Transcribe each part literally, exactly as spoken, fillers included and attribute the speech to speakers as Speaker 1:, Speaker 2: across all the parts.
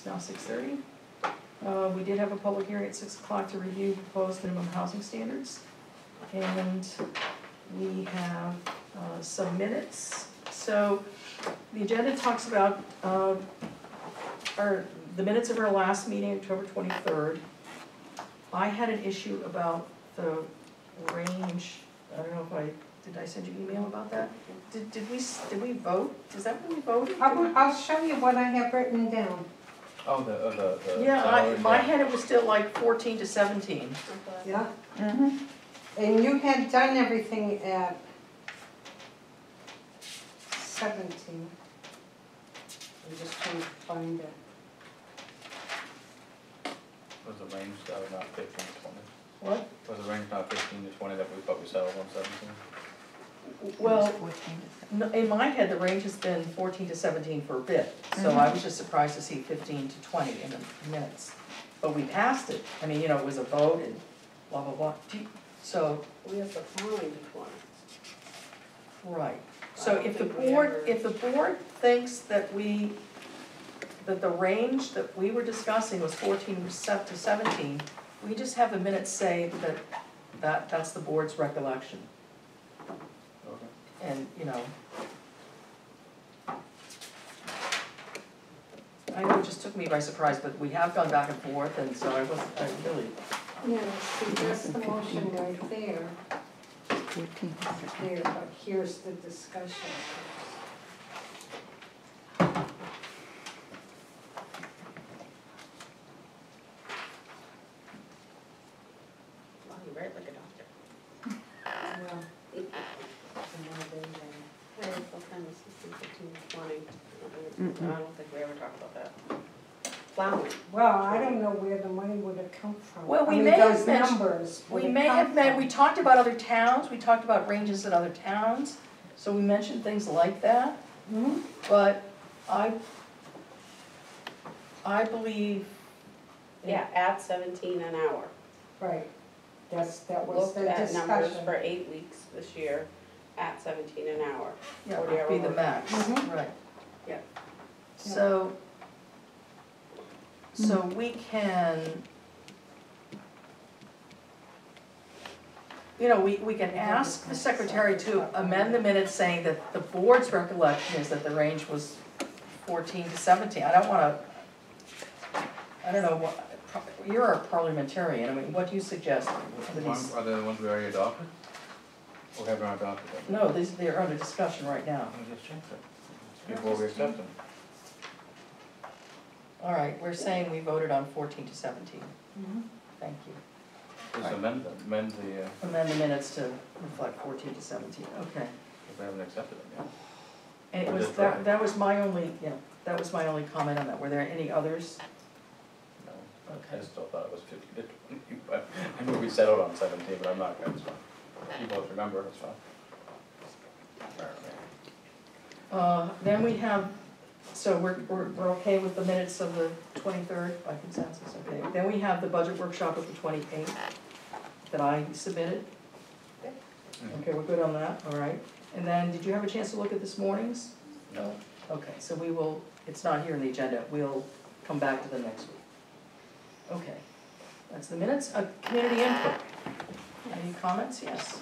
Speaker 1: It's now six thirty. Uh, we did have a public hearing at six o'clock to review proposed minimum housing standards. And we have uh, some minutes. So the agenda talks about uh, our, the minutes of our last meeting, October twenty-third. I had an issue about the range. I don't know if I, did I send you an email about that? Did, did we, did we vote? Is that when we voted?
Speaker 2: I will, I'll show you what I have written down.
Speaker 3: Oh, the, uh, the, the.
Speaker 1: Yeah, I,
Speaker 3: salary,
Speaker 1: in my
Speaker 3: yeah.
Speaker 1: head it was still like fourteen to seventeen.
Speaker 2: Yeah,
Speaker 1: Mm-hmm.
Speaker 2: and you had done everything at seventeen. I'm just trying to find it.
Speaker 3: Was the range, that was not fifteen to twenty?
Speaker 1: What?
Speaker 3: Was the range not fifteen to twenty that we thought we settled on seventeen?
Speaker 1: Well, no, in my head, the range has been fourteen to seventeen for a bit, so I was just surprised to see fifteen to twenty in the minutes. But we passed it, I mean, you know, it was a vote and blah, blah, blah. Do you- So,
Speaker 4: We have the following to twenty.
Speaker 1: right,
Speaker 4: I
Speaker 1: so
Speaker 4: don't
Speaker 1: if the
Speaker 4: think we
Speaker 1: board,
Speaker 4: ever-
Speaker 1: if the board thinks that we, that the range that we were discussing was fourteen to seventeen, we just have the minutes say that, that, that's the board's recollection.
Speaker 3: Okay.
Speaker 1: And, you know, I know it just took me by surprise, but we have gone back and forth, and so I wasn't, I really,
Speaker 2: Yeah, see, that's the motion right there. There, but here's the discussion.
Speaker 4: Wow, you read like a doctor.
Speaker 2: Well,
Speaker 4: Hey, full-time assistant, fifteen to twenty. I don't think we ever talked about that. Plowing.
Speaker 2: well, I don't know where the money would have come from.
Speaker 1: Well,
Speaker 2: I
Speaker 1: we
Speaker 2: mean,
Speaker 1: may have
Speaker 2: those
Speaker 1: mentioned-
Speaker 2: numbers would
Speaker 1: we
Speaker 2: have
Speaker 1: may
Speaker 2: come
Speaker 1: have met,
Speaker 2: from.
Speaker 1: we talked about other towns, we talked about ranges in other towns, so we mentioned things like that,
Speaker 2: Hmm?
Speaker 1: but I, I believe,
Speaker 4: Yeah, at seventeen an hour.
Speaker 2: Right, that's, that was
Speaker 4: Looked
Speaker 2: the
Speaker 4: at numbers
Speaker 2: discussion.
Speaker 4: for eight weeks this year, at seventeen an hour.
Speaker 1: yeah,
Speaker 4: Or
Speaker 1: would be the
Speaker 4: whatever.
Speaker 1: max,
Speaker 2: Mhm.
Speaker 1: right.
Speaker 4: Yeah.
Speaker 1: So, so we can, you know, we, we can ask the secretary to amend the minutes saying that the board's recollection is that the range was fourteen to seventeen. I don't wanna, I don't know, what, you're a parliamentarian, I mean, what do you suggest? Are
Speaker 3: One,
Speaker 1: these-
Speaker 3: are they the ones we already adopted? Or have we not adopted them?
Speaker 1: No, these, they're under discussion right now.
Speaker 3: Let me just check that, before we accept them.
Speaker 1: All right, we're saying we voted on fourteen to seventeen.
Speaker 2: Mhm.
Speaker 1: Thank you.
Speaker 3: Just amend them, amend the, uh,
Speaker 1: Amend the minutes to reflect fourteen to seventeen, okay.
Speaker 3: if we haven't accepted them yet.
Speaker 1: And it
Speaker 3: Or
Speaker 1: was,
Speaker 3: just
Speaker 1: that,
Speaker 3: vote.
Speaker 1: that was my only, yeah, that was my only comment on that. Were there any others?
Speaker 3: No, I
Speaker 1: Okay.
Speaker 3: just still thought it was fifteen to twenty, but I knew we settled on seventeen, but I'm not, that's fine. You both remember, it's fine.
Speaker 1: Uh, then we have, so we're, we're, we're okay with the minutes of the twenty-third by consensus, okay. Then we have the budget workshop of the twenty-eighth that I submitted.
Speaker 3: Mhm.
Speaker 1: Okay, we're good on that, all right. And then, did you have a chance to look at this morning's?
Speaker 3: No,
Speaker 1: Okay, so we will, it's not here in the agenda, we'll come back to the next week. Okay, that's the minutes, uh, community input. Any comments? Yes.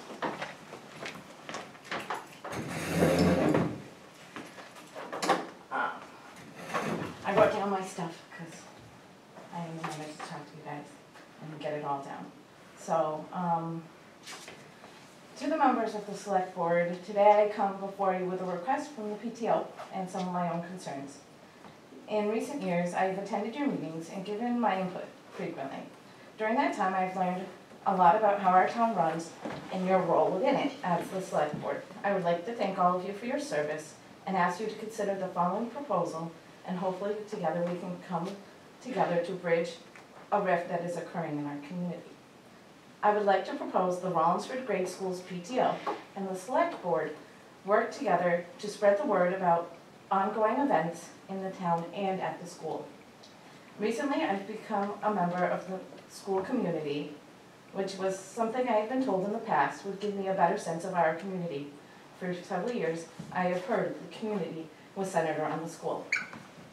Speaker 5: Um, I wrote down my stuff because I am the one to talk to you guys and get it all down. So, um, to the members of the select board, today I come before you with a request from the P T O and some of my own concerns. In recent years, I've attended your meetings and given my input frequently. During that time, I've learned a lot about how our town runs and your role within it as the select board. I would like to thank all of you for your service and ask you to consider the following proposal, and hopefully together we can come together to bridge a rift that is occurring in our community. I would like to propose the Rollinsford Grade Schools P T O and the select board work together to spread the word about ongoing events in the town and at the school. Recently, I've become a member of the school community, which was something I have been told in the past would give me a better sense of our community. For several years, I have heard the community was centered around the school.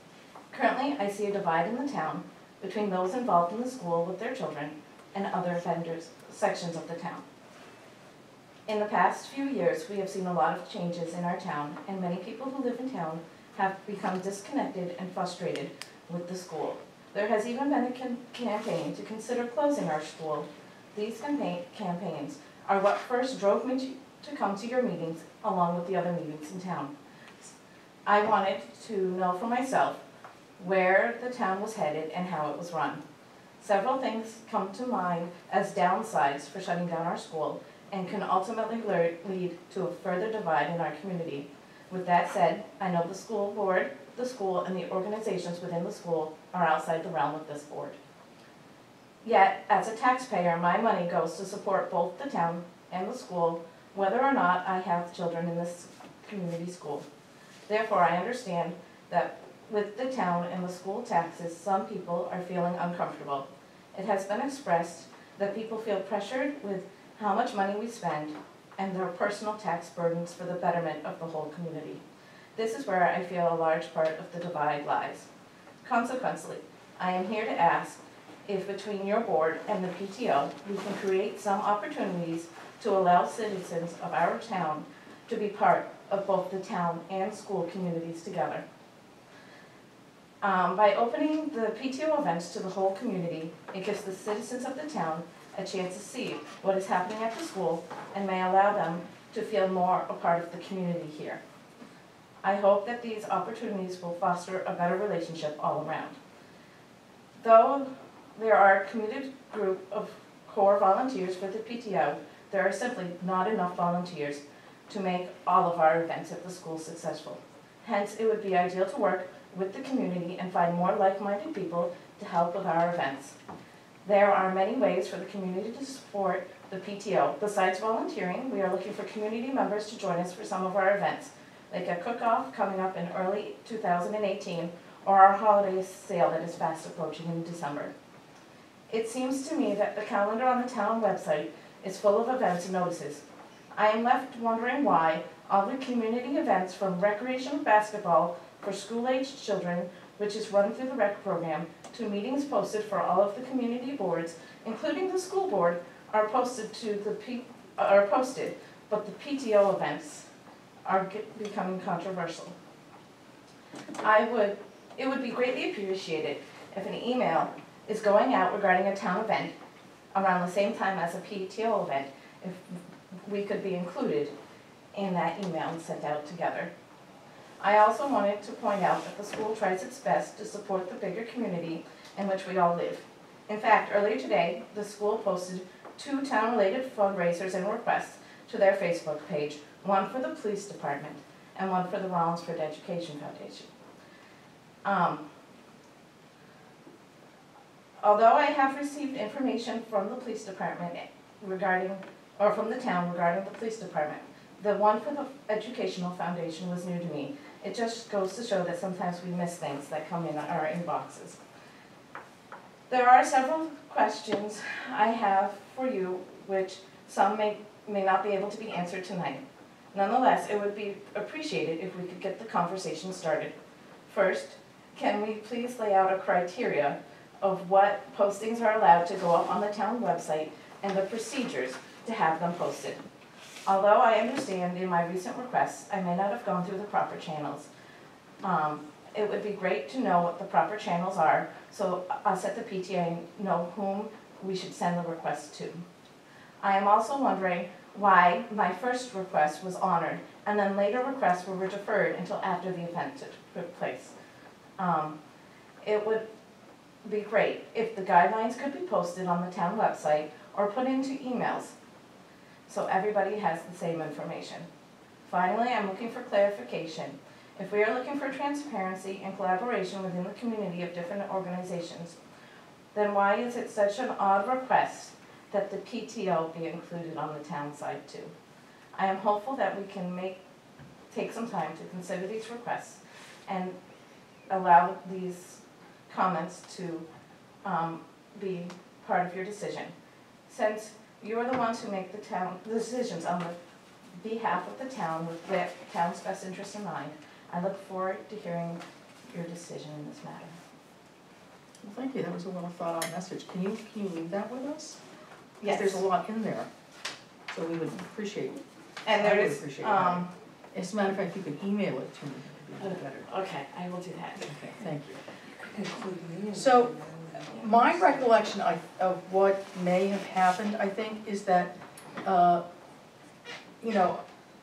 Speaker 5: Currently, I see a divide in the town between those involved in the school with their children and other vendors, sections of the town. In the past few years, we have seen a lot of changes in our town, and many people who live in town have become disconnected and frustrated with the school. There has even been a cam- campaign to consider closing our school. These campaign- campaigns are what first drove me to, to come to your meetings along with the other meetings in town. I wanted to know for myself where the town was headed and how it was run. Several things come to mind as downsides for shutting down our school and can ultimately lear- lead to a further divide in our community. With that said, I know the school board, the school, and the organizations within the school are outside the realm of this board. Yet, as a taxpayer, my money goes to support both the town and the school, whether or not I have children in this community school. Therefore, I understand that with the town and the school taxes, some people are feeling uncomfortable. It has been expressed that people feel pressured with how much money we spend and their personal tax burdens for the betterment of the whole community. This is where I feel a large part of the divide lies. Consequently, I am here to ask if between your board and the P T O, we can create some opportunities to allow citizens of our town to be part of both the town and school communities together. Um, by opening the P T O events to the whole community, it gives the citizens of the town a chance to see what is happening at the school and may allow them to feel more a part of the community here. I hope that these opportunities will foster a better relationship all around. Though there are a committed group of core volunteers for the P T O, there are simply not enough volunteers to make all of our events at the school successful. Hence, it would be ideal to work with the community and find more like-minded people to help with our events. There are many ways for the community to support the P T O. Besides volunteering, we are looking for community members to join us for some of our events, like a cook-off coming up in early two thousand eighteen, or our holiday sale that is fast approaching in December. It seems to me that the calendar on the town website is full of events and notices. I am left wondering why all the community events, from recreational basketball for school-aged children, which is run through the rec program, to meetings posted for all of the community boards, including the school board, are posted to the P, are posted, but the P T O events are get, becoming controversial. I would, it would be greatly appreciated if an email is going out regarding a town event around the same time as a P T O event, if we could be included in that email and sent out together. I also wanted to point out that the school tries its best to support the bigger community in which we all live. In fact, earlier today, the school posted two town-related fundraisers and requests to their Facebook page, one for the police department and one for the Rollinsford Education Foundation. Um, although I have received information from the police department regarding, or from the town regarding the police department, the one for the Educational Foundation was new to me. It just goes to show that sometimes we miss things that come in our inboxes. There are several questions I have for you, which some may, may not be able to be answered tonight. Nonetheless, it would be appreciated if we could get the conversation started. First, can we please lay out a criteria of what postings are allowed to go up on the town website and the procedures to have them posted? Although I understand in my recent requests, I may not have gone through the proper channels. Um, it would be great to know what the proper channels are, so us at the P T A know whom we should send the request to. I am also wondering why my first request was honored, and then later requests were deferred until after the event took place. Um, it would be great if the guidelines could be posted on the town website or put into emails, so everybody has the same information. Finally, I'm looking for clarification. If we are looking for transparency and collaboration within the community of different organizations, then why is it such an odd request that the P T O be included on the town side too? I am hopeful that we can make, take some time to consider these requests and allow these comments to um, be part of your decision. Since you're the ones who make the town the decisions on the behalf of the town with the town's best interest in mind, I look forward to hearing your decision in this matter.
Speaker 1: Well, thank you, that was a well thought out message. Can you, can you leave that with us? Because
Speaker 5: Yes.
Speaker 1: there's a lot in there, so we would appreciate it.
Speaker 5: And
Speaker 1: I
Speaker 5: there
Speaker 1: would
Speaker 5: is,
Speaker 1: appreciate
Speaker 5: um,
Speaker 1: As a matter of fact, you could email it to me, that would be better.
Speaker 5: okay, I will do that.
Speaker 1: Okay, thank you.
Speaker 2: Include me.
Speaker 1: So, my recollection of, of what may have happened, I think, is that, uh, you know,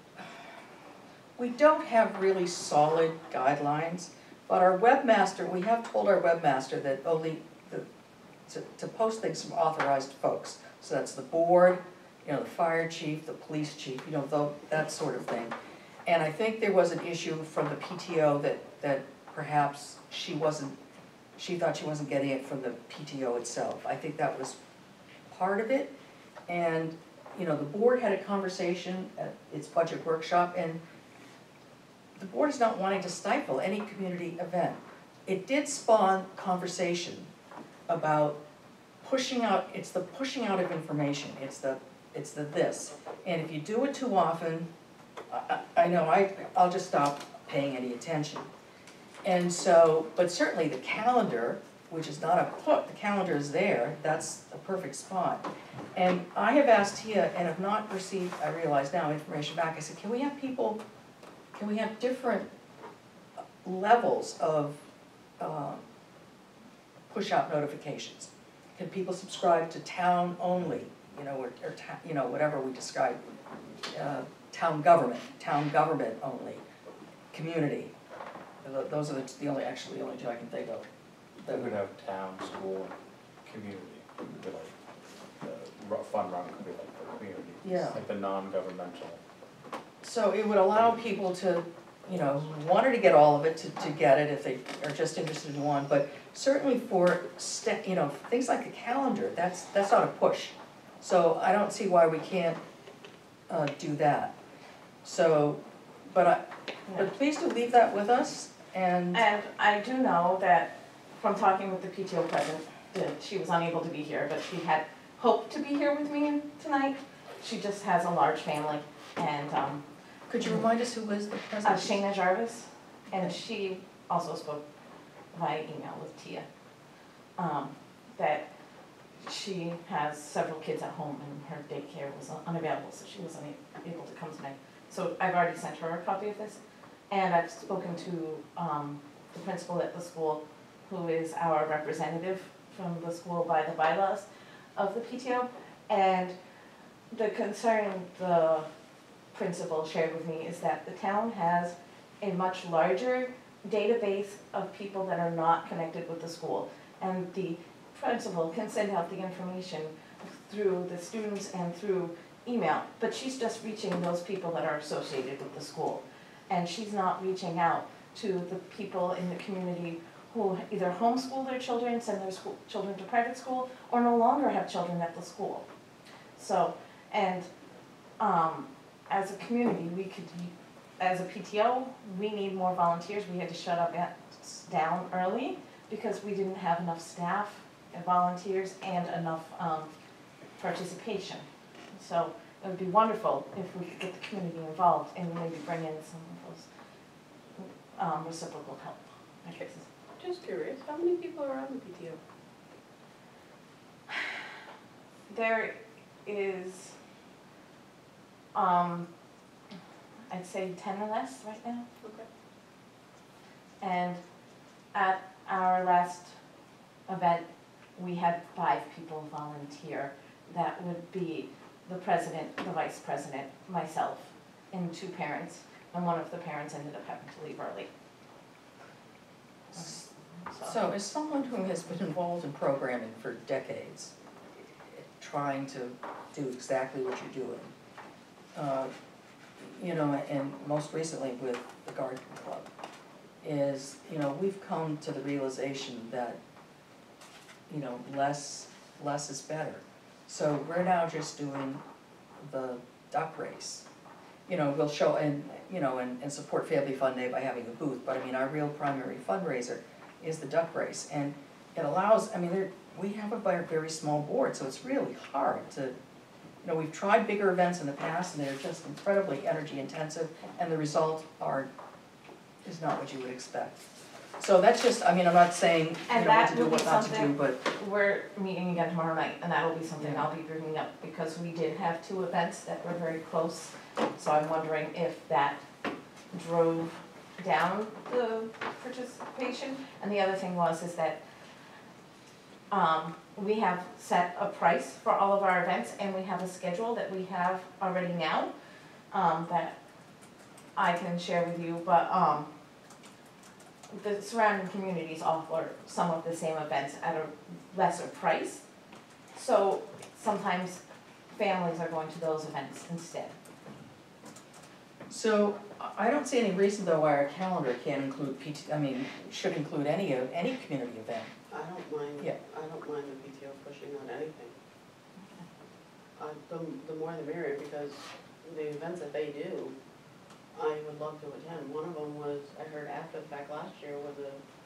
Speaker 1: we don't have really solid guidelines, but our webmaster, we have told our webmaster that only, the, to, to post things from authorized folks. So that's the board, you know, the fire chief, the police chief, you know, tho- that sort of thing. And I think there was an issue from the P T O that, that perhaps she wasn't, she thought she wasn't getting it from the P T O itself. I think that was part of it. And, you know, the board had a conversation at its budget workshop, and the board is not wanting to stifle any community event. It did spawn conversation about pushing out, it's the pushing out of information, it's the, it's the this. And if you do it too often, I, I I know, I, I'll just stop paying any attention. And so, but certainly the calendar, which is not a put, the calendar is there, that's a perfect spot. And I have asked Tia, and have not received, I realize now, information back, I said, can we have people, can we have different levels of uh, push-out notifications? Can people subscribe to town only, you know, or, or ta- you know, whatever we describe, uh, town government, town government only, community. Th- Those are the, the only, actually, the only two I can think of.
Speaker 3: Then we'd have town, school, community, would be like, the ru- fun run could be like the community.
Speaker 1: Yeah.
Speaker 3: Like the non-governmental.
Speaker 1: So it would allow people to, you know, who wanted to get all of it, to, to get it if they are just interested in one, but certainly for ste- you know, things like a calendar, that's, that's not a push. So I don't see why we can't, uh, do that. So, but I, but please do leave that with us, and,
Speaker 5: And I do know that from talking with the P T O president, that she was unable to be here, but she had hoped to be here with me tonight. She just has a large family, and, um,
Speaker 1: could you remind us who is the
Speaker 5: uh,
Speaker 1: president?
Speaker 5: Shayna Jarvis, and she also spoke via email with Tia. Um, that she has several kids at home and her daycare was unavailable, so she was unable to come tonight. So I've already sent her a copy of this, and I've spoken to, um, the principal at the school, who is our representative from the school by the bylaws of the P T O, and the concern the principal shared with me is that the town has a much larger database of people that are not connected with the school. And the principal can send out the information through the students and through email, but she's just reaching those people that are associated with the school. And she's not reaching out to the people in the community who either homeschool their children, send their school, children to private school, or no longer have children at the school. So, and, um, as a community, we could, as a P T O, we need more volunteers. We had to shut up at, down early because we didn't have enough staff and volunteers and enough, um, participation. So it would be wonderful if we could get the community involved and maybe bring in some of those, um, reciprocal help. I guess.
Speaker 4: Just curious, how many people are on the P T O?
Speaker 5: There is, um, I'd say ten or less right now.
Speaker 4: Okay.
Speaker 5: And at our last event, we had five people volunteer. That would be the president, the vice president, myself, and two parents. And one of the parents ended up having to leave early.
Speaker 1: So as someone who has been involved in programming for decades, trying to do exactly what you're doing, uh, you know, and most recently with the Garden Club, is, you know, we've come to the realization that, you know, less, less is better. So we're now just doing the duck race. You know, we'll show, and, you know, and, and support Family Fun Day by having a booth, but I mean, our real primary fundraiser is the duck race. And it allows, I mean, there, we have a very, very small board, so it's really hard to, you know, we've tried bigger events in the past and they're just incredibly energy intensive, and the result are, is not what you would expect. So that's just, I mean, I'm not saying, you
Speaker 5: And
Speaker 1: know, what
Speaker 5: that
Speaker 1: to do,
Speaker 5: would
Speaker 1: what
Speaker 5: be
Speaker 1: not to do,
Speaker 5: something-
Speaker 1: but,
Speaker 5: We're meeting again tomorrow night, and that'll be something
Speaker 1: Yeah.
Speaker 5: I'll be bringing up, because we did have two events that were very close. So I'm wondering if that drove down the participation. And the other thing was, is that um, we have set a price for all of our events, and we have a schedule that we have already now, um, that I can share with you, but, um, the surrounding communities offer some of the same events at a lesser price. So sometimes families are going to those events instead.
Speaker 1: so I I don't see any reason though why our calendar can't include P T, I mean, should include any, of any community event.
Speaker 4: I don't mind,
Speaker 1: Yeah.
Speaker 4: I don't mind the P T O pushing on anything. Uh, the, the more the merrier, because the events that they do, I would love to attend. One of them was, I heard after the fact last year, was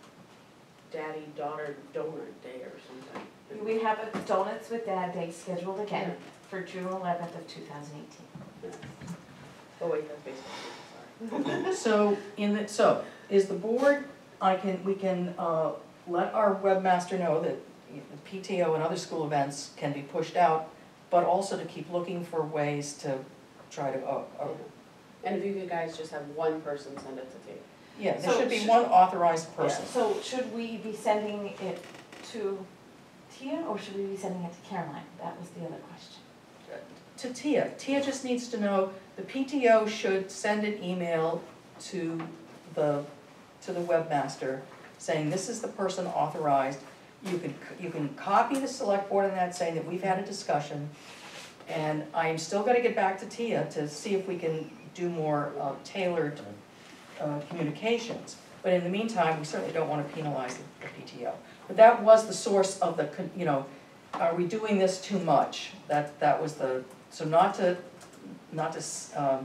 Speaker 4: a daddy-daughter donut day or something.
Speaker 5: We have a Donuts with Dad Day scheduled again for June eleventh of two thousand eighteen.
Speaker 4: Yeah. Oh wait, that's baseball, sorry.
Speaker 1: So, in the, so, is the board, I can, we can, uh, let our webmaster know that the P T O and other school events can be pushed out, but also to keep looking for ways to try to, uh, uh,
Speaker 4: And if you could guys just have one person send it to Tia.
Speaker 1: yeah, there
Speaker 5: So
Speaker 1: should be
Speaker 5: should-
Speaker 1: one authorized person.
Speaker 5: So should we be sending it to Tia, or should we be sending it to Caroline? That was the other question.
Speaker 1: To Tia, Tia just needs to know, the P T O should send an email to the, to the webmaster saying this is the person authorized. You can, you can copy the select board on that, saying that we've had a discussion. And I'm still gonna get back to Tia to see if we can do more uh, tailored uh, communications. But in the meantime, we certainly don't wanna penalize the the P T O. But that was the source of the, con- you know, are we doing this too much? That, that was the, so not to, not to um,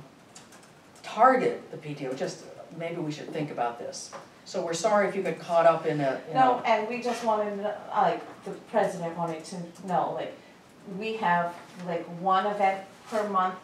Speaker 1: target the P T O, just maybe we should think about this. So we're sorry if you get caught up in a, in
Speaker 5: No,
Speaker 1: a,
Speaker 5: and we just wanted, to- like, the president wanted to know, like, we have like one event per month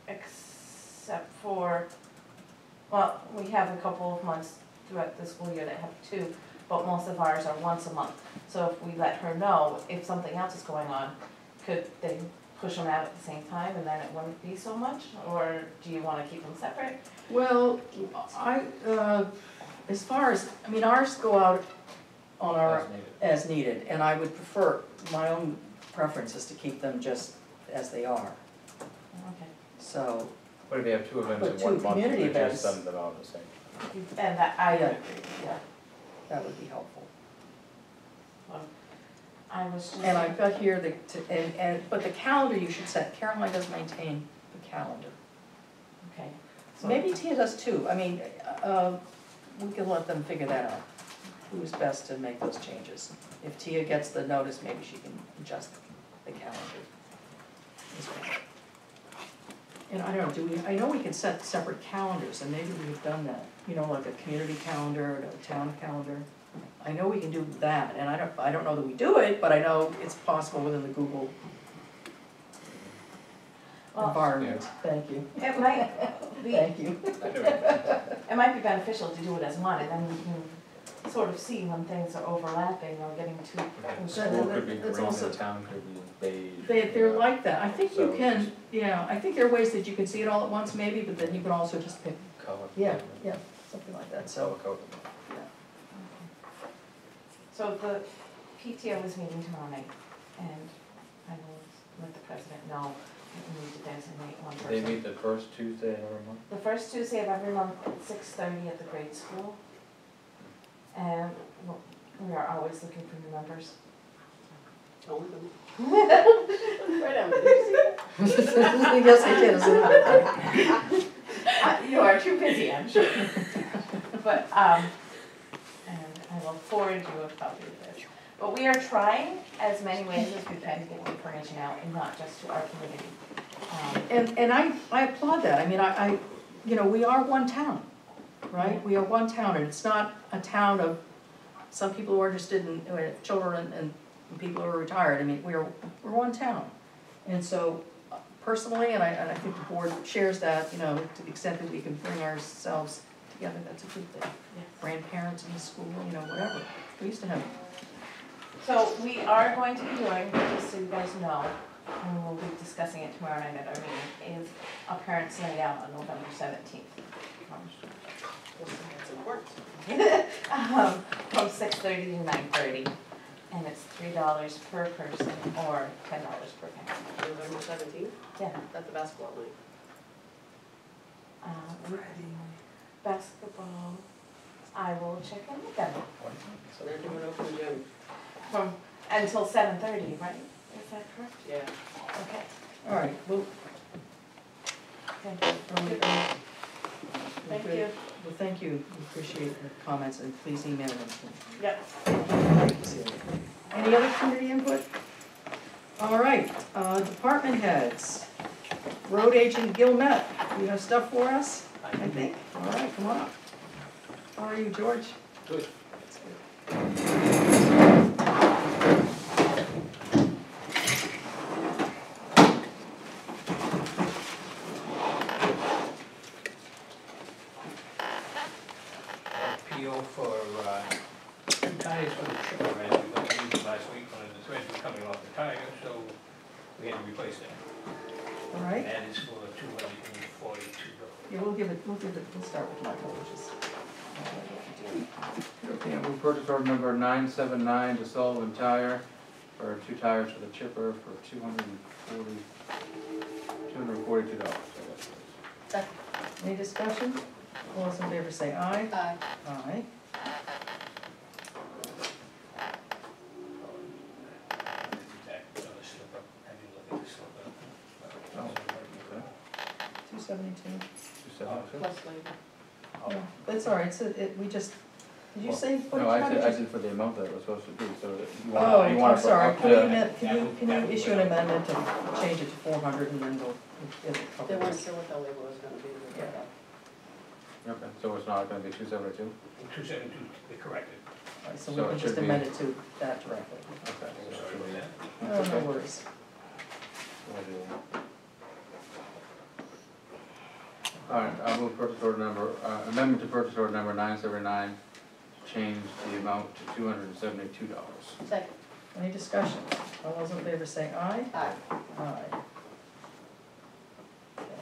Speaker 5: except for, well, we have a couple of months throughout the school year that have two, but most of ours are once a month. So if we let her know if something else is going on, could they push them out at the same time and then it wouldn't be so much? Or do you wanna keep them separate?
Speaker 1: well, I, uh, as far as, I mean, ours go out on our,
Speaker 3: As needed.
Speaker 1: as needed, and I would prefer, my own preference is to keep them just as they are.
Speaker 5: Okay.
Speaker 1: So,
Speaker 3: But if you have two events
Speaker 1: But
Speaker 3: in
Speaker 1: two
Speaker 3: one month,
Speaker 1: community
Speaker 3: you
Speaker 1: events.
Speaker 3: just send them out the same.
Speaker 5: And that, I would
Speaker 1: Yeah.
Speaker 5: agree, yeah.
Speaker 1: that would be helpful.
Speaker 5: I was just.
Speaker 1: And I've got here the, to- and, and, but the calendar you should set, Caroline does maintain the calendar.
Speaker 5: Okay. So-
Speaker 1: Maybe Tia does too, I mean, uh, we can let them figure that out, who's best to make those changes. If Tia gets the notice, maybe she can adjust the calendar as well. And I don't know, do we, I know we can set separate calendars, and maybe we've done that, you know, like a community calendar, and a town calendar. I know we can do that, and I don't, I don't know that we do it, but I know it's possible within the Google
Speaker 5: Well,
Speaker 1: environment, thank you,
Speaker 5: it might be,
Speaker 1: thank you.
Speaker 3: I know it.
Speaker 5: it might be beneficial to do it as one, and then we can sort of see when things are overlapping or getting too.
Speaker 3: The
Speaker 1: that-
Speaker 3: school could be
Speaker 1: that's
Speaker 3: green,
Speaker 1: also-
Speaker 3: the town could be beige.
Speaker 1: They, they're like that, I think you
Speaker 3: So
Speaker 1: can,
Speaker 3: just-
Speaker 1: yeah, I think there are ways that you can see it all at once maybe, but then you can also just pick,
Speaker 3: Color.
Speaker 1: yeah, yeah, something like that,
Speaker 3: Color
Speaker 1: so.
Speaker 3: coded.
Speaker 5: So the P T O is meeting tomorrow night, and I will let the president know that we need to designate one
Speaker 3: They
Speaker 5: person.
Speaker 3: meet the first Tuesday of every month?
Speaker 5: The first Tuesday of every month at six thirty at the grade school. And well, we are always looking for new members.
Speaker 4: Only them. Right on, you see?
Speaker 1: Yes, I did,
Speaker 5: Uh, You are too busy, I'm sure. But, um, and I will forward you a copy of this. But we are trying as many ways as we can to get the information out, and not just to our community. Um,
Speaker 1: And, and I, I applaud that, I mean, I, I, you know, we are one town, right? We are one town, and it's not a town of some people who are interested in, uh, children and, and people who are retired, I mean, we're, we're one town. And so, uh, personally, and I, and I think the board shares that, you know, to the extent that we can bring ourselves together, that's a good thing.
Speaker 5: Yes.
Speaker 1: Grandparents in the school, you know, whatever. We used to have,
Speaker 5: So we are going to be doing, just so you guys know, and we'll be discussing it tomorrow night at our meeting, is a parents' night out on November seventeenth.
Speaker 4: That's important.
Speaker 5: Um, from six thirty to nine thirty, and it's three dollars per person or ten dollars per parent.
Speaker 4: November seventeenth,
Speaker 5: Yeah.
Speaker 4: that's the basketball night.
Speaker 5: Um, basketball, I will check in with them
Speaker 4: So they're doing open gym.
Speaker 5: from, until seven thirty, right? Is that correct?
Speaker 4: Yeah.
Speaker 5: Okay,
Speaker 1: all right, well,
Speaker 5: thank you.
Speaker 1: um, um,
Speaker 5: Thank
Speaker 1: good.
Speaker 5: you.
Speaker 1: Well, thank you, we appreciate your comments, and please email them to me.
Speaker 5: Yep.
Speaker 1: Any other community input? All right, uh, department heads. Road agent Gil Met, you have stuff for us, I think? All right, come on up. How are you, George?
Speaker 3: Good.
Speaker 1: That's good.
Speaker 6: P O for, uh, two tires for the chipper, and we got to use it last week, one of the threads was coming off the tire, so we had to replace that.
Speaker 1: All right,
Speaker 6: And that is for two hundred and forty-two dollars.
Speaker 1: yeah, we'll give it, we'll give it, we'll start with Michael, which is.
Speaker 7: Okay, move purchase order number nine seven nine to Sullivan Tire for two tires for the chipper for two hundred and forty, two hundred and forty-two dollars, I guess.
Speaker 1: Any discussion? All those in favor say aye.
Speaker 4: Aye.
Speaker 1: Aye.
Speaker 6: Exactly, on the slip up, have you look at the slip up?
Speaker 7: Oh, okay.
Speaker 1: Two seventy-two.
Speaker 7: Two seventy-two?
Speaker 4: Plus labor.
Speaker 1: Yeah, that's all right, so it, we just, did you say? what
Speaker 7: No,
Speaker 1: did
Speaker 7: I
Speaker 1: you-
Speaker 7: did, I did for the amount that it was supposed to be, so that you
Speaker 1: Oh,
Speaker 7: want, you want
Speaker 1: I'm
Speaker 7: it for
Speaker 1: sorry,
Speaker 7: up
Speaker 1: can you,
Speaker 7: to.
Speaker 1: amend- can you, can you issue an amendment to change it to four hundred and then we'll, it'll cover
Speaker 4: They weren't
Speaker 1: this.
Speaker 4: sure what the labor was gonna be. they
Speaker 1: Yeah.
Speaker 4: put that.
Speaker 7: Okay, so it's not gonna be two seventy-two?
Speaker 6: Two seventy-two, they corrected.
Speaker 1: All right, so we
Speaker 7: So
Speaker 1: can
Speaker 7: it
Speaker 1: just
Speaker 7: should be-
Speaker 1: amend it to that directly.
Speaker 7: Okay.
Speaker 6: I'm sorry about that.
Speaker 1: No,
Speaker 7: That's
Speaker 1: no
Speaker 7: okay.
Speaker 1: worries.
Speaker 7: We'll do- All right, I'll move purchase order number, uh, amendment to purchase order number nine seventy-nine, change the amount to two hundred and seventy-two dollars.
Speaker 4: Second.
Speaker 1: Any discussion? All those in favor say aye.
Speaker 4: Aye.
Speaker 1: Aye. Okay.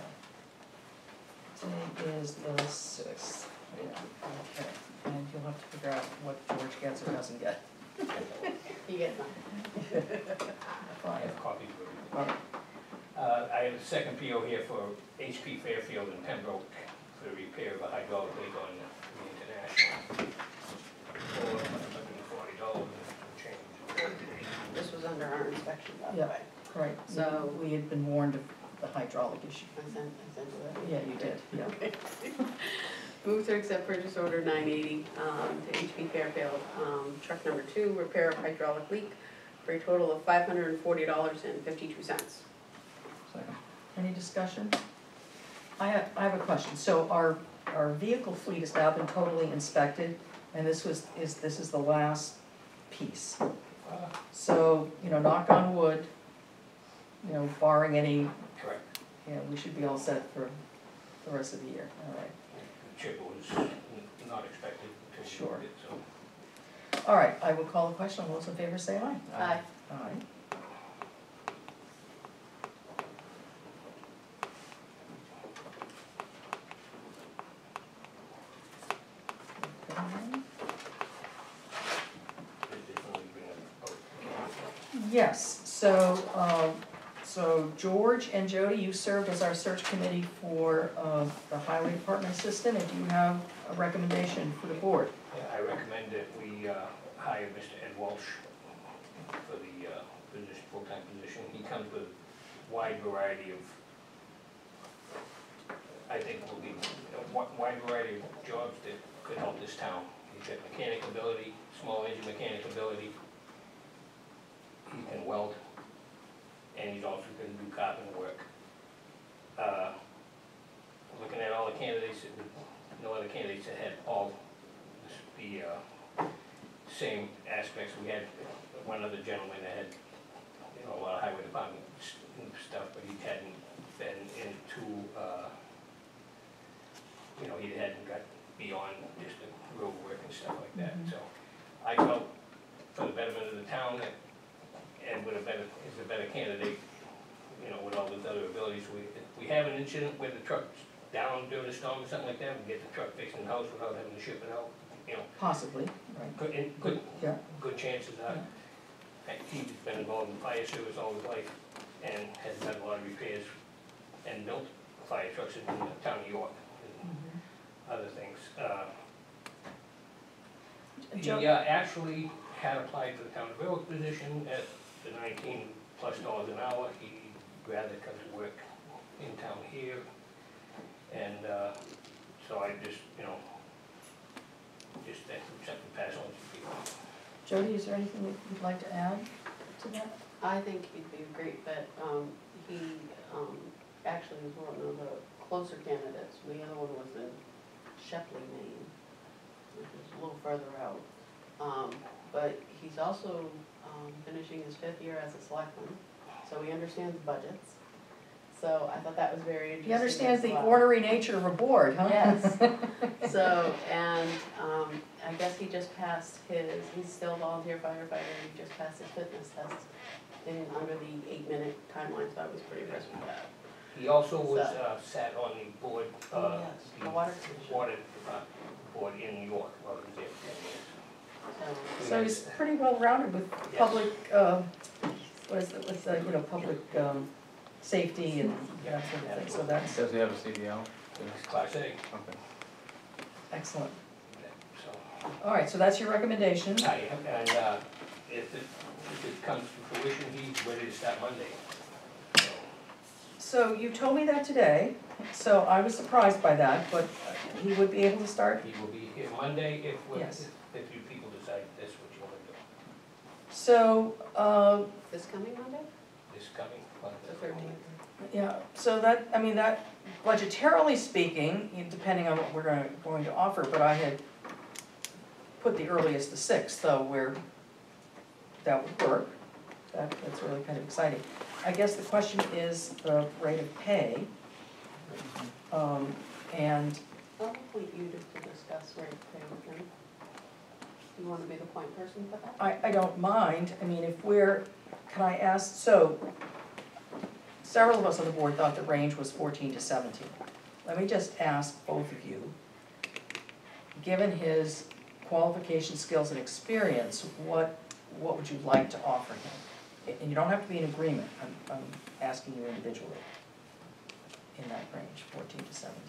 Speaker 1: Today is the sixth, yeah, okay, and you'll have to figure out what George gets or doesn't get.
Speaker 4: You get none.
Speaker 6: I
Speaker 1: Fine.
Speaker 6: have copies for
Speaker 1: All right.
Speaker 6: you. Uh, I have a second P O here for H P Fairfield and Pembroke for the repair of a hydraulic leak on the International. For one hundred and forty dollars and some change.
Speaker 4: This was under our inspection, by the
Speaker 1: Yeah.
Speaker 4: way.
Speaker 1: Right, so we had been warned of the hydraulic issue.
Speaker 4: I sent, I sent you that.
Speaker 1: Yeah, you did, yeah.
Speaker 4: Move to accept purchase order nine eighty, um, to H P Fairfield, um, truck number two, repair of hydraulic leak, for a total of five hundred and forty dollars and fifty-two cents.
Speaker 7: Second.
Speaker 1: Any discussion? I have, I have a question. So our, our vehicle fleet has now been totally inspected, and this was, is, this is the last piece. So, you know, knock on wood, you know, barring any,
Speaker 6: Correct.
Speaker 1: you know, we should be all set for the rest of the year, all right.
Speaker 6: The chip was not expected to.
Speaker 1: Sure.
Speaker 6: So,
Speaker 1: All right, I will call the question. All those in favor say aye.
Speaker 4: Aye.
Speaker 1: Aye. Okay.
Speaker 6: they just only bring up both.
Speaker 1: Yes, so, um, so George and Jody, you served as our search committee for, uh, the highway department assistant, and do you have a recommendation for the board?
Speaker 6: Yeah, I recommend that we uh, hire Mister Ed Walsh for the uh, position, full-time position. He comes with a wide variety of, I think will be, a wi- wide variety of jobs that could help this town. He's got mechanic ability, small engine mechanic ability. He can weld, and he's also can do carpenter work. Uh, Looking at all the candidates, no other candidates that had all the uh, same aspects. We had one other gentleman that had, you know, a lot of highway department s- stuff, but he hadn't been into, uh, you know, he hadn't got beyond just the road work and stuff like that,
Speaker 1: Mhm.
Speaker 6: so. I felt for the betterment of the town that, and with a better, is a better candidate, you know, with all those other abilities, we, if we have an incident where the truck's down during a storm or something like that, we get the truck fixed in the house without having to ship it out, you know,
Speaker 1: Possibly, right.
Speaker 6: good, and good,
Speaker 1: Yeah.
Speaker 6: good chances are. And he's been involved in fire service all his life and has done a lot of repairs and built fire trucks in the town of York and
Speaker 1: Mhm.
Speaker 6: other things. Uh,
Speaker 1: Joe-
Speaker 6: He uh, actually had applied for the town of Berwick position at the nineteen plus dollars an hour. He'd rather come to work in town here. And uh, so I just, you know, just uh, something to pass on to people.
Speaker 1: Jody, is there anything that you'd like to add to that?
Speaker 4: I think he'd be a great fit. Um, he, um, actually was one of the closer candidates. The other one was in Shepley, Maine, which is a little further out. Um, but he's also, um, finishing his fifth year as a selectman, so he understands budgets. So I thought that was very interesting.
Speaker 1: He understands
Speaker 4: as
Speaker 1: the
Speaker 4: well.
Speaker 1: ornery nature of a board, huh?
Speaker 4: Yes. So, and, um, I guess he just passed his, he's still a volunteer firefighter, he just passed his fitness test in under the eight minute timeline, so I was pretty impressed with that.
Speaker 6: He also was,
Speaker 4: So-
Speaker 6: uh, sat on the board,
Speaker 4: Oh,
Speaker 6: uh,
Speaker 4: yes,
Speaker 6: the
Speaker 4: the water commission.
Speaker 6: water department board in New York, while he was there for ten years.
Speaker 4: So,
Speaker 1: So he's pretty well rounded with
Speaker 6: Yes.
Speaker 1: public, uh, what is it, what's the, you know, public, um, safety and that sort of thing, so that's
Speaker 7: Does he have a C D L?
Speaker 6: It's Class A,
Speaker 7: Okay.
Speaker 1: excellent.
Speaker 6: so.
Speaker 1: All right, so that's your recommendation.
Speaker 6: I, and, uh, if it, if it comes to fruition, he's ready to start Monday. So,
Speaker 1: So you told me that today, so I was surprised by that, but he would be able to start.
Speaker 6: he will be here Monday if, we-
Speaker 1: Yes.
Speaker 6: if, if you people decide that's what you wanna do.
Speaker 1: So, uh,
Speaker 4: this coming Monday?
Speaker 6: This coming Monday.
Speaker 4: The thirteenth.
Speaker 1: yeah, so that, I mean, that, budgetarily speaking, you- depending on what we're gonna, going to offer, but I had put the earliest the sixth, though, where that would work. That, that's really kind of exciting. I guess the question is the rate of pay. Um, and
Speaker 4: I'll appoint you to, to discuss rate of pay with him. Do you wanna be the point person for that?
Speaker 1: I, I don't mind, I mean, if we're, can I ask, so, several of us on the board thought the range was fourteen to seventeen. Let me just ask both of you, given his qualification, skills, and experience, what, what would you like to offer him? And you don't have to be in agreement, I'm, I'm asking you individually, in that range, fourteen to seventeen.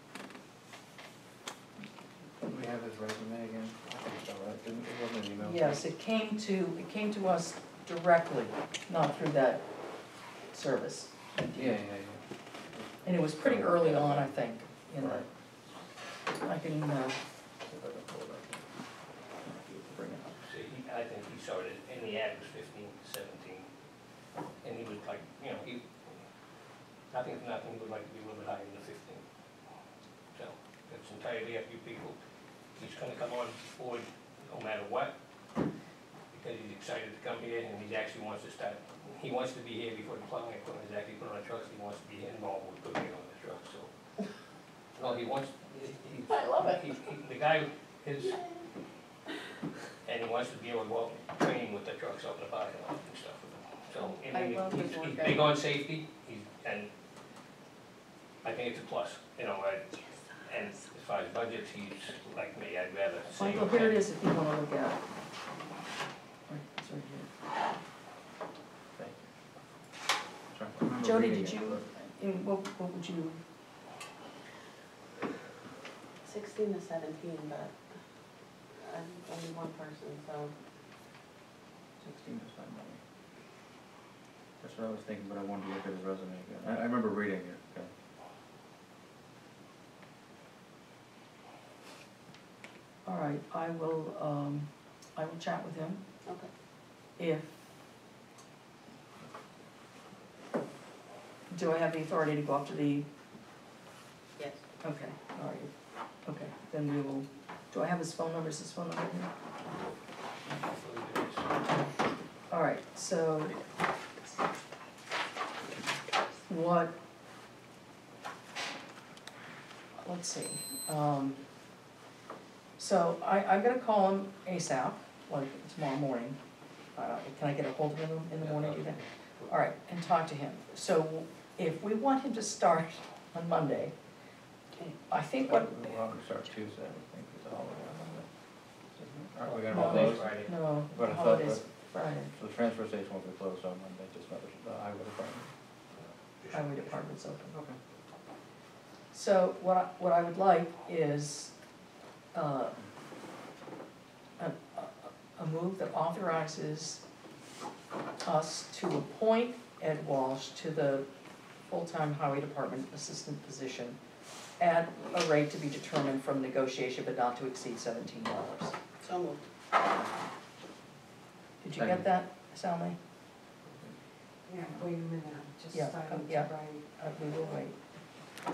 Speaker 7: Didn't we have his resume again? I think so, right? Didn't, it wasn't an email?
Speaker 1: Yes, it came to, it came to us directly, not through that service.
Speaker 7: Yeah, yeah, yeah.
Speaker 1: And it was pretty early on, I think, in the,
Speaker 7: Right.
Speaker 1: I can, uh,
Speaker 7: See if I can pull it up.
Speaker 1: bring it up.
Speaker 6: So he, I think he started, in the ad was fifteen, seventeen, and he was like, you know, he, nothing for nothing, he would like to be a little bit higher than the fifteen. So, it's entirely up to you people. He's gonna come on board no matter what, because he's excited to come here, and he actually wants to start, he wants to be here before the plowing equipment is actually put on the trucks, he wants to be involved with putting it on the truck, so. No, he wants, he, he.
Speaker 4: I love it.
Speaker 6: He, he, the guy is, and he wants to be able to go out and train with the trucks out in the parking lot and stuff with them. So, I
Speaker 4: I
Speaker 6: mean,
Speaker 4: love
Speaker 6: he's,
Speaker 4: his work
Speaker 6: he's big
Speaker 4: ethic.
Speaker 6: on safety, he's, and I think it's a plus, you know, I, and as far as budgets, he's like me, I'd rather save.
Speaker 1: Michael, here it is if you wanna look at it. Right, it's right here.
Speaker 7: Thank you. Trying to remember
Speaker 1: Jody,
Speaker 7: reading
Speaker 1: did
Speaker 7: it,
Speaker 1: you,
Speaker 7: but-
Speaker 1: in, what, what would you,
Speaker 4: Sixteen to seventeen, but I'm only one person, so.
Speaker 7: Sixteen is fine by me. That's what I was thinking, but I wanted to look at his resume again. I, I remember reading it, okay.
Speaker 1: all right, I will, um, I will chat with him.
Speaker 4: Okay.
Speaker 1: If, do I have the authority to go up to the,
Speaker 4: Yes.
Speaker 1: okay, all right, okay, then we will, do I have his phone number, is his phone number here?
Speaker 6: Hopefully it is.
Speaker 1: All right, so what, let's see, um, So I, I'm gonna call him ASAP, like tomorrow morning. Uh, can I get a hold of him in the morning, do you think? All right, and talk to him. So if we want him to start on Monday, I think what,
Speaker 7: We're on to start Tuesday, I think, is the holiday on Monday. Aren't we gonna
Speaker 1: No.
Speaker 7: be closed?
Speaker 6: Friday.
Speaker 1: no,
Speaker 7: But I
Speaker 1: the
Speaker 7: thought
Speaker 1: holiday's
Speaker 7: that-
Speaker 1: Friday,
Speaker 7: So the transfer station will be closed on Monday, just not the highway department.
Speaker 1: highway department's open.
Speaker 7: Okay.
Speaker 1: So what I, what I would like is, uh, a, a, a move that authorizes us to appoint Ed Walsh to the full-time highway department assistant position at a rate to be determined from negotiation but not to exceed seventeen dollars.
Speaker 4: So moved.
Speaker 1: Did you get
Speaker 7: Second.
Speaker 1: that, Salmi?
Speaker 2: Yeah, wait a minute, I'm just
Speaker 1: Yeah,
Speaker 2: starting
Speaker 1: um,
Speaker 2: to
Speaker 1: yeah.
Speaker 2: write.
Speaker 1: Uh, we will wait.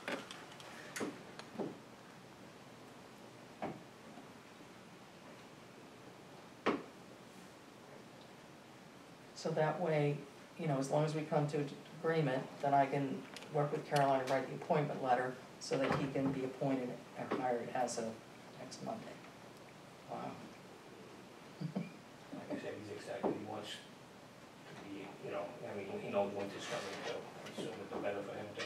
Speaker 1: So that way, you know, as long as we come to an agreement, then I can work with Caroline to write the appointment letter so that he can be appointed and hired as of next Monday. Wow.
Speaker 6: Like I said, he's excited, he wants to be, you know, I mean, he knows winter's coming, so the sooner the better for him too.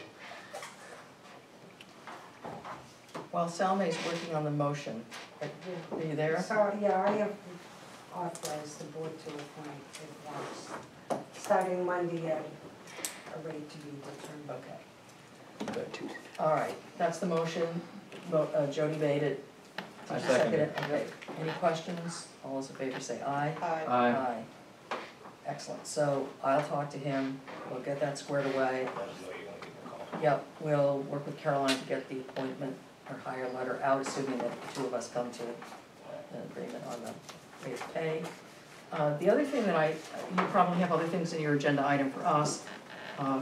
Speaker 1: While Salme's working on the motion, are are you there?
Speaker 2: So, yeah, I have authorized the board to appoint Ed Walsh, starting Monday at a rate to be determined.
Speaker 1: Okay. Good. All right, that's the motion. Mo- uh, Jody made it.
Speaker 7: I
Speaker 1: Did you
Speaker 7: second it.
Speaker 1: Okay. Any questions? All those in favor say aye.
Speaker 4: Aye.
Speaker 7: Aye.
Speaker 1: Excellent. So I'll talk to him. We'll get that squared away.
Speaker 6: Let him know you're gonna give him a call.
Speaker 1: Yep, we'll work with Caroline to get the appointment or hire letter out, assuming that the two of us come to an agreement on the rate of pay. Uh, the other thing that I, you probably have other things in your agenda item for us. Uh,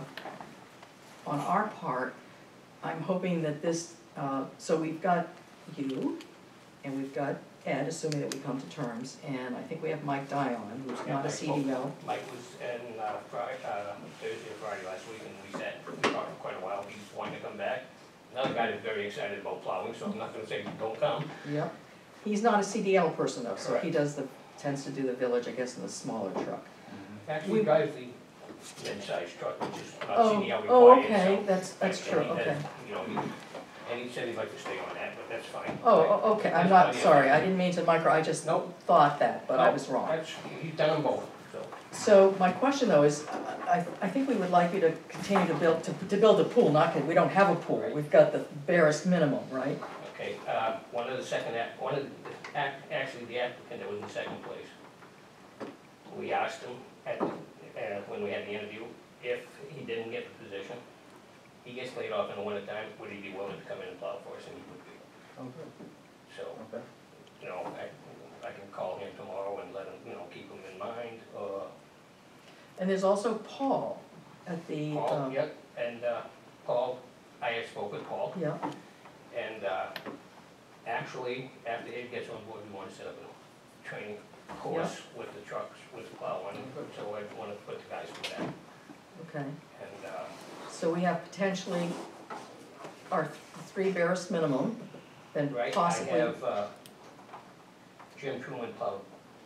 Speaker 1: On our part, I'm hoping that this, uh, so we've got you, and we've got Ed, assuming that we come to terms, and I think we have Mike Dion, who's
Speaker 6: Yeah,
Speaker 1: not a
Speaker 6: Mike
Speaker 1: C
Speaker 6: spoke.
Speaker 1: D O.
Speaker 6: Mike was in, uh, Friday, uh, Thursday or Friday last week, and we sat, we talked for quite a while, he's wanting to come back. Another guy that's very excited about plowing, so I'm not gonna say don't come.
Speaker 1: Yep. He's not a C D L person though, so he
Speaker 6: Correct.
Speaker 1: does the, tends to do the village, I guess, in the smaller truck.
Speaker 6: Actually, he drives the mid-sized truck, which is not
Speaker 1: Oh,
Speaker 6: C D L required,
Speaker 1: oh, okay,
Speaker 6: so-
Speaker 1: that's, that's
Speaker 6: and
Speaker 1: true,
Speaker 6: he does,
Speaker 1: okay.
Speaker 6: You know, he, and he said he'd like to stay on that, but that's fine.
Speaker 1: Oh, oh, okay, I'm
Speaker 6: That's
Speaker 1: not,
Speaker 6: plenty of-
Speaker 1: sorry, I didn't mean to micro, I just
Speaker 6: Nope.
Speaker 1: thought that, but I
Speaker 6: Nope,
Speaker 1: was wrong.
Speaker 6: That's, he's done them both, so.
Speaker 1: So my question though is, I, I I think we would like you to continue to build, to, to build a pool, not, we don't have a pool,
Speaker 6: Right.
Speaker 1: we've got the barest minimum, right?
Speaker 6: Okay, uh, one of the second, app- one of the, act- actually the applicant that was in second place, we asked him at, the- uh, when we had the interview, if he didn't get the position, he gets laid off in the wintertime, would he be willing to come in and plow for us, and he would be.
Speaker 7: Oh, good.
Speaker 6: So,
Speaker 7: Okay.
Speaker 6: you know, I, I can call him tomorrow and let him, you know, keep him in mind, uh,
Speaker 1: And there's also Paul at the,
Speaker 6: Paul,
Speaker 1: um,
Speaker 6: yep, and, uh, Paul, I had spoke with Paul,
Speaker 1: yeah,
Speaker 6: and, uh, actually, after Ed gets on board, we want to set up a training course with the trucks, with the plowing, so I want to put the guys through that,
Speaker 1: okay.
Speaker 6: and, uh,
Speaker 1: So we have potentially our th- three barest minimum, then
Speaker 6: right, I
Speaker 1: possibly.
Speaker 6: have, uh, Jim Truman plowed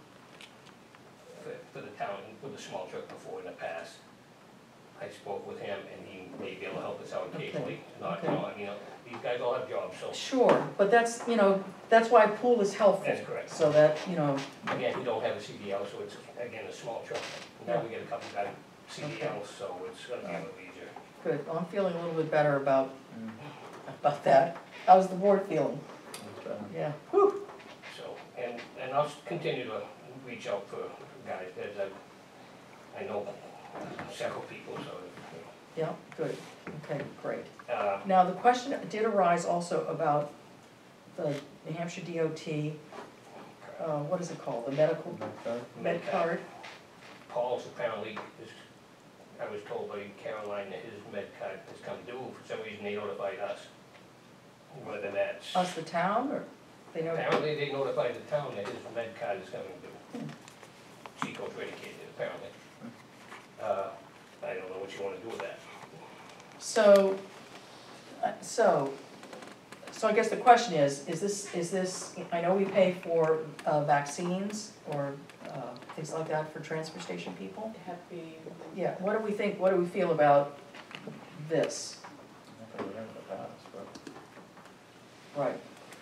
Speaker 6: for, for the town, with the small truck before in the past. I spoke with him, and he may be able to help us out
Speaker 1: Okay,
Speaker 6: occasionally, not, you
Speaker 1: okay.
Speaker 6: know, you know, these guys all have jobs, so,
Speaker 1: Sure, but that's, you know, that's why pool is helpful.
Speaker 6: That's correct.
Speaker 1: So that, you know,
Speaker 6: again, we don't have a C D L, so it's, again, a small truck. Now we get a couple guys C D Ls, so it's gonna be a little easier.
Speaker 1: good, well, I'm feeling a little bit better about,
Speaker 7: Mm,
Speaker 1: about that. How's the board feeling?
Speaker 7: that's better.
Speaker 1: Yeah, whew,
Speaker 6: So, and, and I'll s- continue to reach out for guys, as I, I know several people, so,
Speaker 1: yeah, good, okay, great.
Speaker 6: you know. Uh,
Speaker 1: Now, the question did arise also about the New Hampshire D O T, uh, what is it called, the medical,
Speaker 7: Okay.
Speaker 1: med card?
Speaker 6: Paul's apparently is, I was told by Caroline that his med card has come due, for some reason they notified us. Whether that's,
Speaker 1: Us, the town, or they know?
Speaker 6: apparently they notified the town that his med card is coming due. Chico's dedicated, apparently. Uh, I don't know what you wanna do with that.
Speaker 1: So, uh, so, so I guess the question is, is this, is this, I know we pay for uh, vaccines or uh, things like that for transfer station people.
Speaker 4: Hep B.
Speaker 1: Yeah, what do we think, what do we feel about this?
Speaker 7: I think we have in the past, but
Speaker 1: Right.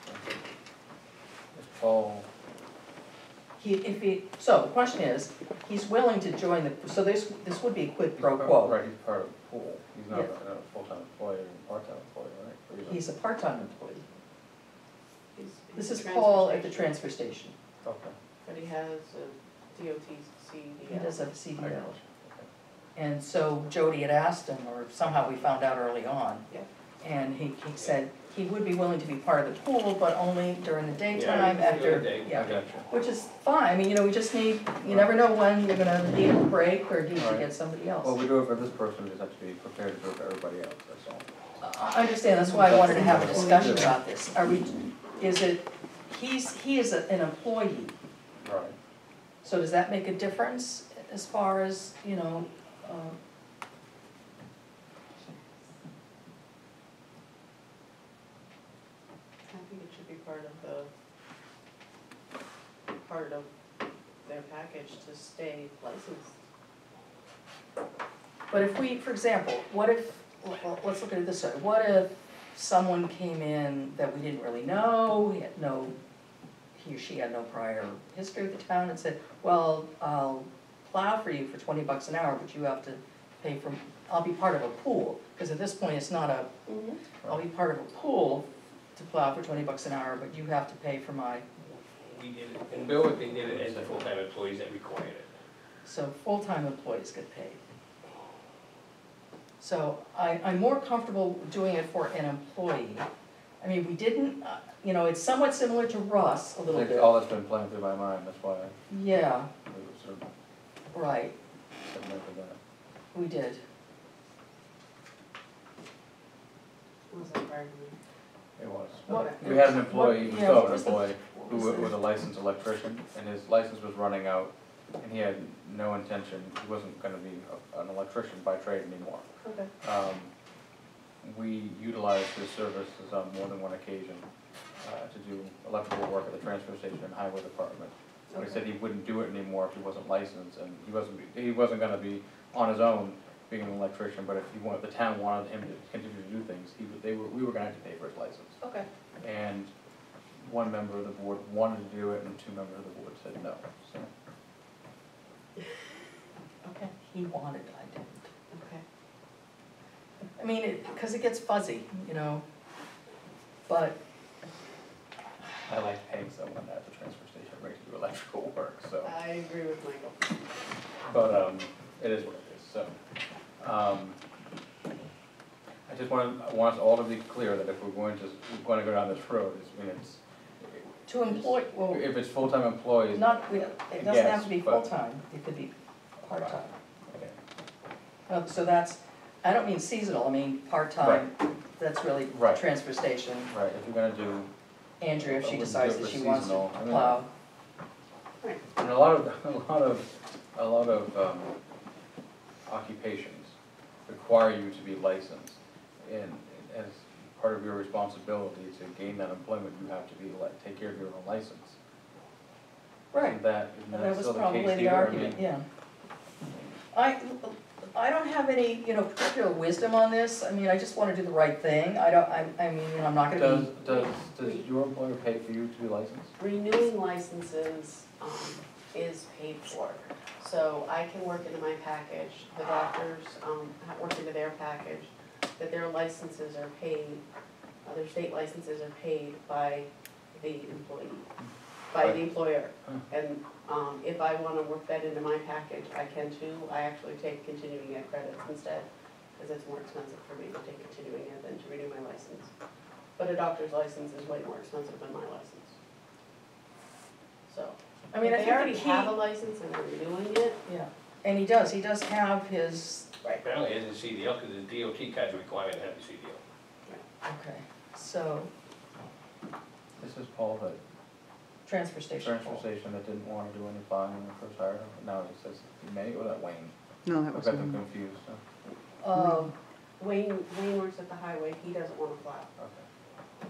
Speaker 7: if Paul,
Speaker 1: He, if he, so the question is, he's willing to join the, so this, this would be a quid pro quo.
Speaker 7: right, he's part of the pool, he's not a
Speaker 1: Yeah.
Speaker 7: a full-time employee or part-time employee, right? Or he's a-
Speaker 1: He's a part-time employee.
Speaker 4: He's-
Speaker 1: This
Speaker 4: he's
Speaker 1: is
Speaker 4: a
Speaker 1: Paul at the
Speaker 4: station,
Speaker 1: transfer station.
Speaker 7: Okay.
Speaker 4: But he has a D O T C D
Speaker 1: He
Speaker 4: L.
Speaker 1: does have a C D
Speaker 7: I got
Speaker 1: L.
Speaker 7: you.
Speaker 1: And so Jody had asked him, or somehow we found out early on.
Speaker 4: Yeah.
Speaker 1: And he, he said he would be willing to be part of the pool, but only during the daytime
Speaker 6: Yeah, during the
Speaker 1: after,
Speaker 6: day.
Speaker 7: I
Speaker 1: yeah.
Speaker 7: got you.
Speaker 1: Which is fine, I mean, you know, we just need, you never know when you're gonna need a break or need to
Speaker 7: Right.
Speaker 1: get somebody else.
Speaker 7: Well, we do it for this person, we just have to be prepared to do it for everybody else, that's all.
Speaker 1: I understand, that's why I wanted to have a discussion about this. Are we, is it, he's, he is a- an employee,
Speaker 7: Right.
Speaker 1: so does that make a difference as far as, you know, um,
Speaker 4: I think it should be part of the, part of their package to stay licensed.
Speaker 1: but if we, for example, what if, well, let's look at it this way, what if someone came in that we didn't really know, he had no, he or she had no prior history with the town and said, well, I'll plow for you for twenty bucks an hour, but you have to pay for, I'll be part of a pool, because at this point, it's not a, I'll be part of a pool to plow for twenty bucks an hour, but you have to pay for my,
Speaker 6: We did it, in Berwick, they did it as the full-time employees that required it.
Speaker 1: so full-time employees get paid. So I, I'm more comfortable doing it for an employee. I mean, we didn't, uh, you know, it's somewhat similar to Russ a little
Speaker 7: Like,
Speaker 1: bit.
Speaker 7: all that's been playing through my mind, that's why I
Speaker 1: Yeah,
Speaker 7: was sort of
Speaker 1: right,
Speaker 7: submitted that.
Speaker 1: we did.
Speaker 4: What was that part?
Speaker 7: It was.
Speaker 1: What-
Speaker 7: We had an employee, we
Speaker 1: what- yeah,
Speaker 7: still
Speaker 1: what
Speaker 7: have an
Speaker 1: was the-
Speaker 7: employee
Speaker 1: what
Speaker 7: who
Speaker 1: was
Speaker 7: wa-
Speaker 1: the-
Speaker 7: was a licensed electrician, and his license was running out, and he had no intention, he wasn't gonna be a- an electrician by trade anymore.
Speaker 4: Okay.
Speaker 7: Um, we utilized his services on more than one occasion, uh, to do electrical work at the transfer station and highway department. But he said he wouldn't do it anymore if he wasn't licensed, and he wasn't, he wasn't gonna be on his own being an electrician, but if he wanted, the town wanted him to continue to do things, he, would- they were, we were gonna have to pay for his license.
Speaker 4: Okay.
Speaker 7: And one member of the board wanted to do it, and two members of the board said no, so.
Speaker 1: Okay. He wanted, I didn't.
Speaker 4: Okay.
Speaker 1: I mean, it, because it gets fuzzy, you know, but,
Speaker 7: I like paying someone at the transfer station rate to do electrical work, so.
Speaker 4: I agree with Michael.
Speaker 7: But, um, it is what it is, so. Um, I just want, I want us all to be clear that if we're going to, we're gonna go down this road, it's, I mean, it's,
Speaker 1: to employ, well,
Speaker 7: if it's full-time employees.
Speaker 1: not, we don't- it doesn't have to be
Speaker 7: Yes, but-
Speaker 1: full-time, it could be part-time.
Speaker 7: Okay.
Speaker 1: Uh, So that's, I don't mean seasonal, I mean part-time, that's really
Speaker 7: Right.
Speaker 1: transfer station.
Speaker 7: Right, if you're gonna do,
Speaker 1: Andrea, if
Speaker 7: I
Speaker 1: she
Speaker 7: wouldn't
Speaker 1: decides
Speaker 7: do it
Speaker 1: that
Speaker 7: for
Speaker 1: she wants to
Speaker 7: seasonal. I mean,
Speaker 1: plow.
Speaker 4: Right.
Speaker 7: and a lot of, a lot of, a lot of, um, occupations require you to be licensed. And as part of your responsibility to gain that employment, you have to be, like, take care of your own license.
Speaker 1: Right,
Speaker 7: Isn't that, isn't
Speaker 1: and
Speaker 7: that
Speaker 1: that was
Speaker 7: still the
Speaker 1: probably
Speaker 7: case
Speaker 1: the
Speaker 7: here? I
Speaker 1: argument,
Speaker 7: mean,
Speaker 1: yeah. I, I don't have any, you know, particular wisdom on this, I mean, I just wanna do the right thing, I don't, I, I mean, you know, I'm not gonna
Speaker 7: Does,
Speaker 1: be,
Speaker 7: does, does your employer pay for you to be licensed?
Speaker 4: Renewing licenses, um, is paid for. So I can work into my package, the doctors, um, ha- work into their package, that their licenses are paid, uh, their state licenses are paid by the employee, by the employer.
Speaker 7: Hmm.
Speaker 4: And, um, if I wanna work that into my package, I can too, I actually take continuing ed credits instead, cause it's more expensive for me to take continuing ed than to renew my license. But a doctor's license is way more expensive than my license. So,
Speaker 1: I mean, I
Speaker 4: if
Speaker 1: think
Speaker 4: they already
Speaker 1: the key,
Speaker 4: have a license and they're renewing it,
Speaker 1: yeah, and he does, he does have his,
Speaker 6: Apparently it is a C D L, because the D O T card's required to have a C D L.
Speaker 1: okay, so,
Speaker 7: This is Paul, the
Speaker 1: transfer station.
Speaker 7: transfer
Speaker 1: pool.
Speaker 7: station that didn't wanna do any plowing when we first hired him, now he says he may, or that Wayne?
Speaker 8: No, that
Speaker 7: I've
Speaker 8: was
Speaker 7: got them
Speaker 8: one.
Speaker 7: confused, so,
Speaker 1: Um,
Speaker 4: Wayne, Wayne works at the highway, he doesn't wanna plow.
Speaker 7: okay.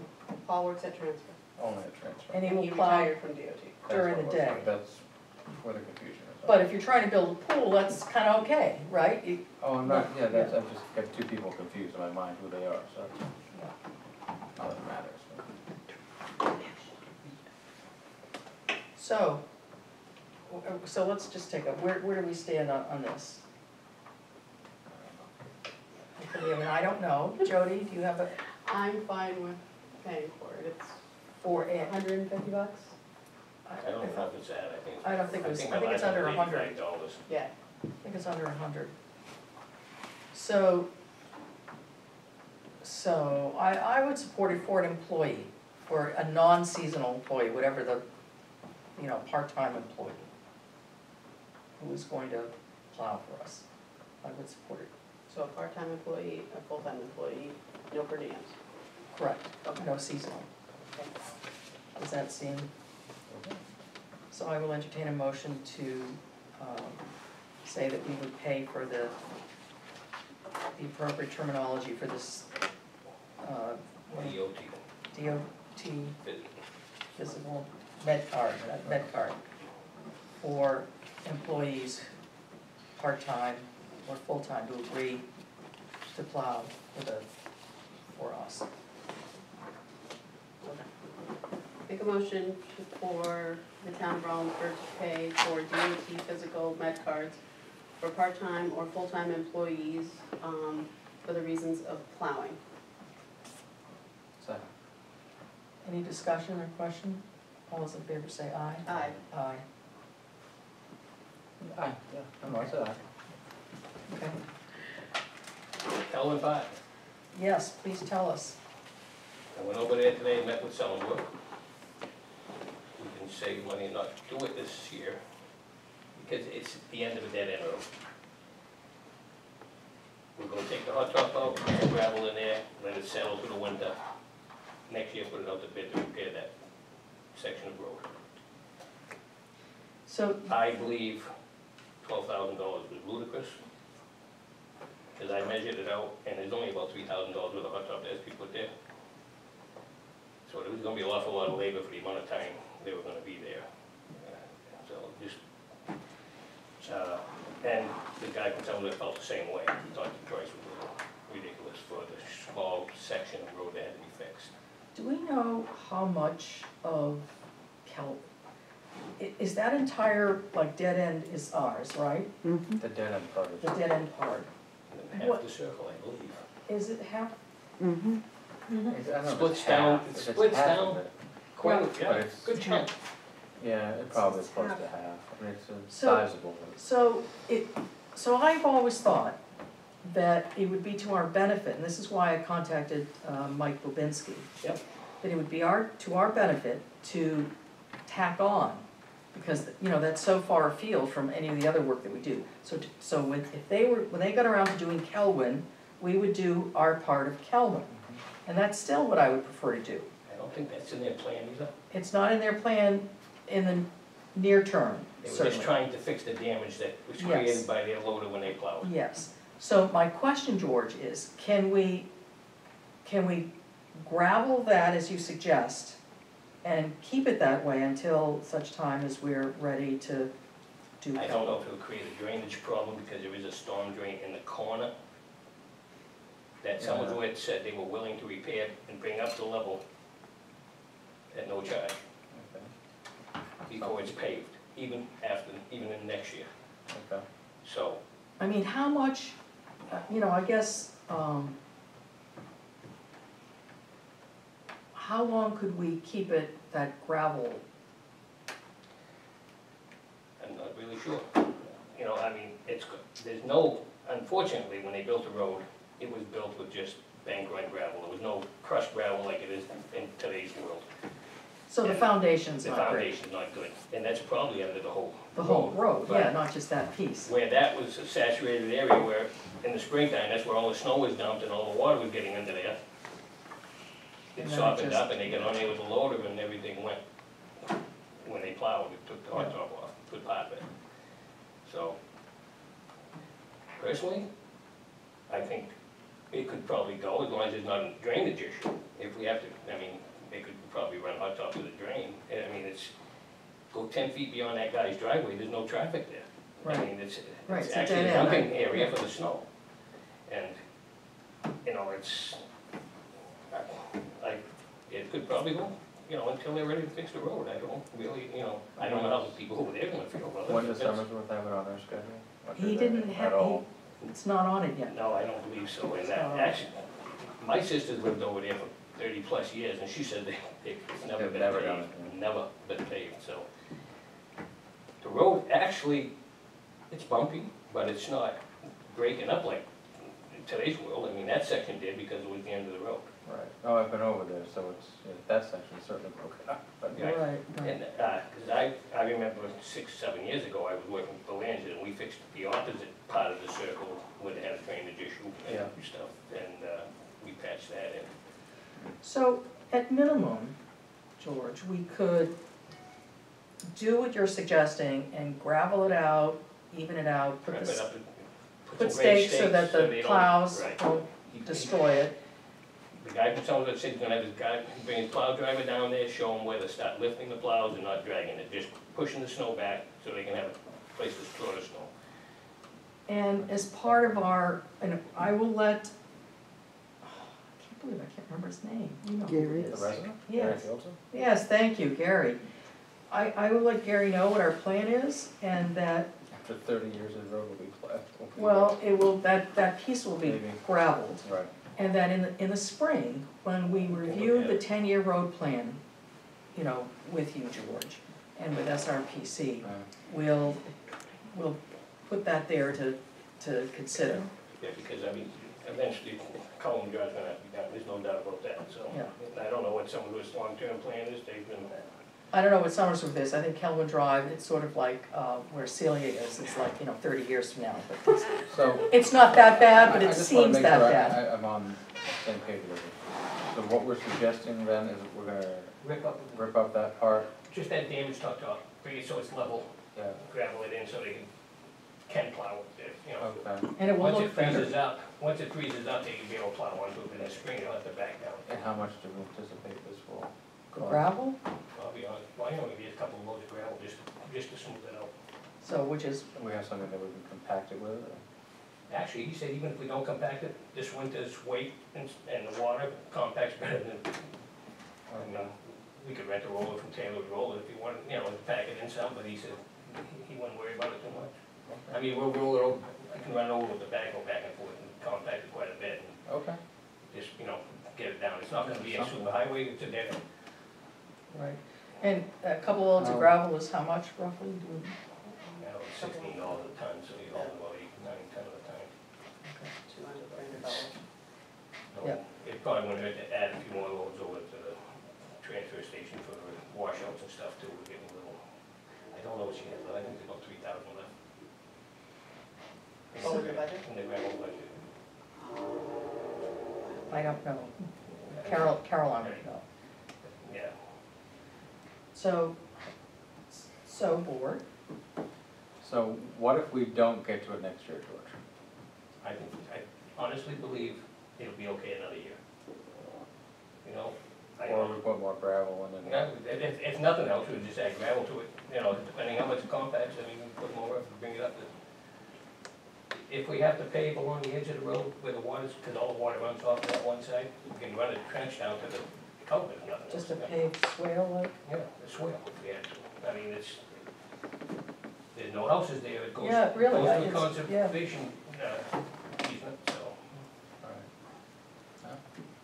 Speaker 4: Paul works at transfer.
Speaker 7: Only a transfer.
Speaker 1: And he
Speaker 4: And
Speaker 1: will
Speaker 4: he
Speaker 1: plow,
Speaker 4: retired from D O T.
Speaker 7: That's
Speaker 1: during
Speaker 7: what
Speaker 1: the
Speaker 7: it was.
Speaker 1: day.
Speaker 7: That's where the confusion is.
Speaker 1: but if you're trying to build a pool, that's kinda okay, right? You-
Speaker 7: Oh, I'm not, yeah, that's, I've just got two people confused in my mind who they are, so that's all that matters.
Speaker 1: So, w- uh, so let's just take a, where, where do we stand on, on this? I mean, I don't know, Jody, do you have a,
Speaker 4: I'm fine with paying for it, it's
Speaker 1: for
Speaker 4: a
Speaker 1: it?
Speaker 4: hundred and fifty bucks?
Speaker 6: I don't know if it's that, I think.
Speaker 1: I don't think it was- I
Speaker 6: my
Speaker 1: think it's
Speaker 6: last
Speaker 1: under
Speaker 6: one
Speaker 1: a
Speaker 6: was
Speaker 1: hundred.
Speaker 6: eighty-five dollars.
Speaker 4: Yeah.
Speaker 1: I think it's under a hundred. So, so I, I would support it for an employee, for a non-seasonal employee, whatever the, you know, part-time employee who is going to plow for us. I would support it.
Speaker 4: So a part-time employee, a full-time employee, no per diems.
Speaker 1: Correct, no seasonal. Does that seem? So I will entertain a motion to, um, say that we would pay for the, the appropriate terminology for this, uh, what-
Speaker 6: D O T.
Speaker 1: D O T physical med card, not med card, for employees, part-time or full-time, to agree to plow for the, for us.
Speaker 4: Make a motion to- for the town of Rollinsford to pay for D O T physical med cards for part-time or full-time employees, um, for the reasons of plowing.
Speaker 7: Second.
Speaker 1: Any discussion or question? All those in favor say aye.
Speaker 4: Aye.
Speaker 1: Aye.
Speaker 7: Aye, yeah, I know, I said aye.
Speaker 1: Okay.
Speaker 6: Calvin Park,
Speaker 1: Yes, please tell us.
Speaker 6: I went over there today and met with Sellenbrook. We can save money and not do it this year, because it's the end of a dead end road. We're gonna take the hot top out, put some gravel in there, let it settle through the winter. Next year, put it out to bid to repair that section of road.
Speaker 1: So,
Speaker 6: I believe twelve thousand dollars was ludicrous, because I measured it out, and there's only about three thousand dollars worth of hot top that has to be put there. So it was gonna be an awful lot of labor for the amount of time they were gonna be there. Uh, So just, uh, and the guy from Selma felt the same way, he thought the price was a little ridiculous for the small section of road that had to be fixed.
Speaker 1: do we know how much of Cal, i- is that entire, like, dead end is ours, right?
Speaker 7: The dead end part is.
Speaker 1: The dead end part.
Speaker 6: And then
Speaker 1: What-
Speaker 6: half the circle, I believe.
Speaker 1: Is it half?
Speaker 2: Mm-hmm.
Speaker 7: I don't know if it's
Speaker 6: Splits down-
Speaker 7: half,
Speaker 6: it
Speaker 7: if it's
Speaker 6: splits
Speaker 7: half
Speaker 6: down.
Speaker 7: of it.
Speaker 6: Quite,
Speaker 7: But
Speaker 6: yeah,
Speaker 7: it's-
Speaker 6: good chunk.
Speaker 7: Yeah, it probably is
Speaker 2: It's
Speaker 7: close
Speaker 2: half.
Speaker 7: to half, I mean, it's a
Speaker 1: So-
Speaker 7: sizable one.
Speaker 1: So it, so I've always thought that it would be to our benefit, and this is why I contacted uh, Mike Bobinski.
Speaker 6: Yep.
Speaker 1: That it would be our, to our benefit to tack on, because, you know, that's so far afield from any of the other work that we do. So, to- so when, if they were, when they got around to doing Kelwin, we would do our part of Kelwin. And that's still what I would prefer to do.
Speaker 6: I don't think that's in their plan either.
Speaker 1: It's not in their plan in the near term,
Speaker 6: They were
Speaker 1: certainly.
Speaker 6: just trying to fix the damage that was
Speaker 1: Yes.
Speaker 6: created by their loader when they plowed.
Speaker 1: Yes, so my question, George, is can we, can we gravel that as you suggest and keep it that way until such time as we're ready to do?
Speaker 6: I don't know if it would create a drainage problem because there is a storm drain in the corner that someone's
Speaker 7: Yeah.
Speaker 6: with said they were willing to repair and bring up the level at no charge
Speaker 7: Okay,
Speaker 6: before it's paved, even after, even in next year.
Speaker 7: okay.
Speaker 6: So,
Speaker 1: I mean, how much, uh, you know, I guess, um, how long could we keep it, that gravel?
Speaker 6: I'm not really sure. You know, I mean, it's, go- there's no, unfortunately, when they built the road, it was built with just bank run gravel. There was no crushed gravel like it is in today's world.
Speaker 1: So the
Speaker 6: Yeah.
Speaker 1: foundation's
Speaker 6: The
Speaker 1: not great.
Speaker 6: foundation's not good, and that's probably under the whole
Speaker 1: The whole road, yeah,
Speaker 6: But
Speaker 1: not just that piece.
Speaker 6: where that was a saturated area where, in the springtime, that's where all the snow was dumped and all the water was getting under there. It
Speaker 1: And then it
Speaker 6: softened
Speaker 1: just-
Speaker 6: up and they got on there with the loader and everything went, when they plowed, it took the hot top off, good part of it. So, personally, I think it could probably go as long as it's not a drainage issue. If we have to, I mean, it probably run hot top to the drain. And I mean, it's, go ten feet beyond that guy's driveway, there's no traffic there. I
Speaker 1: Right.
Speaker 6: mean, it's,
Speaker 1: Right,
Speaker 6: it's
Speaker 1: it's a
Speaker 6: actually a
Speaker 1: dead end.
Speaker 6: dumping area for the snow. And, you know, it's, I, it could probably go, you know, until they're ready to fix the road. I don't really, you know, I don't know how the people over there gonna feel about it.
Speaker 7: When does
Speaker 6: That's-
Speaker 7: Summersworth have it on their schedule? When
Speaker 1: He
Speaker 7: do they-
Speaker 1: didn't have,
Speaker 7: At all?
Speaker 1: he, it's not on it yet.
Speaker 6: No, I don't believe so, and that,
Speaker 1: So-
Speaker 6: actually, my sister's lived over there for thirty plus years, and she said they, they've never
Speaker 7: They've
Speaker 6: been
Speaker 7: never done
Speaker 6: paved,
Speaker 7: it, yeah.
Speaker 6: never been paved, so. The road, actually, it's bumpy, but it's not breaking up like in today's world, I mean, that section did because it was the end of the road.
Speaker 7: Right, oh, I've been over there, so it's, yeah, that section is certainly broken up, but
Speaker 6: Yeah.
Speaker 1: Right, right.
Speaker 6: And, uh 'cause I, I remember six, seven years ago, I was working with Belanger, and we fixed the opposite part of the circle where they had a drainage issue
Speaker 7: Yeah.
Speaker 6: and stuff, and, uh, we patched that in.
Speaker 1: So, at minimum, George, we could do what you're suggesting and gravel it out, even it out, put
Speaker 6: Wrap
Speaker 1: the,
Speaker 6: it
Speaker 1: s-
Speaker 6: up and put
Speaker 1: put
Speaker 6: some grade
Speaker 1: stakes so that
Speaker 6: they
Speaker 1: the
Speaker 6: don't-
Speaker 1: plows
Speaker 6: right.
Speaker 1: won't
Speaker 6: He- he-
Speaker 1: destroy it.
Speaker 6: The guy from Somerset said he's gonna have his guy bring his plow driver down there, show him where to start lifting the plows and not dragging it, just pushing the snow back so they can have a place to store the snow.
Speaker 1: And as part of our, and I will let, I can't believe I can't remember his name, you know who
Speaker 2: Gary.
Speaker 1: it
Speaker 7: the
Speaker 1: is.
Speaker 7: resident? Gary
Speaker 1: Yes.
Speaker 7: Fieldson?
Speaker 1: Yes, thank you, Gary. I, I will let Gary know what our plan is, and that,
Speaker 7: After thirty years, the road will be plowed. will be-
Speaker 1: well, it will, that, that piece will be
Speaker 7: Maybe.
Speaker 1: gravelled.
Speaker 7: Right,
Speaker 1: And that in, the in the spring, when we review
Speaker 6: at
Speaker 1: the
Speaker 6: it.
Speaker 1: ten-year road plan, you know, with you, George, and with S R P C,
Speaker 7: right.
Speaker 1: we'll, we'll put that there to, to consider.
Speaker 6: Yeah, because I mean, eventually, Cullen Drive's gonna have to be done, there's no doubt about that, so.
Speaker 1: Yeah.
Speaker 6: I don't know what some of those long-term plan is, they've been,
Speaker 1: I don't know what Somersworth is, I think Kelwood Drive, it's sort of like, uh, where Celia is, it's like, you know, thirty years from now, but it's,
Speaker 7: So.
Speaker 1: it's not that bad, but
Speaker 7: I- I
Speaker 1: it
Speaker 7: just wanna
Speaker 1: seems
Speaker 7: make
Speaker 1: that
Speaker 7: sure I-
Speaker 1: bad.
Speaker 7: I, I'm on the same page with you. So what we're suggesting then is we're gonna
Speaker 6: rip up,
Speaker 7: rip up that part,
Speaker 6: just that damage top top, bring it so it's level,
Speaker 7: yeah,
Speaker 6: gravel it in so they can, can plow it, if, you know.
Speaker 7: okay.
Speaker 1: And it will
Speaker 6: Once it
Speaker 1: look better.
Speaker 6: freezes up, once it freezes up, they can be able to plow onto it, but in the spring, they'll have to back down.
Speaker 7: And how much do we anticipate this will cost?
Speaker 1: Gravel,
Speaker 6: I'll be honest, well, I know maybe a couple of loads of gravel, just, just to smooth it out.
Speaker 1: so, which is,
Speaker 7: We have something that we can compact it with, or?
Speaker 6: Actually, he said even if we don't compact it, this winter's weight and, and the water compacts better than, I mean, we could rent a roller from Taylor's Roller if you wanted, you know, pack it in some, but he said he- he wouldn't worry about it too much. I mean, we'll roll it over, I can run it over with the back, go back and forth and compact it quite a bit and
Speaker 7: Okay.
Speaker 6: just, you know, get it down. It's not gonna be a super highway, it's a dead end.
Speaker 1: right, and a couple loads of
Speaker 7: Um,
Speaker 1: gravel is how much roughly? Do we-
Speaker 6: You know, it's sixteen dollars a ton, so you haul about eight, nine ton at a time.
Speaker 4: Two hundred, three hundred dollars.
Speaker 6: So
Speaker 1: Yeah.
Speaker 6: It probably wouldn't hurt to add a few more loads over to the transfer station for the washouts and stuff too, we're getting a little, I don't know what she has, but I think there's about three thousand left.
Speaker 4: What was the budget?
Speaker 6: In the gravel budget.
Speaker 1: I don't know. Carol, Caroline would know.
Speaker 6: Yeah,
Speaker 1: So, so board,
Speaker 7: So what if we don't get to it next year, George?
Speaker 6: I think, I honestly believe it'll be okay another year. You know, I
Speaker 7: Or
Speaker 6: don't,
Speaker 7: we put more gravel in
Speaker 6: no,
Speaker 7: and,
Speaker 6: if, if- if nothing else, we would just add gravel to it, you know, depending how much it compacts, I mean, we can put more, up and bring it up to. If we have to pave along the edge of the road where the water's, because all the water runs off that one side, we can run a trench down to the culvert, nothing else.
Speaker 1: just a paved swale like,
Speaker 6: Yeah, the swale, if we had to. I mean, it's, there's no houses there, it goes,
Speaker 1: Yeah,
Speaker 6: goes
Speaker 1: really, I-
Speaker 6: to
Speaker 1: it's- yeah.
Speaker 6: conservation, uh, easement, so,
Speaker 7: alright.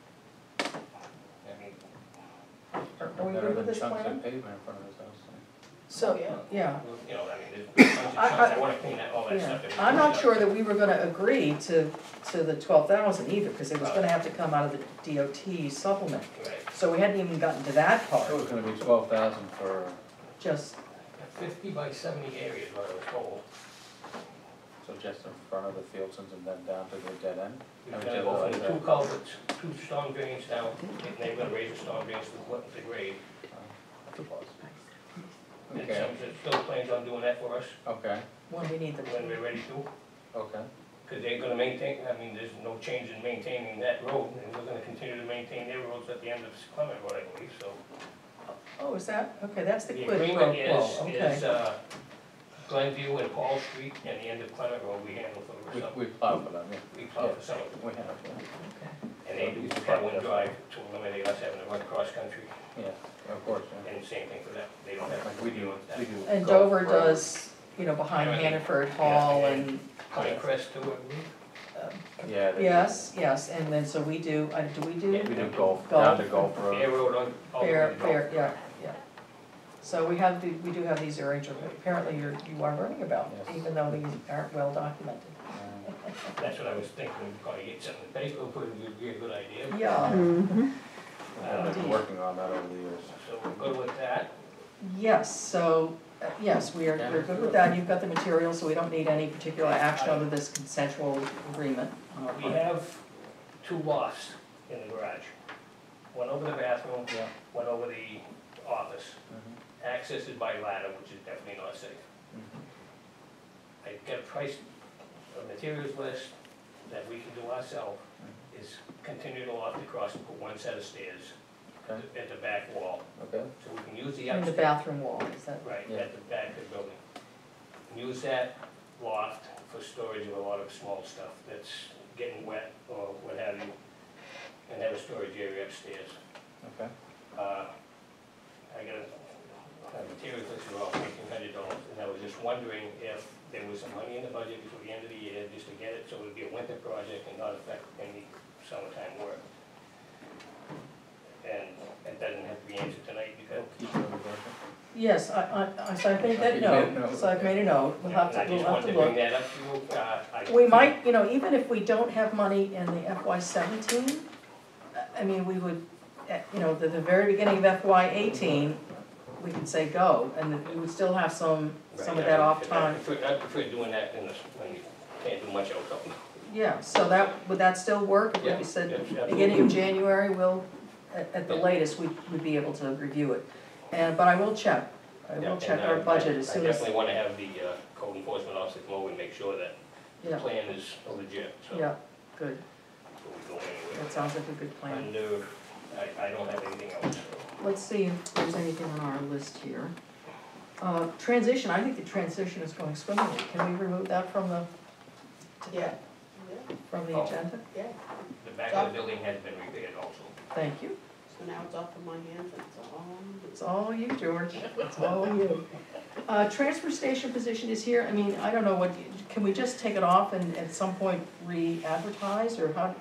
Speaker 6: I mean,
Speaker 1: are are we
Speaker 7: Better
Speaker 1: good with
Speaker 7: than
Speaker 1: this
Speaker 7: chunks
Speaker 1: plan?
Speaker 7: of pavement in front of his house.
Speaker 1: So,
Speaker 6: Yeah.
Speaker 1: yeah,
Speaker 6: you know, I mean, there's tons of
Speaker 1: I-
Speaker 6: chunks, I
Speaker 1: I-
Speaker 6: wanna clean that, all that
Speaker 1: yeah.
Speaker 6: stuff.
Speaker 1: I'm not sure that we were gonna agree to, to the twelve thousand either, because it was gonna have to come out of the D O T supplement.
Speaker 6: Right,
Speaker 1: So we hadn't even gotten to that
Speaker 7: It
Speaker 1: part,
Speaker 7: was gonna be twelve thousand for,
Speaker 1: just,
Speaker 6: a fifty by seventy area is what I was told.
Speaker 7: so just in front of the Fieldsons and then down to the dead end?
Speaker 6: We're
Speaker 7: I mean,
Speaker 6: gonna
Speaker 7: to
Speaker 6: go
Speaker 7: the-
Speaker 6: from the two culverts, two storm drains down, and they're gonna raise the storm drains to what, the grade.
Speaker 7: That's a plus.
Speaker 6: And
Speaker 7: Okay,
Speaker 6: some, still plans on doing that for us
Speaker 7: okay,
Speaker 1: when we need them.
Speaker 6: when we're ready to.
Speaker 7: okay.
Speaker 6: because they're gonna maintain, I mean, there's no change in maintaining that road, and we're gonna continue to maintain their roads at the end of Clement Road, I believe, so.
Speaker 1: Oh, is that, okay, that's the
Speaker 6: The
Speaker 1: quid pro
Speaker 6: agreement
Speaker 1: quo,
Speaker 6: is,
Speaker 1: okay.
Speaker 6: is, uh, Glenview and Paul Street and the end of Clement Road, we handle for
Speaker 7: We,
Speaker 6: the summer.
Speaker 7: we plow for them, yeah.
Speaker 6: We plow for some of it,
Speaker 7: We have, yeah.
Speaker 1: Okay.
Speaker 6: and they do Penland Drive to eliminate us having to run cross-country,
Speaker 7: Yeah, of course, yeah.
Speaker 6: and same thing for them, they don't have
Speaker 7: Like
Speaker 6: to
Speaker 7: we
Speaker 6: deal
Speaker 7: do,
Speaker 6: with that.
Speaker 7: we do.
Speaker 1: And
Speaker 7: Gulf
Speaker 1: Dover
Speaker 7: Road.
Speaker 1: does, you know, behind
Speaker 6: Yeah,
Speaker 1: Hannaford
Speaker 6: yeah,
Speaker 1: Hall
Speaker 6: and-
Speaker 1: and,
Speaker 6: Pinecrest too, I believe.
Speaker 7: Yeah. they-
Speaker 1: yes, yes, and then, so we do, uh, do we do?
Speaker 7: We do Gulf,
Speaker 1: Gulf.
Speaker 7: down to Gulf
Speaker 6: Fair
Speaker 7: Road.
Speaker 6: Road on, all the way
Speaker 1: Fair,
Speaker 6: to
Speaker 1: fair,
Speaker 6: Gulf.
Speaker 1: yeah, yeah. So we have, the- we do have these arrangements, apparently you're, you are learning about,
Speaker 7: Yes.
Speaker 1: even though these aren't well documented.
Speaker 7: Uh,
Speaker 6: That's what I was thinking, we'd probably get something in paper, would be a good idea.
Speaker 1: Yeah,
Speaker 7: I've been
Speaker 1: Indeed.
Speaker 7: working on that over the years.
Speaker 6: So we're good with that.
Speaker 1: yes, so, uh, yes, we are, we're good with that, you've got the material, so we don't need any particular action under this consensual agreement. on our
Speaker 6: We
Speaker 1: part.
Speaker 6: have two lofts in the garage. One over the bathroom,
Speaker 7: Yeah.
Speaker 6: one over the office.
Speaker 7: Mhm.
Speaker 6: Access is by ladder, which is definitely not safe.
Speaker 7: Mhm.
Speaker 6: I got a price, a materials list that we can do ourselves, is continue the loft across and put one set of stairs
Speaker 7: Okay.
Speaker 6: at the back wall.
Speaker 7: Okay.
Speaker 6: So we can use the
Speaker 1: In the
Speaker 6: upstairs,
Speaker 1: bathroom wall, is that,
Speaker 6: right,
Speaker 7: Yeah.
Speaker 6: at the back of the building. Use that loft for storage of a lot of small stuff that's getting wet or what have you, and have a storage area upstairs.
Speaker 7: Okay.
Speaker 6: Uh, I got a, a material list of all eighteen hundred dollars, and I was just wondering if there was some money in the budget before the end of the year, just to get it, so it would be a winter project and not affect any summertime work. And it doesn't have to be answered tonight, because
Speaker 7: Keep it in the budget.
Speaker 1: yes, I, I, so I've made that
Speaker 7: You made a
Speaker 1: note,
Speaker 7: note,
Speaker 1: so I've
Speaker 7: okay.
Speaker 1: made a note, we'll have
Speaker 6: and
Speaker 1: to,
Speaker 6: I
Speaker 1: we'll
Speaker 6: just
Speaker 1: have
Speaker 6: wanted
Speaker 1: to
Speaker 6: to bring
Speaker 1: look.
Speaker 6: that up to you. Uh, I-
Speaker 1: We might, you know, even if we don't have money in the F Y seventeen, I mean, we would, eh, you know, the, the very beginning of F Y eighteen, we could say go, and we would still have some, some of
Speaker 6: Right,
Speaker 1: that
Speaker 6: I-
Speaker 1: off
Speaker 6: I
Speaker 1: time.
Speaker 6: prefer, I prefer doing that in the, when you can't do much else.
Speaker 1: Yeah, so that, would that still work? If
Speaker 6: Yeah,
Speaker 1: we said,
Speaker 6: yes, absolutely.
Speaker 1: beginning of January, we'll, at, at the
Speaker 6: Yeah.
Speaker 1: latest, we, we'd be able to review it. And, but I will check, I
Speaker 6: Yeah,
Speaker 1: will check
Speaker 6: and,
Speaker 1: our
Speaker 6: uh,
Speaker 1: budget
Speaker 6: I-
Speaker 1: as soon
Speaker 6: I
Speaker 1: as,
Speaker 6: definitely wanna have the, uh, code enforcement officer come over and make sure that the
Speaker 1: yeah,
Speaker 6: plan is legit, so.
Speaker 1: yeah, good,
Speaker 6: Before we go anywhere.
Speaker 1: that sounds like a good plan.
Speaker 6: Under, I, I don't have anything else, so.
Speaker 1: Let's see if there's anything on our list here. Uh, transition, I think the transition is going swimmingly. Can we remove that from the,
Speaker 4: Yeah.
Speaker 1: from the
Speaker 6: Oh.
Speaker 1: agenda?
Speaker 4: Yeah,
Speaker 6: The back of the building has been repaired also.
Speaker 1: Thank you.
Speaker 4: so now it's off of my hands and it's all on you.
Speaker 1: It's all you, George. It's all you. Uh, transfer station position is here. I mean, I don't know what, can we just take it off and at some point re-advertise or how?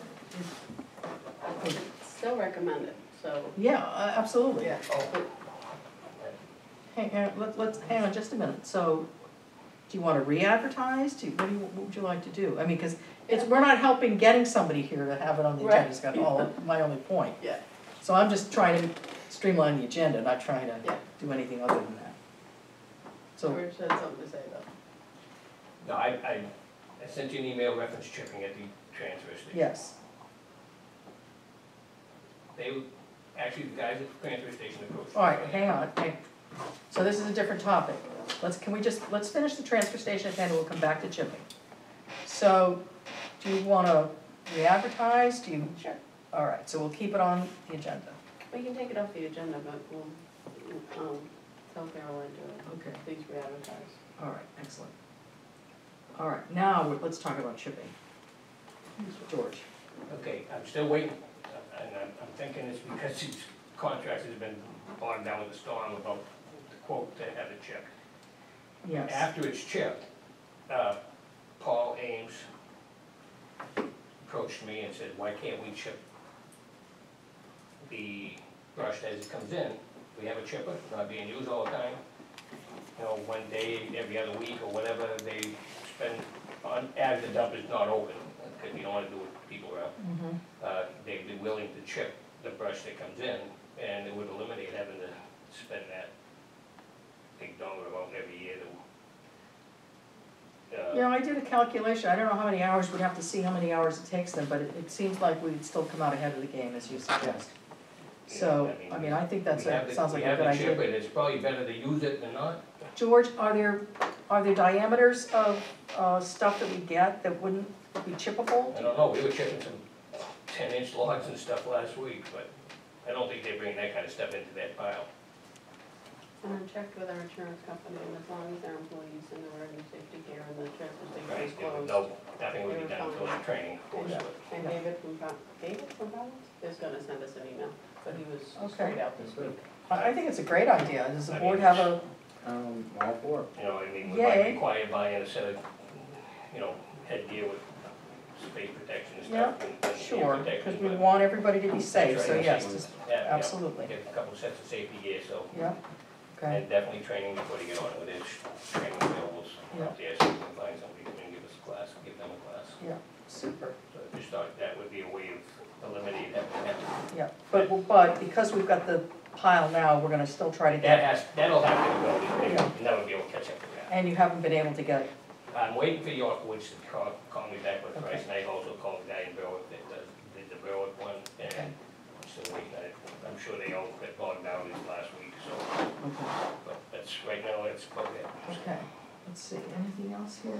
Speaker 4: Still recommend it, so.
Speaker 1: Yeah, uh, absolutely.
Speaker 4: Yeah.
Speaker 6: Oh.
Speaker 1: Hang, hang, let, let's, hang on just a minute. So, do you wanna re-advertise? Do, you- what do you, what would you like to do? I mean, cause it's, we're not helping getting somebody here to have it on the agenda.
Speaker 4: Right.
Speaker 1: It's got all, my only point.
Speaker 4: Yeah.
Speaker 1: So I'm just trying to streamline the agenda, not trying to
Speaker 4: Yeah.
Speaker 1: do anything other than that. So,
Speaker 4: George had something to say though.
Speaker 6: No, I, I, I sent you an email reference chipping at the transfer station.
Speaker 1: yes,
Speaker 6: They, actually, the guys at the transfer station approached. me.
Speaker 1: all right, hang on, hang. So this is a different topic. Let's, can we just, let's finish the transfer station and we'll come back to chipping. So, do you wanna re-advertise? Do you?
Speaker 4: Sure.
Speaker 1: All right, so we'll keep it on the agenda.
Speaker 4: We can take it off the agenda, but we'll, um, tell Caroline to,
Speaker 1: Okay.
Speaker 4: please re-advertise.
Speaker 1: All right, excellent. All right, now, we're- let's talk about chipping. George.
Speaker 6: Okay, I'm still waiting, and I'm, I'm thinking it's because these contractors have been bogged down with the storm about the quote to have it chipped.
Speaker 1: Yes.
Speaker 6: After it's chipped, uh, Paul Ames approached me and said, why can't we chip the brush as it comes in? We have a chipper, not being used all the time. You know, one day, every other week, or whatever they spend on, as the dump is not open, because we don't wanna do it, people around.
Speaker 1: Mhm.
Speaker 6: Uh, they'd be willing to chip the brush that comes in, and it would eliminate having to spend that big dollar amount every year to. uh,
Speaker 1: Yeah, I did a calculation, I don't know how many hours, we'd have to see how many hours it takes them, but it, it seems like we'd still come out ahead of the game, as you suggest. So, I mean, I think that's
Speaker 6: we have
Speaker 1: a,
Speaker 6: the-
Speaker 1: sounds like a good
Speaker 6: We have the chip,
Speaker 1: idea.
Speaker 6: and it's probably better to use it than not.
Speaker 1: George, are there, are there diameters of, uh, stuff that we get that wouldn't be chippable?
Speaker 6: I don't know, we were chipping some ten inch logs and stuff last week, but I don't think they bring that kind of stuff into that pile.
Speaker 4: And I checked with our insurance company, and as long as their employees and the road and safety care and the transfer station
Speaker 6: Right,
Speaker 4: is
Speaker 6: there was
Speaker 4: closed.
Speaker 6: no, nothing would be
Speaker 4: They were
Speaker 6: done until
Speaker 4: fine.
Speaker 6: the training, of course,
Speaker 4: And
Speaker 6: but
Speaker 4: and David from, Fal- David from Fallon is gonna send us an email, but he was
Speaker 1: Okay.
Speaker 4: straight out this week.
Speaker 1: I I think it's a great idea. Does the
Speaker 6: I
Speaker 1: board
Speaker 6: mean,
Speaker 1: have a,
Speaker 7: Um, all for it.
Speaker 6: you know, I mean, we might
Speaker 1: Yay.
Speaker 6: require buying a set of, you know, headgear with space protection and
Speaker 1: Yeah,
Speaker 6: stuff. and- and ear
Speaker 1: sure,
Speaker 6: protection,
Speaker 1: because we
Speaker 6: but-
Speaker 1: want everybody to be safe,
Speaker 6: That's
Speaker 1: so
Speaker 6: right,
Speaker 1: yes,
Speaker 6: and
Speaker 1: just-
Speaker 6: yeah, yeah,
Speaker 1: absolutely.
Speaker 6: Get a couple sets of safety gear, so,
Speaker 1: yeah, okay,
Speaker 6: and definitely training before they get on it, with their training available
Speaker 1: Yeah.
Speaker 6: out there, so we can find somebody who can give us a class, give them a class.
Speaker 1: yeah, super,
Speaker 6: So I just thought that would be a way of eliminating that.
Speaker 1: yeah. But, but because we've got the pile now, we're gonna still try to
Speaker 6: That
Speaker 1: get,
Speaker 6: has, that'll have to go, they-
Speaker 1: Yeah.
Speaker 6: they'll never be able to catch up to that.
Speaker 1: and you haven't been able to get,
Speaker 6: I'm waiting for York Woods to call, call me back with a price,
Speaker 1: Okay.
Speaker 6: and I also called the guy in Berwick that does, did the Berwick one, and
Speaker 1: Okay.
Speaker 6: I'm still waiting on it. I'm sure they all got bogged down this last week, so,
Speaker 1: okay,
Speaker 6: but that's, right now, that's about it.
Speaker 1: okay. Let's see, anything else here?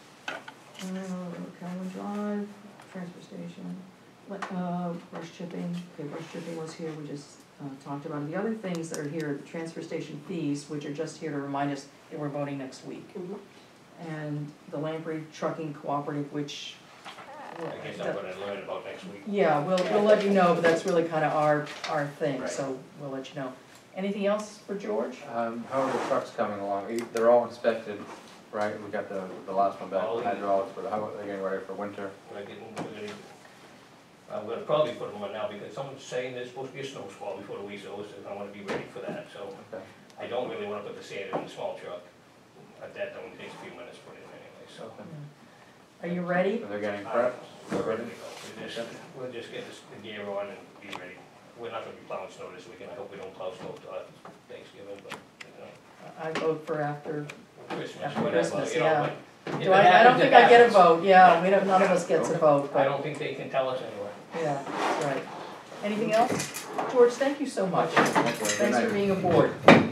Speaker 1: Uh, Calvin Drive, transfer station, Let- uh, brush chipping, okay, brush chipping was here, we just, uh, talked about it. The other things that are here, transfer station fees, which are just here to remind us that we're voting next week.
Speaker 4: Mhm.
Speaker 1: And the Lamprey Trucking Cooperative, which.
Speaker 6: I guess I'm gonna learn about next week.
Speaker 1: Yeah, we'll, we'll let you know, but that's really kind of our, our thing,
Speaker 6: Right.
Speaker 1: so we'll let you know. Anything else for George?
Speaker 7: Um, how are the trucks coming along? Eh, They're all inspected, right? We got the, the last one back,
Speaker 6: All
Speaker 7: the
Speaker 6: in.
Speaker 7: hydraulics, but how are they getting ready for winter?
Speaker 6: We're getting, we're gonna, I'm gonna probably put them on now, because someone's saying there's supposed to be a snow squall before the week's over, so I wanna be ready for that, so.
Speaker 7: Okay.
Speaker 6: I don't really wanna put the sand in the small truck, but that only takes a few minutes to put it in anyway, so.
Speaker 1: Are you ready?
Speaker 7: Are they getting prepped?
Speaker 6: We're ready to go. We'll just, we'll just get this- the gear on and be ready. We're not gonna be plowing snow this weekend, I hope we don't plow snow till after Thanksgiving, but, you know,
Speaker 1: I vote for after,
Speaker 6: Christmas,
Speaker 1: After
Speaker 6: whatever,
Speaker 1: Christmas,
Speaker 6: you know,
Speaker 1: yeah.
Speaker 6: but. if
Speaker 1: do
Speaker 6: it
Speaker 1: I, I don't
Speaker 6: happens,
Speaker 1: think
Speaker 6: it
Speaker 1: I get a
Speaker 6: happens.
Speaker 1: vote, yeah, we don't, none of us gets a vote,
Speaker 6: I
Speaker 1: but,
Speaker 6: don't think they can tell us anyway.
Speaker 1: yeah, that's right. Anything else? George, thank you so much.
Speaker 7: Okay, good
Speaker 1: Thanks for
Speaker 7: night.
Speaker 1: being aboard.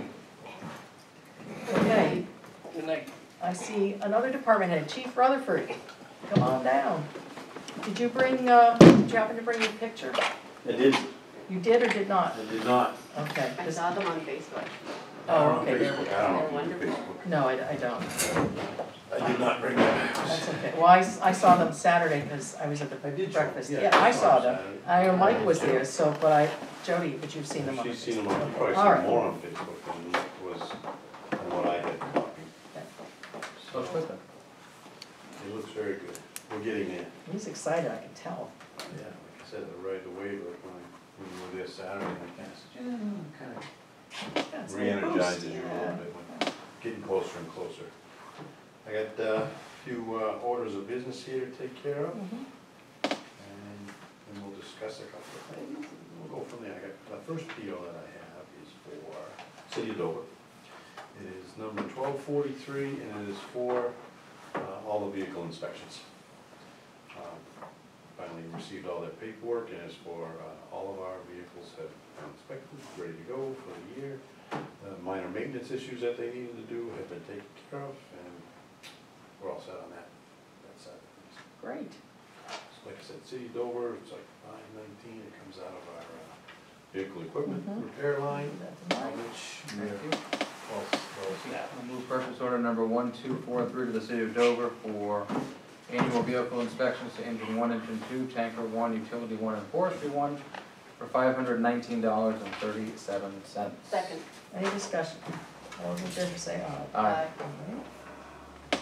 Speaker 1: Okay,
Speaker 6: Good night.
Speaker 1: I see another department head, Chief Rutherford, come on down. Did you bring, uh, did you happen to bring your picture?
Speaker 8: I did,
Speaker 1: You did or did not?
Speaker 8: I did not.
Speaker 1: Okay.
Speaker 4: I
Speaker 1: just-
Speaker 4: saw them on Facebook.
Speaker 1: Oh, okay.
Speaker 8: Facebook, I don't know.
Speaker 4: They're wonderful.
Speaker 8: Facebook.
Speaker 1: No, I, I don't.
Speaker 8: I did not bring that.
Speaker 1: That's okay. Well, I, s- I saw them Saturday because I was at the
Speaker 8: I did.
Speaker 1: breakfast.
Speaker 8: yeah,
Speaker 1: Yeah, I saw them.
Speaker 8: Saturday.
Speaker 1: I know Mike was there, so, but I, Jody, but you've seen them on.
Speaker 8: She's seen them on, probably
Speaker 1: All
Speaker 8: seen
Speaker 1: right.
Speaker 8: more on Facebook than was, than what I had copied.
Speaker 7: So it's with them.
Speaker 8: It looks very good. We're getting there.
Speaker 1: He's excited, I can tell.
Speaker 8: Yeah, like I said, the right away, but when, I- when we were there Saturday, I kind of said, yeah, kind of
Speaker 1: Yeah, it's a little boost.
Speaker 8: re-energizes you a
Speaker 1: Yeah.
Speaker 8: little bit, when getting closer and closer. I got uh, a few uh, orders of business here to take care of.
Speaker 1: Mhm.
Speaker 8: And then we'll discuss a couple of things, and we'll go from there. I got, the first P O that I have is for City of Dover. It is number twelve forty-three, and it is for uh, all the vehicle inspections. Um, Finally received all their paperwork, and it's for, uh, all of our vehicles have been inspected, ready to go for the year. The minor maintenance issues that they needed to do have been taken care of, and we're all set on that, that side of things.
Speaker 1: Great.
Speaker 8: So like I said, City of Dover, it's like five nineteen, it comes out of our uh, vehicle equipment
Speaker 1: Mhm.
Speaker 8: repair line,
Speaker 1: That's mine.
Speaker 8: which
Speaker 7: Thank
Speaker 8: we're
Speaker 7: you.
Speaker 8: well, well staffed.
Speaker 7: I'll move purchase order number one two four three to the city of Dover for annual vehicle inspections to engine one, engine two, tanker one, utility one, and forestry one for five hundred nineteen dollars and thirty-seven cents.
Speaker 4: Second.
Speaker 1: Any discussion? All those in favor say aye.
Speaker 7: Aye.
Speaker 1: Alright.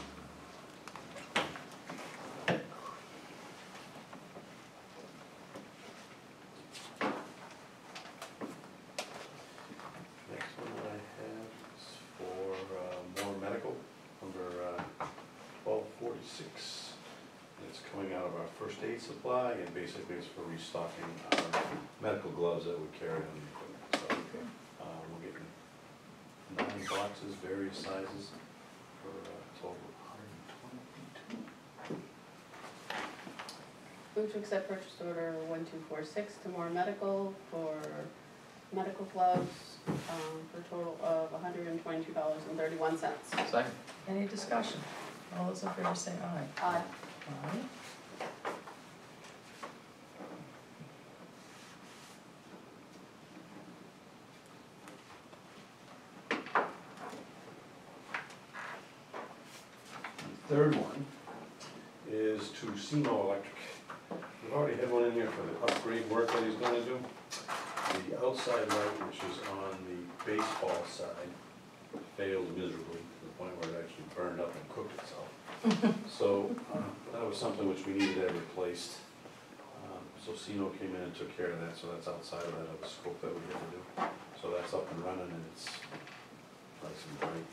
Speaker 8: Next one that I have is for uh, Moore Medical, number uh, twelve forty-six. It's coming out of our first aid supply, and basically it's for restocking our medical gloves that we carry on the equipment. So uh, we're getting nine boxes, various sizes, for a total of one hundred twenty-two.
Speaker 4: Move to accept purchase order one two four six to Moore Medical for medical gloves, um, for a total of hundred and twenty-two dollars and thirty-one cents.
Speaker 7: Second.
Speaker 1: Any discussion? All those in favor say aye.
Speaker 4: Aye.
Speaker 1: Aye.
Speaker 8: The third one is to SEMO Electric. We've already had one in here for the upgrade work that he's gonna do. The outside light, which is on the baseball side, failed miserably to the point where it actually burned up and cooked itself. So, uh, that was something which we needed to have replaced. Um, So SEMO came in and took care of that, so that's outside of that other scope that we had to do. So that's up and running and it's nice and bright.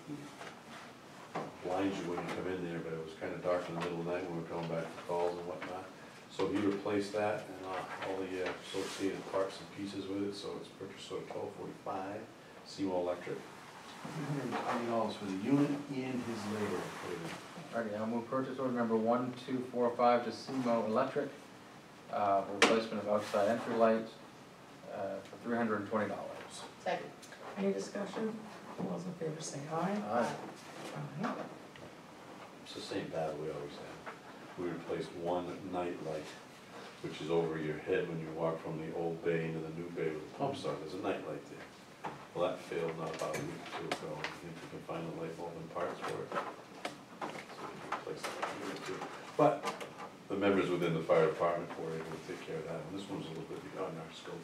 Speaker 8: Blinds you when you come in there, but it was kinda dark in the middle of the night when we were coming back for calls and whatnot. So he replaced that and uh, all the uh, associated parts and pieces with it, so it's purchased order twelve forty-five, SEMO Electric. three hundred and twenty dollars for the unit and his labor to put it in.
Speaker 7: Alrighty, I'll move purchase order number one two four five to SEMO Electric, uh, for replacement of outside entry lights, uh, for three hundred and twenty dollars.
Speaker 4: Second.
Speaker 1: Any discussion? All those in favor say aye.
Speaker 7: Aye.
Speaker 1: Aye.
Speaker 8: It's the same battle we always have. We replaced one night light, which is over your head when you walk from the old bay into the new bay with the pumps on. There's a night light there. Well, that failed not about a week or two ago. I think we can find the light bulb and parts for it. So we replaced that unit too. But the members within the fire department were able to take care of that one. This one's a little bit beyond our scope.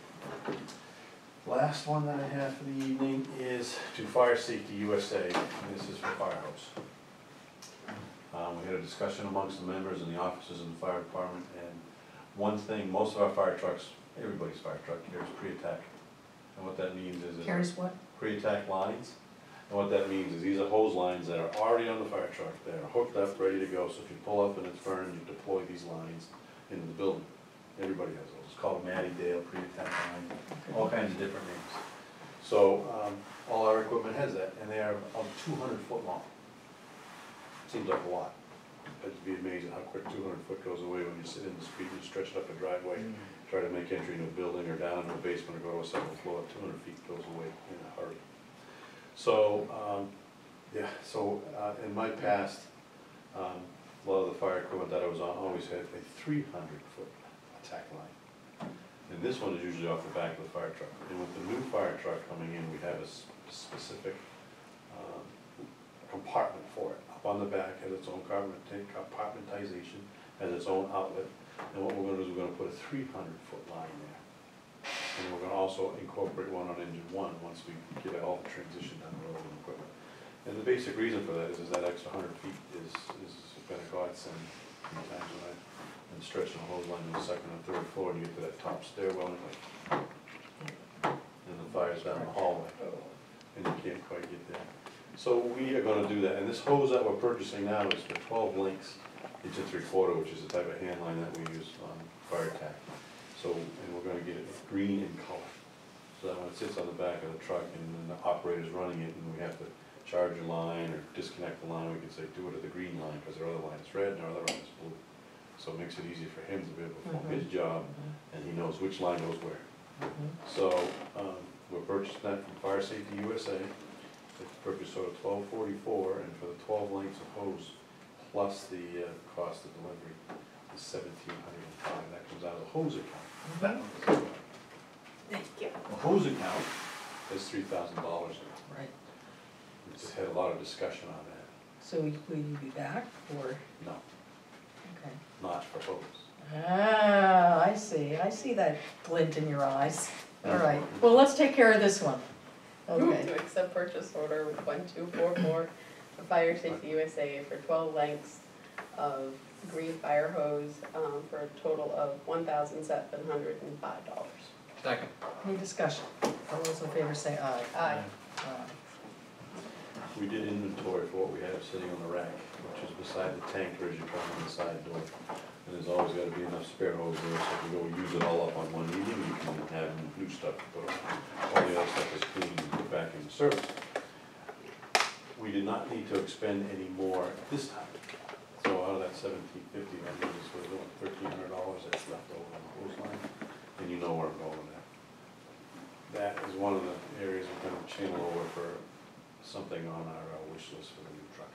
Speaker 8: Last one that I have for the evening is to Fire Safety U S A, and this is for fire hose. Um, we had a discussion amongst the members and the officers in the fire department, and one thing, most of our fire trucks, everybody's fire truck carries pre-attack. And what that means is. is
Speaker 1: Carries what?
Speaker 8: Pre-attack lines. And what that means is these are hose lines that are already on the fire truck. They're hooked up, ready to go. So if you pull up and it's burned, you deploy these lines into the building. Everybody has those. It's called Matty Dale pre-attack line, all kinds of different names. So, um, all our equipment has that, and they are about two hundred foot long. Seems like a lot. It'd be amazing how quick two hundred foot goes away when you sit in the street and stretch it up a driveway, try to make entry into a building or down into a basement or go to a second floor, two hundred feet goes away in a hurry. So, um, yeah, so, uh, in my past, um, a lot of the fire equipment that I was on always had a three hundred foot attack line. And this one is usually off the back of the fire truck. And with the new fire truck coming in, we have a s- specific, um, compartment for it. Up on the back has its own compartmenta- compartmentization, has its own outlet. And what we're gonna do is we're gonna put a three hundred foot line there. And we're gonna also incorporate one on engine one, once we get all the transition done with all the equipment. And the basic reason for that is, is that extra hundred feet is, is been a godsend. Sometimes when I've been stretching a hose line to the second and third floor, and you get to that top stairwell, and like, and the fire's down the hallway, and you can't quite get there. So we are gonna do that, and this hose that we're purchasing now is for twelve links, inch and three quarter, which is the type of hand line that we use on fire attack. So, and we're gonna get it green in color, so that when it sits on the back of the truck and then the operator's running it, and we have to charge a line or disconnect the line, we can say, do it at the green line, because our other line is red and our other line is blue. So it makes it easy for him to be able to perform his job, and he knows which line goes where. So, um, we're purchasing that from Fire Safety U S A. It's purchased order twelve forty-four, and for the twelve lengths of hose, plus the, uh, cost of delivery, is seventeen hundred and five. That comes out of the hose account. That one is-
Speaker 1: Thank you.
Speaker 8: The hose account is three thousand dollars in it.
Speaker 1: Right.
Speaker 8: We just had a lot of discussion on that.
Speaker 1: So will you be back or?
Speaker 8: No,
Speaker 1: Okay.
Speaker 8: not for hose.
Speaker 1: Ah, I see, I see that glint in your eyes. All right, well, let's take care of this one.
Speaker 4: Move
Speaker 1: Okay,
Speaker 4: to accept purchase order one two four four for Fire Safety U S A for twelve lengths of green fire hose, um, for a total of one thousand seven hundred and five dollars.
Speaker 7: Second.
Speaker 1: any discussion? All those in favor say aye.
Speaker 4: Aye.
Speaker 1: Aye.
Speaker 8: We did inventory for what we have sitting on the rack, which is beside the tanker as you come in the side door. And there's always gotta be enough spare hose there, so if we go use it all up on one evening, you can have new stuff to put on. All the other stuff is clean and put back into service. We did not need to expend any more this time. So out of that seventeen fifty, that means we're doing thirteen hundred dollars that's left over on the hose line, and you know where I'm going with that. That is one of something on our uh, wish list for the new truck.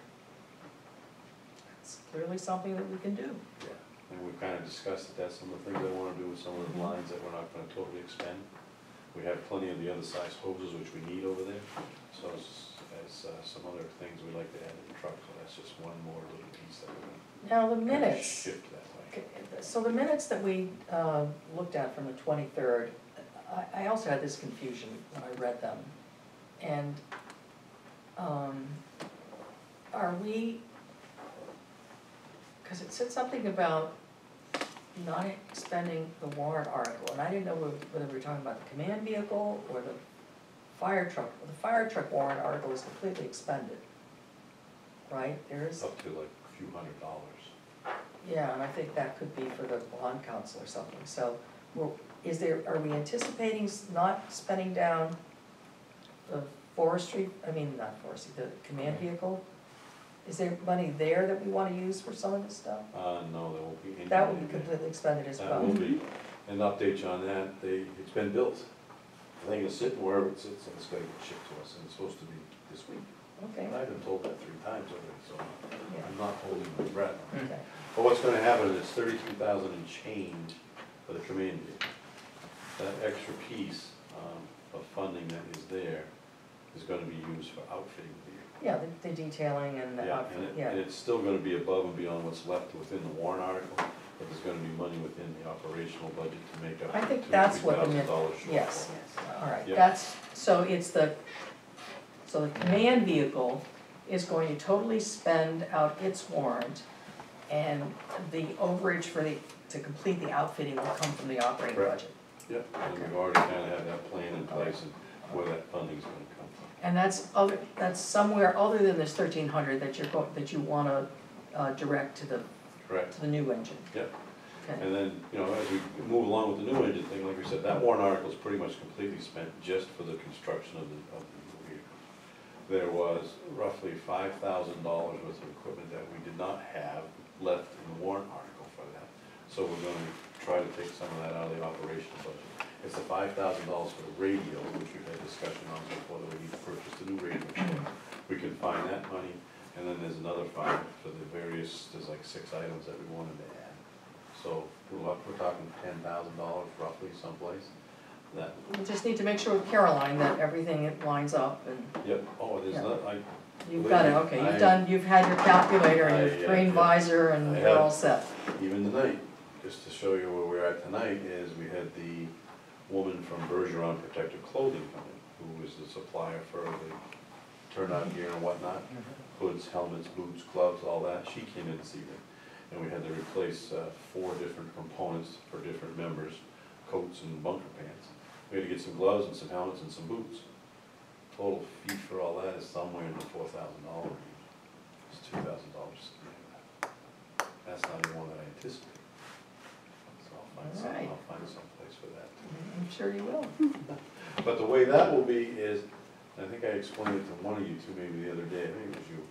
Speaker 1: It's clearly something that we can do.
Speaker 8: Yeah. And we've kind of discussed that that's some of the things I wanna do with some of the lines that we're not gonna totally expend. We have plenty of the other size hoses which we need over there, so as, as uh, some other things we'd like to add to the truck, so that's just one more little piece that we're gonna
Speaker 1: Now, the
Speaker 8: kind of
Speaker 1: minutes,
Speaker 8: shift that way.
Speaker 1: okay, so the minutes that we uh, looked at from the twenty-third, I, I also had this confusion when I read them. And um, are we, because it said something about not expending the warrant article, and I didn't know whether whether we were talking about the command vehicle or the fire truck. Well, the fire truck warrant article is completely expended, right? There's,
Speaker 8: Up to like a few hundred dollars.
Speaker 1: yeah, and I think that could be for the bond council or something. So, well, is there, are we anticipating s- not spending down the forestry, I mean, not forestry, the command vehicle? Is there money there that we wanna use for some of this stuff?
Speaker 8: Uh, no, there won't be any.
Speaker 1: That would be completely expended as well.
Speaker 8: That will be, and update you on that, they, it's been built. The thing is sitting wherever it sits, and it's gonna get shipped to us, and it's supposed to be this week.
Speaker 1: Okay,
Speaker 8: And I've been told that three times already, so
Speaker 1: yeah,
Speaker 8: I'm not holding my breath.
Speaker 1: okay.
Speaker 8: But what's gonna happen is thirty-three thousand and change for the command vehicle. That extra piece, um, of funding that is there is gonna be used for outfitting the vehicle.
Speaker 1: Yeah, the, the detailing and the
Speaker 8: Yeah,
Speaker 1: outfit,
Speaker 8: and it,
Speaker 1: yeah.
Speaker 8: and it's still gonna be above and beyond what's left within the warrant article, but there's gonna be money within the operational budget to make up
Speaker 1: I
Speaker 8: the
Speaker 1: think
Speaker 8: two,
Speaker 1: that's
Speaker 8: three
Speaker 1: what the
Speaker 8: thousand
Speaker 1: min-
Speaker 8: dollars shortfall.
Speaker 1: yes. All right,
Speaker 8: Yeah.
Speaker 1: that's, so it's the, so the command vehicle is going to totally spend out its warrant, and the overage for the, to complete the outfitting will come from the operating
Speaker 8: Correct.
Speaker 1: budget.
Speaker 8: Yep, and
Speaker 1: Okay.
Speaker 8: we've already kinda have that plan in place and where that funding's gonna come from.
Speaker 1: And that's other, that's somewhere other than this thirteen hundred that you're go, that you wanna, uh, direct to the,
Speaker 8: Correct,
Speaker 1: to the new engine.
Speaker 8: yep.
Speaker 1: Okay,
Speaker 8: And then, you know, as we move along with the new engine thing, like we said, that warrant article's pretty much completely spent just for the construction of the, of the new vehicle. There was roughly five thousand dollars worth of equipment that we did not have left in the warrant article for that. So we're gonna try to take some of that out of the operational budget. It's the five thousand dollars for the radio, which we've had discussion on before, that we need to purchase the new radio. We can find that money, and then there's another fund for the various, there's like six items that we wanted to add. So we're, up- we're talking ten thousand dollars roughly someplace, that,
Speaker 1: we just need to make sure with Caroline that everything it lines up, and
Speaker 8: yep, oh, there's
Speaker 1: Yeah.
Speaker 8: not, I,
Speaker 1: you've got it, okay,
Speaker 8: I-
Speaker 1: you've done, you've had your calculator and
Speaker 8: I,
Speaker 1: your
Speaker 8: uh,
Speaker 1: green
Speaker 8: yeah.
Speaker 1: visor, and
Speaker 8: I
Speaker 1: you're
Speaker 8: have.
Speaker 1: all set.
Speaker 8: even tonight, just to show you where we're at tonight, is we had the woman from Bergeron Protective Clothing come in, who is the supplier for the turnout gear and whatnot, hoods, helmets, boots, gloves, all that. She came in this evening, and we had to replace uh, four different components for different members, coats and bunker pants. We had to get some gloves and some helmets and some boots. Total fee for all that is somewhere in the four thousand dollar range. It's two thousand dollars. That's not even one that I anticipate. So I'll find some,
Speaker 1: Alright.
Speaker 8: I'll find some place for that.
Speaker 1: I'm sure you will.
Speaker 8: But the way that will be is, I think I explained it to one of you two maybe the other day, I think it was you.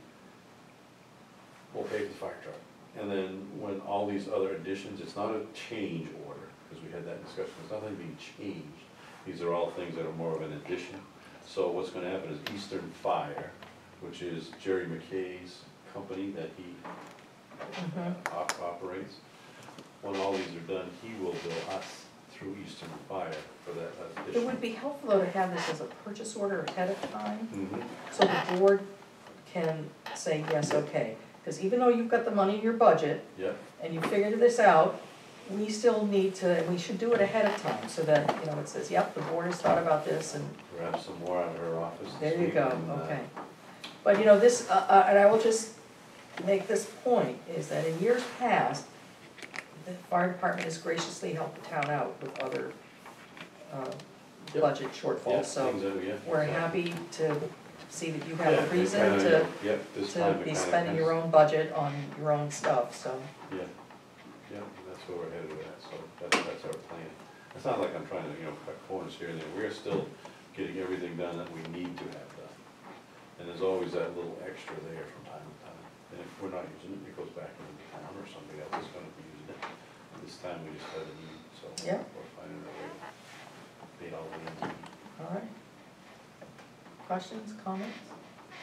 Speaker 8: We'll pay for the fire truck. And then when all these other additions, it's not a change order, because we had that discussion, there's nothing being changed. These are all things that are more of an addition. So what's gonna happen is Eastern Fire, which is Jerry McKay's company that he
Speaker 1: Mhm.
Speaker 8: op- operates. When all these are done, he will bill us through Eastern Fire for that
Speaker 1: It
Speaker 8: addition.
Speaker 1: would be helpful though to have this as a purchase order ahead of time,
Speaker 8: Mhm.
Speaker 1: so the board can say, yes, okay. Because even though you've got the money in your budget,
Speaker 8: Yep,
Speaker 1: and you figured this out, we still need to, and we should do it ahead of time, so that, you know, it says, yep, the board has thought about this, and
Speaker 8: grab some more out of her office this
Speaker 1: there you
Speaker 8: week
Speaker 1: go,
Speaker 8: and, uh,
Speaker 1: okay. But, you know, this, uh, uh, and I will just make this point, is that in years past, the fire department has graciously helped the town out with other, uh,
Speaker 8: Yep.
Speaker 1: budget
Speaker 8: Yeah,
Speaker 1: shortfalls, so
Speaker 8: things that we- yeah,
Speaker 1: we're
Speaker 8: exactly.
Speaker 1: happy to see that you
Speaker 8: Yeah,
Speaker 1: have a
Speaker 8: it
Speaker 1: reason
Speaker 8: kinda-
Speaker 1: to,
Speaker 8: Yep, this
Speaker 1: to
Speaker 8: time it
Speaker 1: be
Speaker 8: kinda
Speaker 1: spending your
Speaker 8: comes-
Speaker 1: own budget on your own stuff, so.
Speaker 8: Yeah, yeah, that's where we're headed with that, so that's, that's our plan. It's not like I'm trying to, you know, cut corners here and there, we're still getting everything done that we need to have done. And there's always that little extra there from time to time, and if we're not using it, it goes back into the town or somebody else is gonna be using it. And this time we just had a need, so
Speaker 1: Yeah.
Speaker 8: we're finding a way to pay all the needs.
Speaker 1: All right. Questions, comments?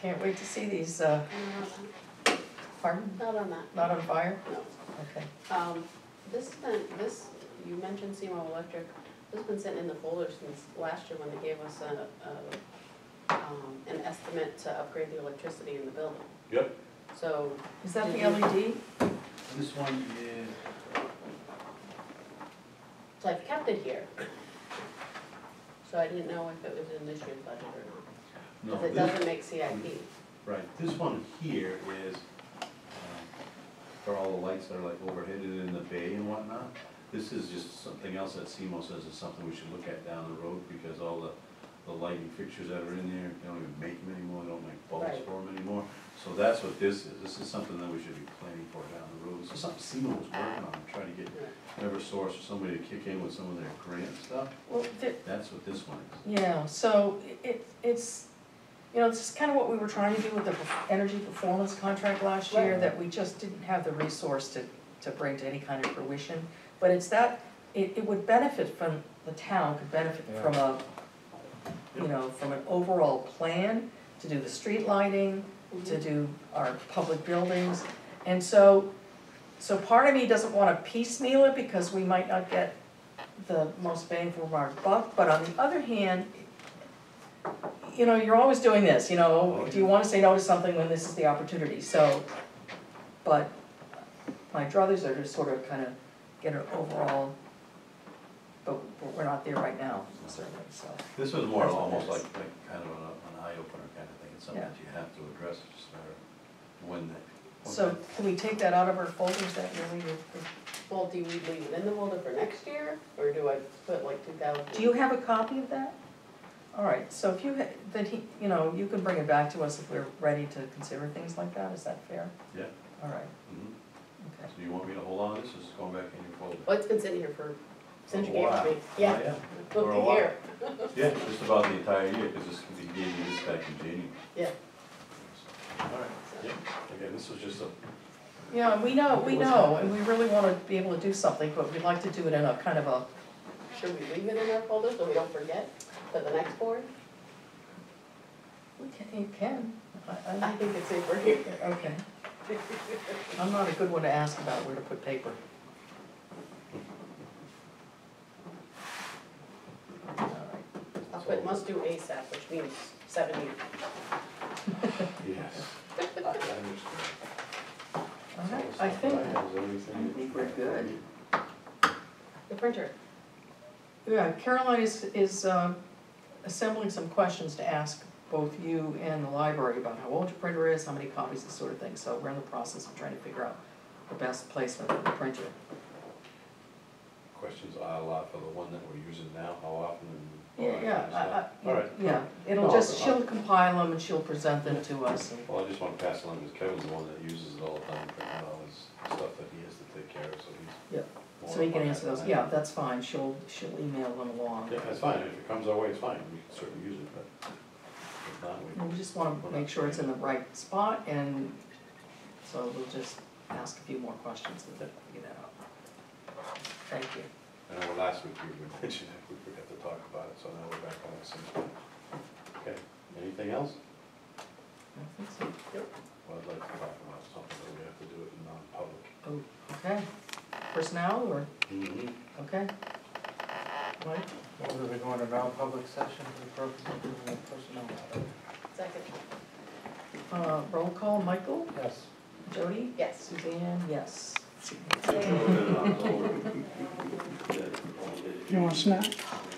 Speaker 1: can't wait to see these, uh, pardon,
Speaker 4: Not on that,
Speaker 1: not on fire?
Speaker 4: no.
Speaker 1: Okay.
Speaker 4: Um, this has been, this, you mentioned SEMO Electric, this has been sitting in the folder since last year when they gave us a, a, um, an estimate to upgrade the electricity in the building.
Speaker 8: Yep.
Speaker 4: So,
Speaker 1: Is that the
Speaker 4: Did
Speaker 1: L
Speaker 4: you-
Speaker 1: E D?
Speaker 8: This one is,
Speaker 4: so I've kept it here. So I didn't know if it was in this year's budget or not,
Speaker 8: no,
Speaker 4: because it
Speaker 8: this,
Speaker 4: doesn't make C I P.
Speaker 8: right, this one here is, um, for all the lights that are like overheaded in the bay and whatnot. This is just something else that S E M O says is something we should look at down the road, because all the, the lighting fixtures that are in there, they don't even make them anymore, they don't make bulbs
Speaker 4: Right.
Speaker 8: for them anymore. So that's what this is, this is something that we should be planning for down the road. This is something S E M O was working on, trying to get Eversource or somebody to kick in with some of their grant stuff.
Speaker 1: Well, the-
Speaker 8: That's what this one is.
Speaker 1: yeah, so it, it's, you know, this is kind of what we were trying to do with the perf- energy performance contract last year,
Speaker 4: Right.
Speaker 1: that we just didn't have the resource to, to bring to any kind of fruition. But it's that, it, it would benefit from, the town could benefit from a, you know, from an overall plan to do the street lighting, to do our public buildings. And so, so part of me doesn't wanna piecemeal it because we might not get the most bang for our buck, but on the other hand, you know, you're always doing this, you know, do you wanna say no to something when this is the opportunity, so, but my druthers are to sort of kind of get an overall, but but we're not there right now, certainly, so.
Speaker 8: This was more
Speaker 1: That's what
Speaker 8: almost
Speaker 1: it
Speaker 8: like,
Speaker 1: is.
Speaker 8: like kind of an, an eye-opener kind of thing. It's something
Speaker 1: Yeah.
Speaker 8: that you have to address, it's just a matter of when that.
Speaker 1: So can we take that out of our folders, that really,
Speaker 4: Well, do we leave it in the folder for next year, or do I put like two thousand?
Speaker 1: do you have a copy of that? All right, so if you, ha- then he, you know, you can bring it back to us if we're ready to consider things like that, is that fair?
Speaker 8: Yeah.
Speaker 1: All right,
Speaker 8: Mhm.
Speaker 1: okay.
Speaker 8: So you want me to hold on to this, or is it going back in your folder?
Speaker 4: Well, it's been sitting here for, since you
Speaker 8: For a
Speaker 4: gave it to me.
Speaker 8: while.
Speaker 4: Yeah,
Speaker 8: Oh,
Speaker 4: look
Speaker 8: For a
Speaker 4: at
Speaker 8: while.
Speaker 4: here.
Speaker 8: Yeah, just about the entire year, because this, we gave you this back in January.
Speaker 4: Yeah.
Speaker 8: All right, yeah, again, this was just a,
Speaker 1: Yeah, we know, we know, and we really wanna be able to do something, but we'd like to do it in a kind of a,
Speaker 4: Should we leave it in our folder so we don't forget for the next board?
Speaker 1: we can, you can, I,
Speaker 4: I
Speaker 1: I,
Speaker 4: think it's safer here.
Speaker 1: okay. I'm not a good one to ask about where to put paper. All right.
Speaker 4: I'll put must do ASAP, which means seven years.
Speaker 8: yes. I I understand.
Speaker 1: All right, I think,
Speaker 8: Is everything-
Speaker 1: I think we're good.
Speaker 4: The printer.
Speaker 1: Yeah, Caroline is, is um, assembling some questions to ask both you and the library about how old your printer is, how many copies, this sort of thing. So we're in the process of trying to figure out the best placement for the printer.
Speaker 8: Questions are a lot for the one that we're using now, how often and. all
Speaker 1: Yeah,
Speaker 8: that
Speaker 1: yeah,
Speaker 8: kind of
Speaker 1: I, I,
Speaker 8: stuff. All right.
Speaker 1: yeah, it'll
Speaker 8: No,
Speaker 1: just,
Speaker 8: I'll-
Speaker 1: she'll compile them and she'll present them to us. and-
Speaker 8: Well, I just want to pass it on, because Kevin's the one that uses it all the time, for all his stuff that he has to take care of, so he's.
Speaker 1: Yeah,
Speaker 8: more
Speaker 1: So he
Speaker 8: up
Speaker 1: can
Speaker 8: on
Speaker 1: answer
Speaker 8: that
Speaker 1: those,
Speaker 8: than I
Speaker 1: yeah,
Speaker 8: am.
Speaker 1: that's fine, she'll, she'll email them along.
Speaker 8: Yeah, that's fine, if it comes our way, it's fine, we can certainly use it, but if not, we.
Speaker 1: And we just wanna make sure it's in the right spot, and so we'll just ask a few more questions and figure that out. Thank you.
Speaker 8: I know last week we we mentioned it, we forgot to talk about it, so now we're back on the same thing. Okay, anything else?
Speaker 1: I think so.
Speaker 8: Well, I'd like to talk about something, but we have to do it in non-public.
Speaker 1: Oh, okay. Personnel or,
Speaker 8: Mm-hmm.
Speaker 1: okay? Mike?
Speaker 3: What are we going to non-public session for the purpose of doing a personnel matter?
Speaker 4: Second.
Speaker 1: Uh, roll call, Michael?
Speaker 3: Yes.
Speaker 1: Jody?
Speaker 4: Yes.
Speaker 1: Suzanne, yes.
Speaker 9: You want a snack?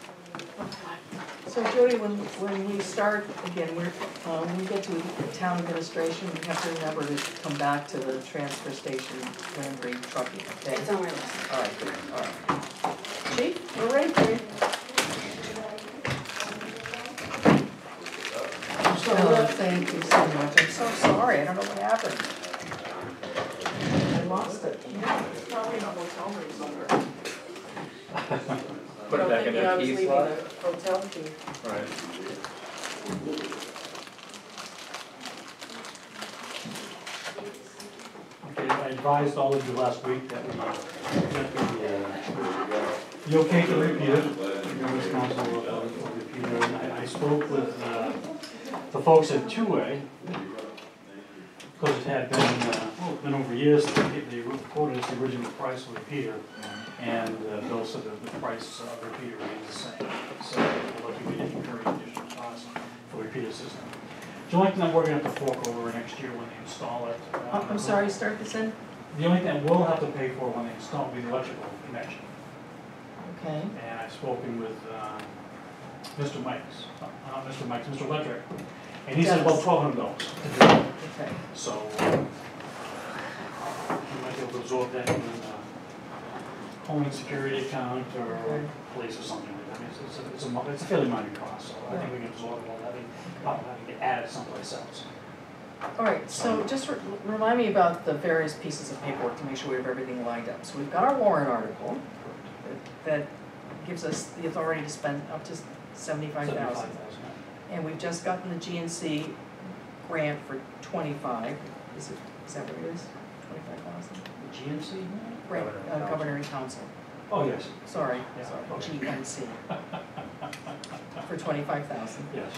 Speaker 1: So Jody, when, when we start, again, we're, uh, when we get to town administration, we have to remember to come back to the transfer station, Landry trucking, okay?
Speaker 4: It's on my list.
Speaker 1: All right, good, all right. Chief, we're ready for you. Oh, thank you so much, I'm so sorry, I don't know what happened. I lost it. Yeah, it's probably in a hotel room somewhere.
Speaker 7: Put it back in
Speaker 1: I
Speaker 7: the
Speaker 1: was
Speaker 7: key
Speaker 1: leaving
Speaker 7: slot?
Speaker 1: the hotel key.
Speaker 7: Right.
Speaker 9: Okay, I advised all of you last week that we got the, uh, you okay to repeat it? Members council will will repeat it. And I, I spoke with, uh, the folks at two A, because it had been, uh, well, it's been over years, they they quoted us the original price for repeater, and uh, Bill said that the price of repeater remains the same. So we're lucky we didn't incur any additional costs for repeater system. The only thing that we're gonna have to fork over next year when they install it. uh,
Speaker 1: Oh, I'm sorry, start this in?
Speaker 9: The only thing we'll have to pay for when they install will be the electrical connection.
Speaker 1: Okay,
Speaker 9: And I've spoken with uh, Mister Mikes, uh, not Mister Mikes, Mister Electric, and he said about
Speaker 1: Yes.
Speaker 9: twelve hundred dollars to do it.
Speaker 1: okay.
Speaker 9: So, you might be able to absorb that in a home security account or
Speaker 1: Okay.
Speaker 9: police or something like that. I mean, it's, it's a, it's a, mo- it's a fairly minor cost, so I think we can absorb it while having, not having to add it someplace else.
Speaker 1: All right, so just re- remind me about the various pieces of paperwork to make sure we have everything lined up. So we've got our warrant article that, that gives us the authority to spend up to seventy-five thousand. And we've just gotten the G N C grant for twenty-five. Is it, is that what it is? Twenty-five thousand?
Speaker 9: The G N C?
Speaker 1: Grant,
Speaker 7: Governor
Speaker 1: uh,
Speaker 7: Council.
Speaker 1: Governor and Council.
Speaker 9: Oh, yes,
Speaker 1: Sorry,
Speaker 9: Yeah,
Speaker 1: sorry,
Speaker 9: okay.
Speaker 1: G N C. For twenty-five thousand.
Speaker 9: yes.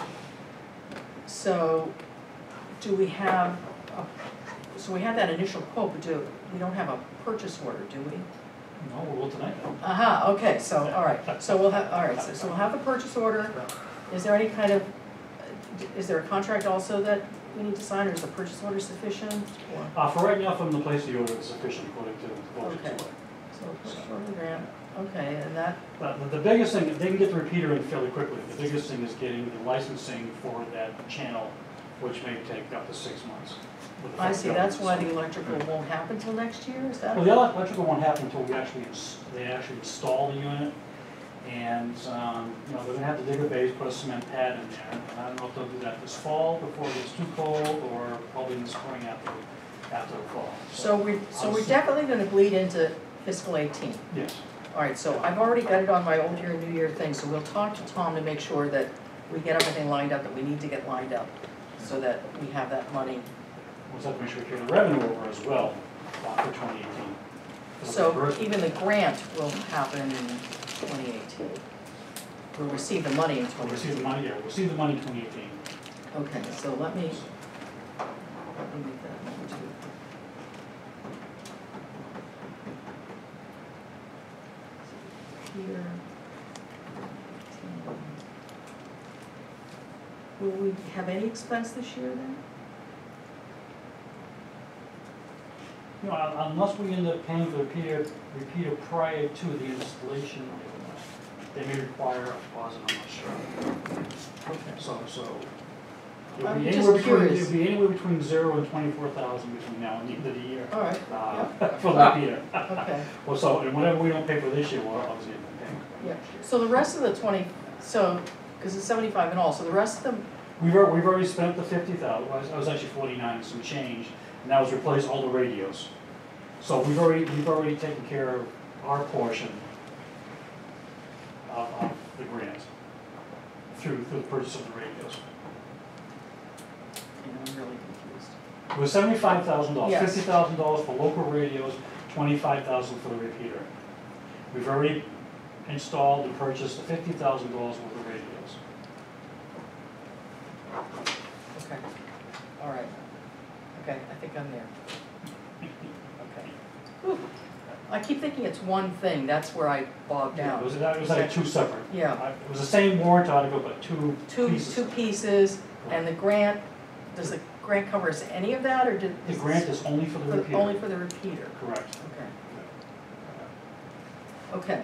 Speaker 1: So, do we have, a- so we have that initial quote, but do, we don't have a purchase order, do we?
Speaker 9: No, we will tonight though.
Speaker 1: Aha, okay, so, all right, so we'll have, all right, so, so we'll have a purchase order. Is there any kind of, is there a contract also that we need to sign, or is the purchase order sufficient? Or-
Speaker 9: Uh, for right now, from the place the order is sufficient according to the budget.
Speaker 1: Okay. So, purchase order grant, okay, and that,
Speaker 9: But the- the biggest thing, they can get the repeater in fairly quickly. The biggest thing is getting the licensing for that channel, which may take up to six months. with the
Speaker 1: I
Speaker 9: federal
Speaker 1: see, that's why
Speaker 9: government.
Speaker 1: the electrical won't happen till next year, is that?
Speaker 9: Well, the ele- electrical won't happen until we actually, ins- they actually install the unit. And, um, you know, they're gonna have to dig a base, put a cement pad in there. And I don't know if they'll do that this fall before it gets too cold, or probably in the spring after, after the fall.
Speaker 1: So we, so we're
Speaker 9: I'll see.
Speaker 1: definitely gonna bleed into fiscal eighteen.
Speaker 9: Yes.
Speaker 1: All right, so I've already got it on my old year, new year thing, so we'll talk to Tom to make sure that we get everything lined up that we need to get lined up, so that we have that money.
Speaker 9: We'll have to make sure we carry the revenue over as well, uh, for twenty eighteen.
Speaker 1: So even the grant will happen in twenty eighteen. We'll receive the money in
Speaker 9: We'll
Speaker 1: twenty
Speaker 9: receive the
Speaker 1: eighteen.
Speaker 9: money, yeah, we'll receive the money in twenty eighteen.
Speaker 1: Okay, so let me, let me make that number two. Here. ten. Will we have any expense this year then?
Speaker 9: You know, un- unless we end up paying for the repeater, repeater prior to the installation, they may require a deposit, I'm not sure.
Speaker 1: Okay.
Speaker 9: So, so. It'll
Speaker 1: I'm
Speaker 9: be
Speaker 1: just
Speaker 9: anywhere between,
Speaker 1: curious.
Speaker 9: it'll be anywhere between zero and twenty-four thousand between now and the end of the year.
Speaker 1: All right,
Speaker 9: Uh, for the repeater.
Speaker 1: okay,
Speaker 9: Well, so, and whatever we don't pay for this year, we'll obviously end up paying.
Speaker 1: yeah. So the rest of the twenty, so, because it's seventy-five in all, so the rest of them,
Speaker 9: We've, al- we've already spent the fifty thousand, I was actually forty-nine and some change, and that was replace all the radios. So we've already, we've already taken care of our portion of, of the grant through, through the purchase of the radios.
Speaker 1: you know, I'm really confused.
Speaker 9: It was seventy-five thousand dollars,
Speaker 1: Yes.
Speaker 9: fifty thousand dollars for local radios, twenty-five thousand dollars for the repeater. We've already installed and purchased the fifty thousand dollars worth of radios.
Speaker 1: Okay, all right. Okay, I think I'm there. Okay. Whew. I keep thinking it's one thing, that's where I bogged
Speaker 9: It
Speaker 1: down.
Speaker 9: was, that was like two separate.
Speaker 1: Yeah,
Speaker 9: Uh, It was the same warrant article, but two
Speaker 1: two,
Speaker 9: pieces.
Speaker 1: two pieces, and the grant, does the grant cover us any of that, or did?
Speaker 9: The grant is only for the
Speaker 1: for-
Speaker 9: repeater.
Speaker 1: Only for the repeater,
Speaker 9: Correct.
Speaker 1: okay. Okay,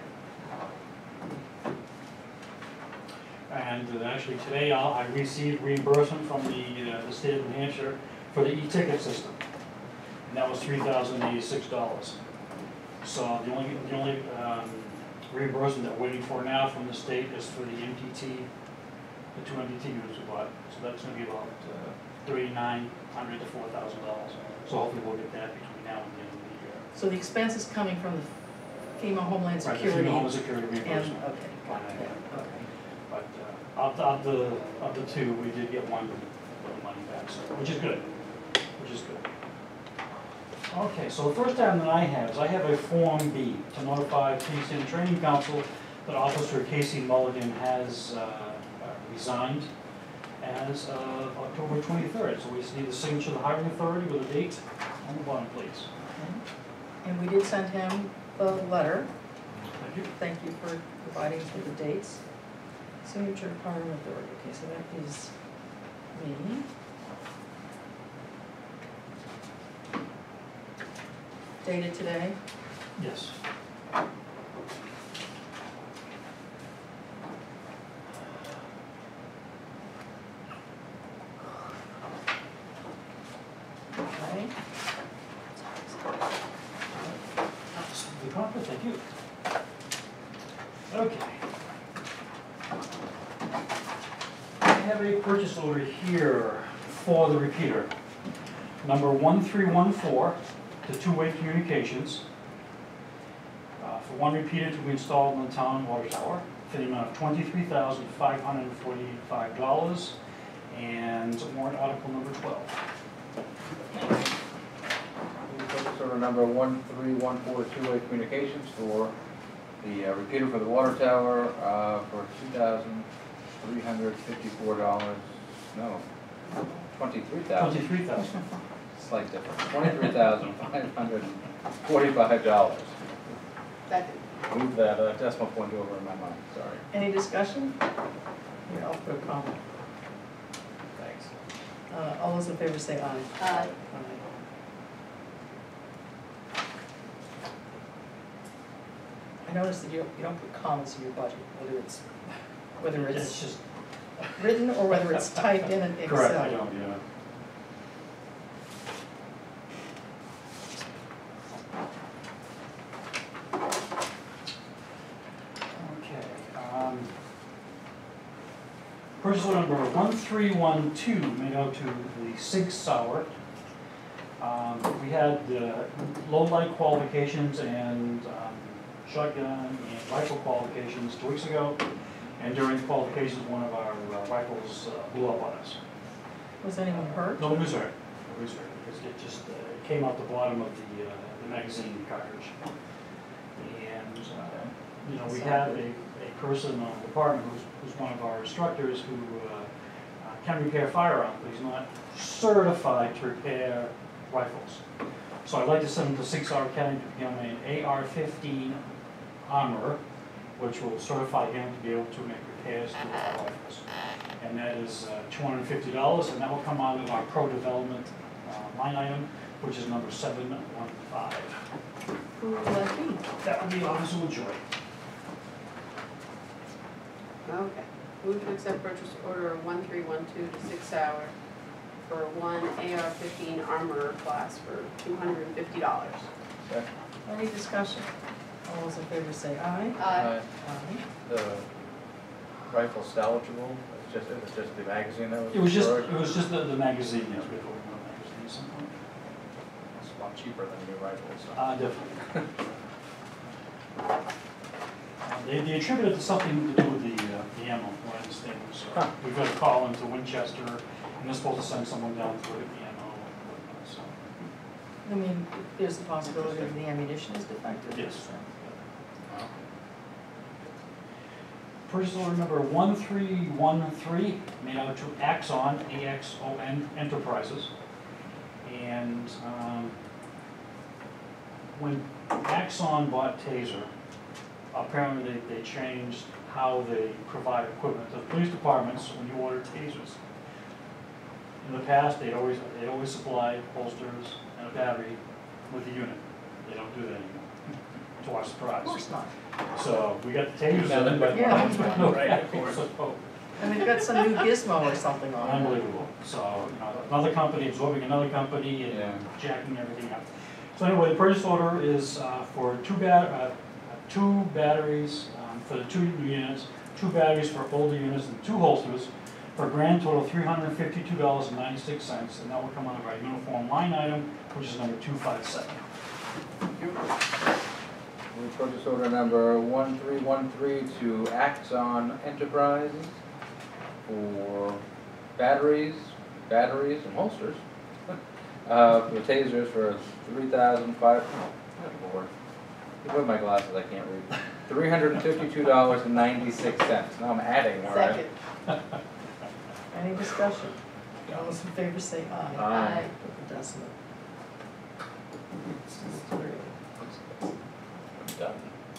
Speaker 9: And uh, actually today I'll- I received reimbursement from the, uh, the state of New Hampshire for the e-ticket system. And that was three thousand eighty-six dollars. So the only, the only um, reimbursement that we're waiting for now from the state is for the M T T, the two M T T units we bought. So that's gonna be about uh, thirty-nine hundred to four thousand dollars. So hopefully we'll get that between now and the end of the year.
Speaker 1: so the expense is coming from the FEMA Homeland
Speaker 9: Right, the
Speaker 1: Security?
Speaker 9: FEMA Homeland Security
Speaker 1: And,
Speaker 9: reimbursement.
Speaker 1: okay, got it, yeah, okay.
Speaker 9: But uh, of, the- of the, of the two, we did get one little money back, so, which is good, which is good. Okay, so the first item that I have is I have a Form B to notify Kingston Training Council that Officer Casey Mulligan has uh, uh, resigned as of October twenty-third. So we just need the signature of the hiring authority with a date on the bottom, please.
Speaker 1: And we did send him the letter.
Speaker 9: Thank you.
Speaker 1: Thank you for providing us with the dates. Signature of hiring authority, okay, so that is me. Dated today.
Speaker 9: Yes.
Speaker 1: Okay.
Speaker 9: The copy, thank you. Okay. I have a purchase order here for the repeater. Number one three one four to Two-Way Communications. Uh, for one repeater to be installed in the town water tower for the amount of twenty-three thousand five hundred forty-five dollars, and warrant article number twelve.
Speaker 7: Purchase order number one three one four, Two-Way Communications for the uh, repeater for the water tower uh, for two thousand three hundred fifty-four dollars, no, twenty-three thousand.
Speaker 9: Twenty-three thousand.
Speaker 7: Slight difference, twenty-three thousand five hundred forty-five dollars.
Speaker 4: Second.
Speaker 7: Move that uh, decimal point over in my mind, sorry.
Speaker 1: Any discussion? Here, I'll throw a comment.
Speaker 7: Thanks.
Speaker 1: Uh, all those in favor say aye.
Speaker 4: Aye.
Speaker 1: I noticed that you, you don't put comments in your budget, whether it's, whether
Speaker 9: It's
Speaker 1: it's
Speaker 9: just,
Speaker 1: written or whether it's typed in an Excel.
Speaker 9: correct, I don't, yeah. Okay, um, purchase order number one three one two made out to the Sig Sauer. Um, we had, uh, low light qualifications and, um, shotgun and rifle qualifications two weeks ago. And during the qualifications, one of our uh, rifles uh, blew up on us.
Speaker 1: Was anyone hurt?
Speaker 9: No, it was hurt. It was hurt, because it just, uh, it came out the bottom of the, uh, the magazine cartridge. And, uh, you know, we have a, a person on the department who's, who's one of our instructors who, uh, uh, can repair firearms, but he's not certified to repair rifles. So I'd like to send him to Sig Sauer Academy to become an A R fifteen armorer, which will certify him to be able to make repairs to our rifles. And that is uh, two hundred fifty dollars, and that will come out of our pro development uh, line item, which is number seven one five.
Speaker 1: Who will that be?
Speaker 9: That would be Officer LaJoy.
Speaker 4: Okay. Move to accept purchase order one three one two to Sig Sauer for one A R fifteen armorer class for two hundred and fifty dollars.
Speaker 7: Second.
Speaker 1: Any discussion? All those in favor say aye.
Speaker 4: Aye.
Speaker 1: Aye.
Speaker 7: The rifle salvageable, it's just, it was just the magazine that was
Speaker 9: It was just,
Speaker 7: destroyed?
Speaker 9: it was just the, the magazine, yes, we told him the magazine at some point.
Speaker 7: It's a lot cheaper than a new rifle, so.
Speaker 9: Uh, definitely. Uh, They, they attribute it to something to do with the, uh, the ammo, what I understand. So
Speaker 7: Huh.
Speaker 9: we've got a call into Winchester, and they're supposed to send someone down to look at the ammo, so.
Speaker 1: I mean, there's the possibility that the ammunition is defective.
Speaker 9: Yes.
Speaker 1: so.
Speaker 9: Purchase order number one three one three, made out to Axon, A X O N Enterprises. And, um, when Axon bought Taser, apparently they, they changed how they provide equipment to the police departments when you order Tasers. In the past, they'd always, they'd always supplied holsters and a battery with the unit. They don't do that anymore, to our surprise.
Speaker 1: Of course not.
Speaker 9: So we got the tasers in it, but
Speaker 1: Yeah.
Speaker 9: no
Speaker 7: Right, of
Speaker 9: battery,
Speaker 7: course.
Speaker 9: so,
Speaker 1: And they've got some new gizmo or something on it.
Speaker 9: unbelievable. So, you know, another company absorbing another company and
Speaker 7: Yeah.
Speaker 9: jacking everything up. So anyway, the purchase order is uh, for two bat, uh, two batteries um, for the two new units, two batteries for older units, and two holsters, for a grand total of three hundred fifty-two dollars and ninety-six cents, and that will come out of our uniform line item, which is number two five seven.
Speaker 7: We purchase order number one three one three to Axon Enterprises for batteries, batteries and holsters. Uh, for tasers for three thousand five, oh, Lord. With my glasses, I can't read. Three hundred and fifty-two dollars and ninety-six cents. Now I'm adding, all right?
Speaker 4: Second.
Speaker 1: Any discussion? All those in favor say aye.
Speaker 7: Aye.
Speaker 1: It doesn't. It's just three.
Speaker 3: Done.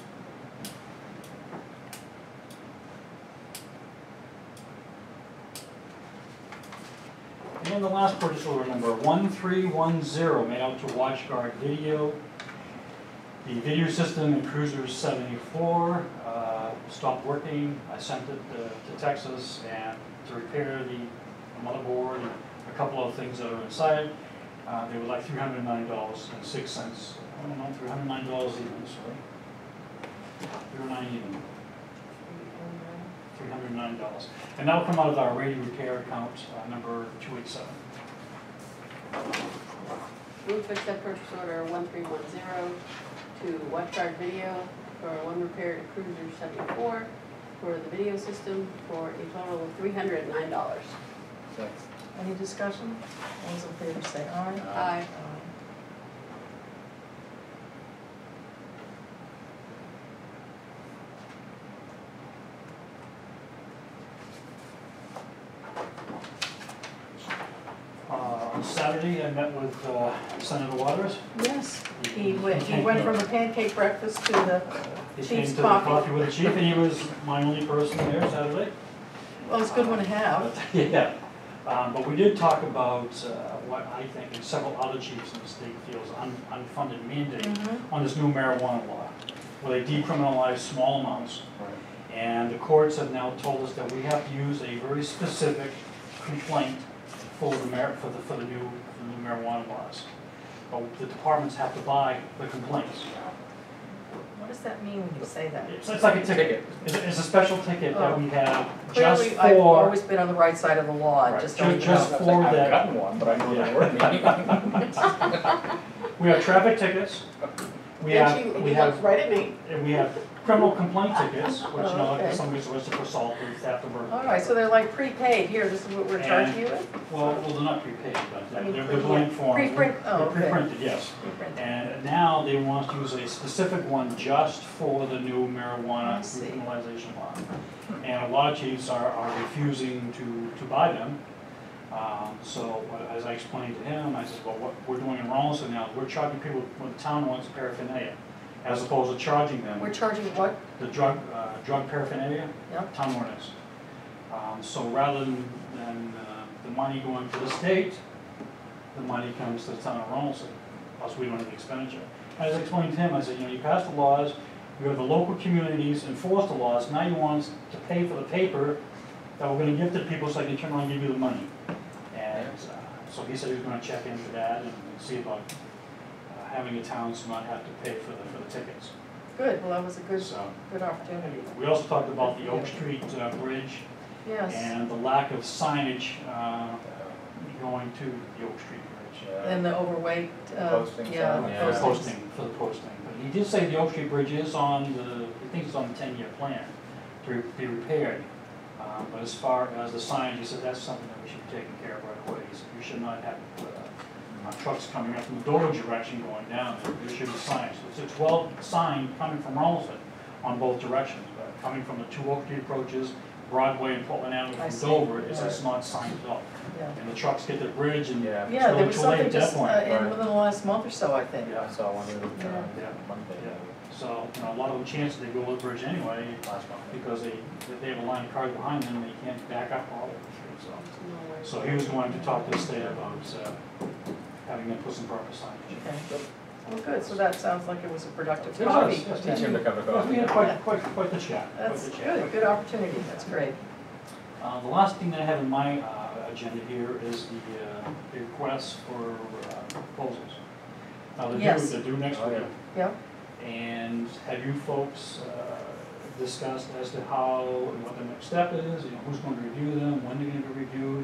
Speaker 9: And the last purchase order number one three one zero, made out to WatchGuard Video. The video system in Cruiser seventy-four uh, stopped working. I sent it uh, to Texas and to repair the motherboard and a couple of things that are inside. Uh, They were like three hundred nine dollars and six cents. I don't know, three hundred nine dollars even, sorry. three hundred nine even. three hundred nine dollars. And that'll come out of our radio repair account, uh, number two eight seven.
Speaker 4: Move to accept purchase order one three one zero to WatchGuard Video for one repair to Cruiser seventy-four for the video system for a total of three hundred nine dollars.
Speaker 1: Any discussion? All those in favor say aye.
Speaker 4: Aye.
Speaker 9: Uh, On Saturday, I met with uh, Senator Waters.
Speaker 1: Yes, he went, he went from the pancake breakfast to the,
Speaker 9: He came
Speaker 1: Chief's
Speaker 9: to the
Speaker 1: coffee.
Speaker 9: coffee with the chief, and he was my only person there Saturday.
Speaker 1: well, it's a good one to have.
Speaker 9: Yeah, um, but we did talk about uh, what I think and several other chiefs in the state feels un- unfunded mandate
Speaker 1: Mhm.
Speaker 9: on this new marijuana law, where they decriminalize small amounts.
Speaker 3: Right.
Speaker 9: And the courts have now told us that we have to use a very specific complaint for the mar, for the, for the new, for the new marijuana laws. But the departments have to buy the complaints.
Speaker 1: What does that mean when you say that?
Speaker 9: It's, it's like a ticket. It's, a- it's a special ticket that we have just
Speaker 1: Clearly, I've
Speaker 9: for,
Speaker 1: always been on the right side of the law, I
Speaker 9: Right,
Speaker 1: just
Speaker 9: ju-
Speaker 1: don't even
Speaker 9: just
Speaker 1: know.
Speaker 9: for
Speaker 3: I've
Speaker 9: that-
Speaker 3: gotten one, but I know they weren't.
Speaker 9: we have traffic tickets. We
Speaker 4: And
Speaker 9: have,
Speaker 4: she,
Speaker 9: we
Speaker 4: he
Speaker 9: have
Speaker 4: looks right at me.
Speaker 9: And we have criminal complaint tickets, which, you know,
Speaker 1: Oh, okay.
Speaker 9: if somebody's arrested for assault, or theft or murder.
Speaker 1: All right, so they're like prepaid, here, this is what we're charging you with?
Speaker 9: Well, well, they're not prepaid, but
Speaker 1: I mean,
Speaker 9: they're,
Speaker 1: pre-
Speaker 9: they're blank
Speaker 1: yeah,
Speaker 9: forms.
Speaker 1: preprint- oh,
Speaker 9: They're
Speaker 1: okay.
Speaker 9: pre-printed, yes.
Speaker 1: Preprinted.
Speaker 9: And now they want to use a specific one just for the new marijuana
Speaker 1: I see.
Speaker 9: decriminalization law. And a lot of chiefs are, are refusing to, to buy them. Um, so, uh, as I explained to him, I said, well, what we're doing in Rollinsford now, we're charging people when the town wants paraphernalia, as opposed to charging them
Speaker 1: We're charging what?
Speaker 9: the drug, uh, drug paraphernalia,
Speaker 1: Yep.
Speaker 9: town ordinance. Um, so rather than, than, uh, the money going to the state, the money comes to the town of Rollinsford, plus we don't have the expenditure. As I explained to him, I said, you know, you passed the laws, you have the local communities enforce the laws, now you want us to pay for the paper that we're gonna give to people so they can turn around and give you the money. And, uh, so he said he was gonna check into that and see about uh, having the towns not have to pay for the, for the tickets.
Speaker 1: Good, well, that was a good,
Speaker 9: So,
Speaker 1: good opportunity.
Speaker 9: we also talked about the Oak Street uh, Bridge
Speaker 1: Yes,
Speaker 9: and the lack of signage uh, going to the Oak Street Bridge.
Speaker 1: and the overweight, uh,
Speaker 3: Posting
Speaker 1: yeah.
Speaker 3: sign,
Speaker 9: For
Speaker 3: yeah.
Speaker 9: the
Speaker 1: postings.
Speaker 9: posting, for the posting. But he did say the Oak Street Bridge is on the, he thinks it's on the ten-year plan to re- be repaired. Uh, But as far as the signage, he said that's something that we should be taking care of right away. He said we should not have uh, uh, trucks coming up from the Dover direction going down. There should be signs. So it's a twelve sign coming from Rollinsford on both directions. But coming from the two Oak Street approaches, Broadway and Portland Avenue
Speaker 1: I
Speaker 9: from
Speaker 1: see.
Speaker 9: Dover, it's
Speaker 1: Right.
Speaker 9: just not signed up.
Speaker 1: Yeah,
Speaker 9: And the trucks get the bridge and
Speaker 3: Yeah.
Speaker 9: it's
Speaker 1: yeah, there
Speaker 9: really
Speaker 1: was
Speaker 9: too late
Speaker 1: something
Speaker 9: at that
Speaker 1: just, uh,
Speaker 9: point.
Speaker 1: in,
Speaker 3: right.
Speaker 1: within the last month or so, I think.
Speaker 3: Yeah, I saw one the other, uh,
Speaker 9: Yeah.
Speaker 3: Monday,
Speaker 9: Yeah. So, you know, a lot of the chances they go over the bridge anyway,
Speaker 3: last month.
Speaker 9: because they, if they have a line of cars behind them, they can't back up all the way through, so.
Speaker 4: No worries.
Speaker 9: So he was going to talk to the state about, uh, having them put some proper signage.
Speaker 1: Okay, well, good, so that sounds like it was a productive
Speaker 9: It was,
Speaker 1: coffee.
Speaker 9: yes,
Speaker 3: Teach him to come to
Speaker 9: Yes, we
Speaker 3: coffee.
Speaker 9: had quite, quite, quite the chat, quite
Speaker 1: That's
Speaker 9: the chat.
Speaker 1: good, good opportunity, that's great.
Speaker 9: Uh, the last thing that I have in my, uh, agenda here is the, uh, the request for, uh, proposals. Now, they're due,
Speaker 1: Yes.
Speaker 9: they're due next
Speaker 3: Oh,
Speaker 9: week.
Speaker 3: yeah.
Speaker 1: Yep,
Speaker 9: And have you folks uh, discussed as to how, and what the next step is, you know, who's going to review them, when they're going to be reviewed,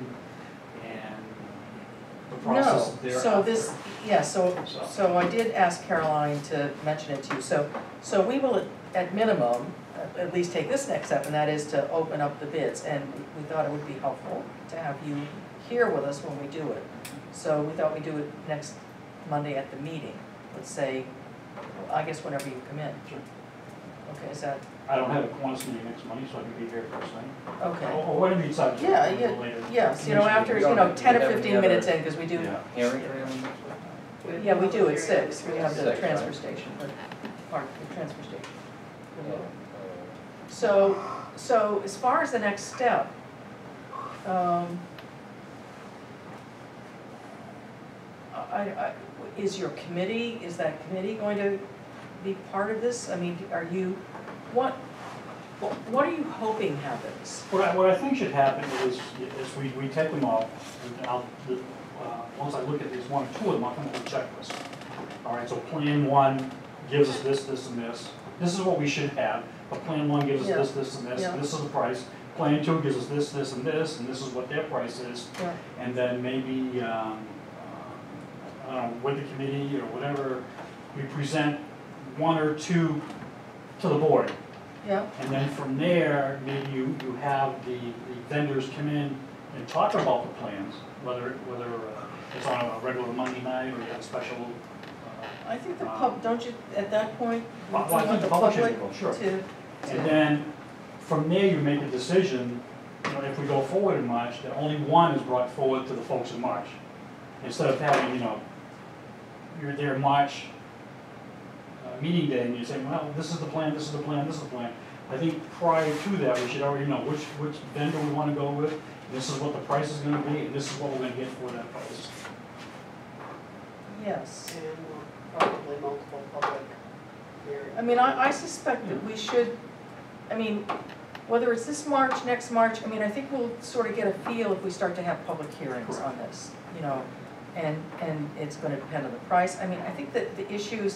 Speaker 9: and the process
Speaker 1: no,
Speaker 9: thereafter?
Speaker 1: so this, yeah, so,
Speaker 9: So-
Speaker 1: so I did ask Caroline to mention it to you, so, so we will, at- at minimum, uh, at least take this next step, and that is to open up the bids, and we thought it would be helpful to have you here with us when we do it. So we thought we'd do it next Monday at the meeting, let's say, I guess whenever you come in.
Speaker 9: Sure.
Speaker 1: Okay, is that,
Speaker 9: I don't have a Kiwanis meeting next Monday, so I can be here first thing.
Speaker 1: okay.
Speaker 9: Or or whatever you decide. to do,
Speaker 1: Yeah,
Speaker 9: a little
Speaker 1: yeah,
Speaker 9: later.
Speaker 1: yes, you know,
Speaker 9: Next
Speaker 1: after,
Speaker 9: meeting.
Speaker 1: you know, ten or
Speaker 7: Do you have
Speaker 1: fifteen
Speaker 7: any
Speaker 1: minutes
Speaker 7: other-
Speaker 1: in, because we do,
Speaker 9: Yeah.
Speaker 7: Hearing, hearing?
Speaker 1: yeah, we do at six, we have the
Speaker 7: Six,
Speaker 1: transfer
Speaker 7: right.
Speaker 1: station, but, park, the transfer station.
Speaker 3: Uh,
Speaker 1: So, so as far as the next step, um, I, I, is your committee, is that committee going to be part of this? I mean, are you, what, what are you hoping happens?
Speaker 9: What I, what I think should happen is, is we, we take them all, and I'll, the, uh, once I look at these, one or two of them, I'll come up with a checklist. All right, so plan one gives us this, this, and this. This is what we should have, but plan one gives us
Speaker 1: Yeah.
Speaker 9: this, this, and this,
Speaker 1: Yeah.
Speaker 9: and this is the price. Plan two gives us this, this, and this, and this is what their price is.
Speaker 1: Yeah.
Speaker 9: And then maybe, um, uh, I don't know, with the committee or whatever, we present one or two to the board.
Speaker 1: Yeah,
Speaker 9: And then from there, maybe you, you have the, the vendors come in and talk about the plans, whether, whether uh, it's on a regular Monday night or you have a special. uh,
Speaker 1: I think the pub, don't you, at that point, we
Speaker 9: Well, I think
Speaker 1: want
Speaker 9: the
Speaker 1: the
Speaker 9: public should
Speaker 1: public
Speaker 9: go, sure.
Speaker 1: to,
Speaker 9: And
Speaker 1: to,
Speaker 9: then from there, you make a decision, you know, if we go forward in March, that only one is brought forward to the folks in March. Instead of having, you know, you're there March uh, meeting day and you're saying, well, this is the plan, this is the plan, this is the plan. I think prior to that, we should already know which, which vendor we want to go with, this is what the price is gonna be, and this is what we're gonna get for that price.
Speaker 1: yes.
Speaker 4: And probably multiple public hearings.
Speaker 1: I mean, I, I suspect that we should, I mean, whether it's this March, next March, I mean, I think we'll sort of get a feel if we start to have public hearings on this, you know, and, and it's gonna depend on the price. I mean, I think that the issues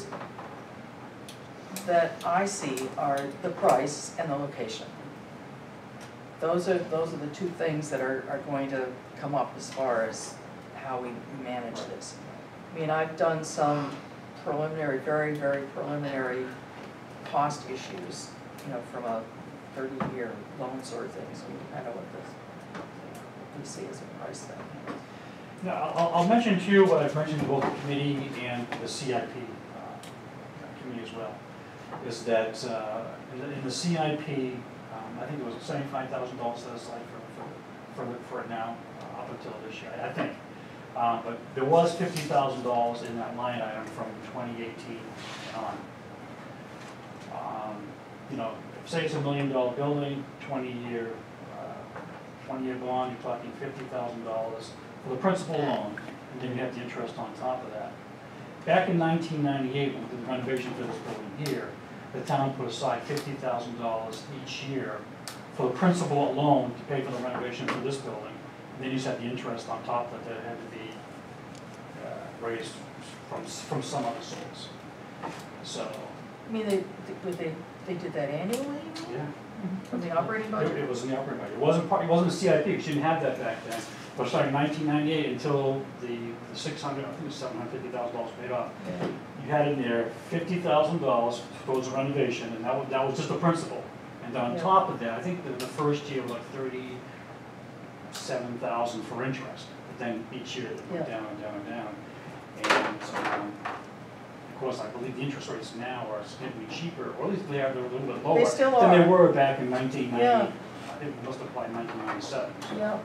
Speaker 1: that I see are the price and the location. Those are, those are the two things that are, are going to come up as far as how we manage this. I mean, I've done some preliminary, very, very preliminary cost issues, you know, from a thirty-year loan sort of thing, so we kind of what this, we see as a price thing.
Speaker 9: Now, I'll, I'll mention to you what I've mentioned to both the committee and the C I P uh, committee as well, is that uh, in the- in the C I P, um, I think it was seventy-five thousand dollars set aside for, for, for, for it now, uh, up until this year, I think. Uh, But there was fifty thousand dollars in that line item from twenty eighteen on. Um, You know, say it's a million dollar building, twenty-year, twenty-year bond, you're talking fifty thousand dollars for the principal loan, and then you have the interest on top of that. Back in nineteen ninety-eight, when we did the renovation for this building here, the town put aside fifty thousand dollars each year for the principal alone to pay for the renovation for this building. And then you just had the interest on top that that had to be uh, raised from, from some other source. So,
Speaker 1: I mean, they, they, they, they did that annually,
Speaker 9: yeah.
Speaker 1: from the operating
Speaker 9: It,
Speaker 1: budget?
Speaker 9: it was in the operating budget. It wasn't part, it wasn't a C I P, because you didn't have that back then. But starting nineteen ninety-eight until the, the six hundred, I think it was seven hundred fifty thousand dollars paid off.
Speaker 1: Yeah.
Speaker 9: You had in there fifty thousand dollars towards the renovation, and that was, that was just the principal. And then on
Speaker 1: Yeah.
Speaker 9: top of that, I think the, the first year was like thirty-seven thousand for interest. But then each year it went
Speaker 1: Yeah.
Speaker 9: down and down and down. And, um, of course, I believe the interest rates now are significantly cheaper, or at least they are, they're a little bit lower.
Speaker 1: still
Speaker 9: Than they
Speaker 1: are.
Speaker 9: were back in nineteen ninety.
Speaker 1: Yeah.
Speaker 9: I think it must apply in nineteen ninety-seven.
Speaker 1: Yeah.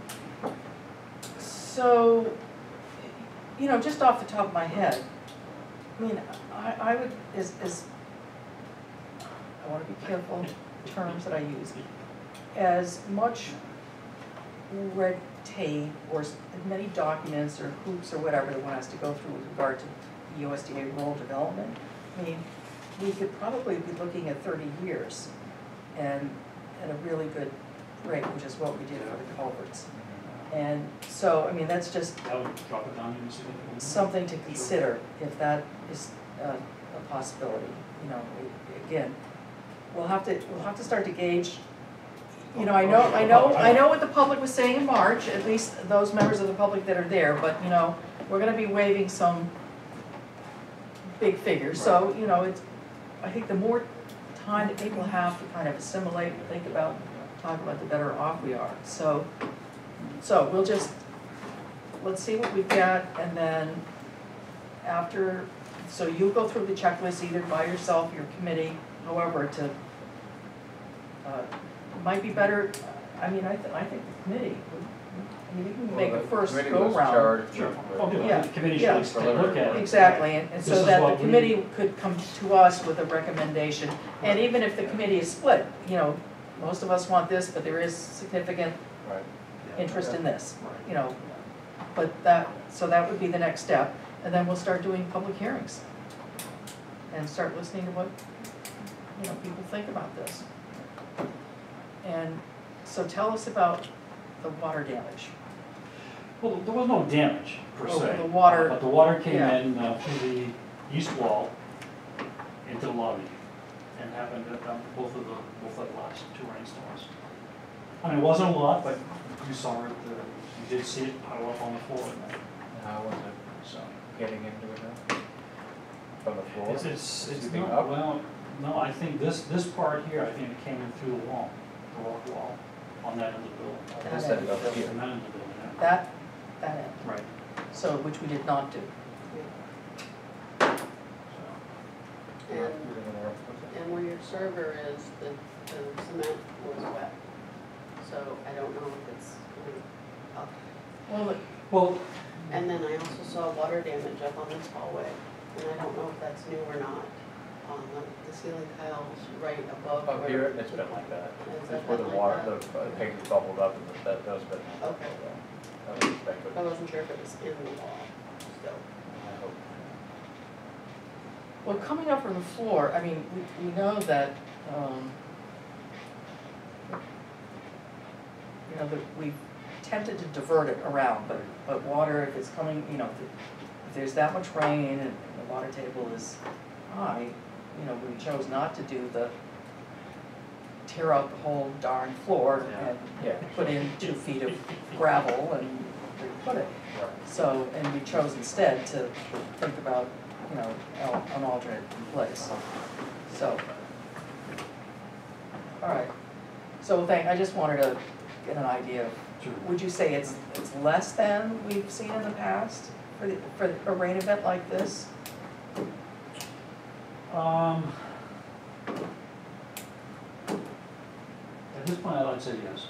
Speaker 1: So, you know, just off the top of my head, I mean, I, I would, is, is, I wanna be careful terms that I use. As much red tape or as many documents or hoops or whatever that one has to go through with regard to U S D A rural development, I mean, we could probably be looking at thirty years and at a really good rate, which is what we did for the culverts. And so, I mean, that's just
Speaker 9: That would drop it down even significantly.
Speaker 1: something to consider if that is uh, a possibility, you know, we- again, we'll have to, we'll have to start to gauge, you know, I know, I know, I know what the public was saying in March, at least those members of the public that are there, but, you know, we're gonna be waiving some big figures, so, you know, it's, I think the more time that people have to kind of assimilate, think about, talk about, the better off we are, so, so we'll just, let's see what we've got, and then after, so you'll go through the checklist either by yourself, your committee, however, to uh, it might be better, I mean, I, th- I think the committee would, I mean, you can make a
Speaker 7: Well, the
Speaker 1: first
Speaker 7: committee
Speaker 1: go
Speaker 7: was
Speaker 1: round.
Speaker 7: charged
Speaker 9: Sure.
Speaker 7: with-
Speaker 9: Oh,
Speaker 1: Yeah.
Speaker 9: yeah, the committee should
Speaker 1: Yeah.
Speaker 9: at least take a look at it.
Speaker 1: Exactly, and, and
Speaker 9: This
Speaker 1: so
Speaker 9: is
Speaker 1: that
Speaker 9: what
Speaker 1: the
Speaker 9: we-
Speaker 1: committee could come to us with a recommendation. And even if the committee is split, you know, most of us want this, but there is significant
Speaker 7: Right.
Speaker 1: interest in this, you know. But that, so that would be the next step, and then we'll start doing public hearings. And start listening to what, you know, people think about this. And so tell us about the water damage.
Speaker 9: Well, there was no damage per
Speaker 1: Oh,
Speaker 9: se.
Speaker 1: the water-
Speaker 9: But the water came
Speaker 1: yeah.
Speaker 9: in uh, through the east wall into the lobby and happened at um, both of the, both of the last two rainstorms. I mean, it wasn't a lot, but you saw it, uh, you did see it pile up on the floor in there,
Speaker 7: How was it
Speaker 9: so.
Speaker 7: getting into it now? From the floor?
Speaker 9: It's, it's, it's
Speaker 7: Sweeping
Speaker 9: not,
Speaker 7: up?
Speaker 9: well, no, I think this, this part here, I think it came in through the wall, the rock wall on that end of the building.
Speaker 7: This ended up here.
Speaker 9: And that end of the building, yeah.
Speaker 1: That, that end,
Speaker 9: Right,
Speaker 1: so, which we did not do.
Speaker 9: so.
Speaker 4: And, and where your server is, the, the cement was wet. So I don't know if it's coming up.
Speaker 1: Well, the-
Speaker 9: Well,
Speaker 4: And then I also saw water damage up on this hallway, and I don't know if that's new or not. On the, the ceiling tiles right above
Speaker 7: Up
Speaker 4: where.
Speaker 7: here, it's been like that.
Speaker 4: Has
Speaker 7: It's
Speaker 4: that
Speaker 7: where the
Speaker 4: been like
Speaker 7: water,
Speaker 4: that?
Speaker 7: the uh, pig bubbled up and that, that has been.
Speaker 4: Okay.
Speaker 7: That was expected.
Speaker 4: I wasn't sure if it was in the wall still.
Speaker 7: I hope.
Speaker 1: well, coming up from the floor, I mean, we, we know that, um, you know, that we've tempted to divert it around, but, but water, if it's coming, you know, if, if there's that much rain and the water table is high, you know, we chose not to do the tear out the whole darn floor and
Speaker 7: Yeah.
Speaker 1: put in two feet of gravel and re-put it.
Speaker 7: Right.
Speaker 1: So, and we chose instead to think about, you know, al- an alternate in place, so. All right, so thank, I just wanted to get an idea.
Speaker 9: Sure.
Speaker 1: Would you say it's, it's less than we've seen in the past for the, for a rain event like this?
Speaker 9: Um, at this point, I'd say yes.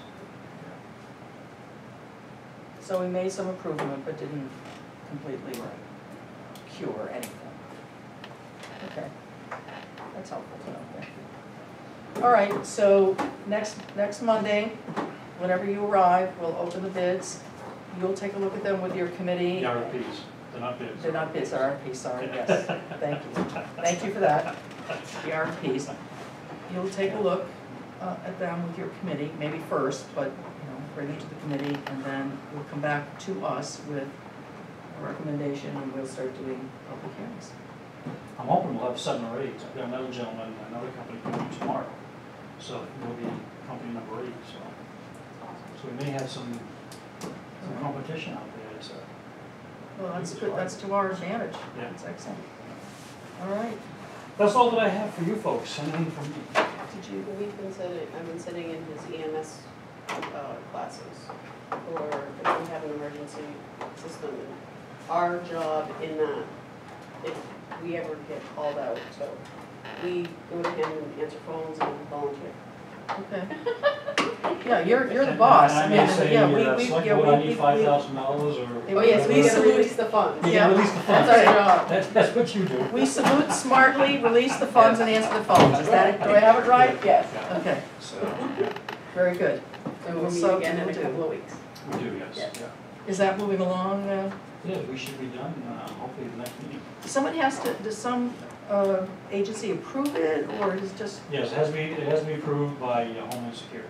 Speaker 1: So we made some improvement, but didn't completely cure anything. Okay, that's helpful to know, thank you. All right, so next, next Monday, whenever you arrive, we'll open the bids. You'll take a look at them with your committee.
Speaker 9: The R F Ps, they're not bids.
Speaker 1: They're not bids, R F Ps, sorry, yes, thank you. Thank you for that, the R F Ps. You'll take a look uh, at them with your committee, maybe first, but, you know, bring it to the committee, and then you'll come back to us with a recommendation, and we'll start doing public hearings.
Speaker 9: I'm hoping we'll have seven or eight. I've got another gentleman, another company coming tomorrow. So we'll be company number eight, so. So we may have some, some competition out there, so.
Speaker 1: Well, that's good, that's to our advantage.
Speaker 9: Yeah.
Speaker 1: That's excellent. All right,
Speaker 9: That's all that I have for you folks, anything from me?
Speaker 1: did you,
Speaker 4: We've been sitting, I've been sitting in his E M S, uh, classes for if we have an emergency system. Our job in that, if we ever get called out, so we go to him and answer phones and volunteer.
Speaker 1: okay. Yeah, you're, you're the boss. I
Speaker 9: And
Speaker 1: mean,
Speaker 9: I may say,
Speaker 1: yeah,
Speaker 9: uh,
Speaker 1: we,
Speaker 9: that
Speaker 1: we,
Speaker 9: select
Speaker 1: yeah,
Speaker 9: board,
Speaker 1: we,
Speaker 9: I
Speaker 1: we,
Speaker 9: need five
Speaker 1: we-
Speaker 9: thousand dollars or.
Speaker 1: Oh, yes, we
Speaker 4: gotta
Speaker 1: salute-
Speaker 4: release the funds.
Speaker 9: You
Speaker 1: yeah,
Speaker 9: gotta release the funds.
Speaker 1: that's our job.
Speaker 9: That's, that's what you do.
Speaker 1: We salute smartly, release the funds, and answer the phones. Is that it? Do I have it right? Yes. Okay,
Speaker 9: So, yeah,
Speaker 1: very good.
Speaker 4: So we'll meet
Speaker 1: So
Speaker 4: again in a
Speaker 1: we'll do.
Speaker 4: couple of weeks.
Speaker 9: we do, yes,
Speaker 4: Yes.
Speaker 9: yeah.
Speaker 1: Is that moving along? uh,
Speaker 9: Yeah, we should be done, uh, hopefully the next meeting.
Speaker 1: Someone has to, does some uh, agency approve it, or is it just,
Speaker 9: Yes, it has to be, it has to be approved by uh, Homeland Security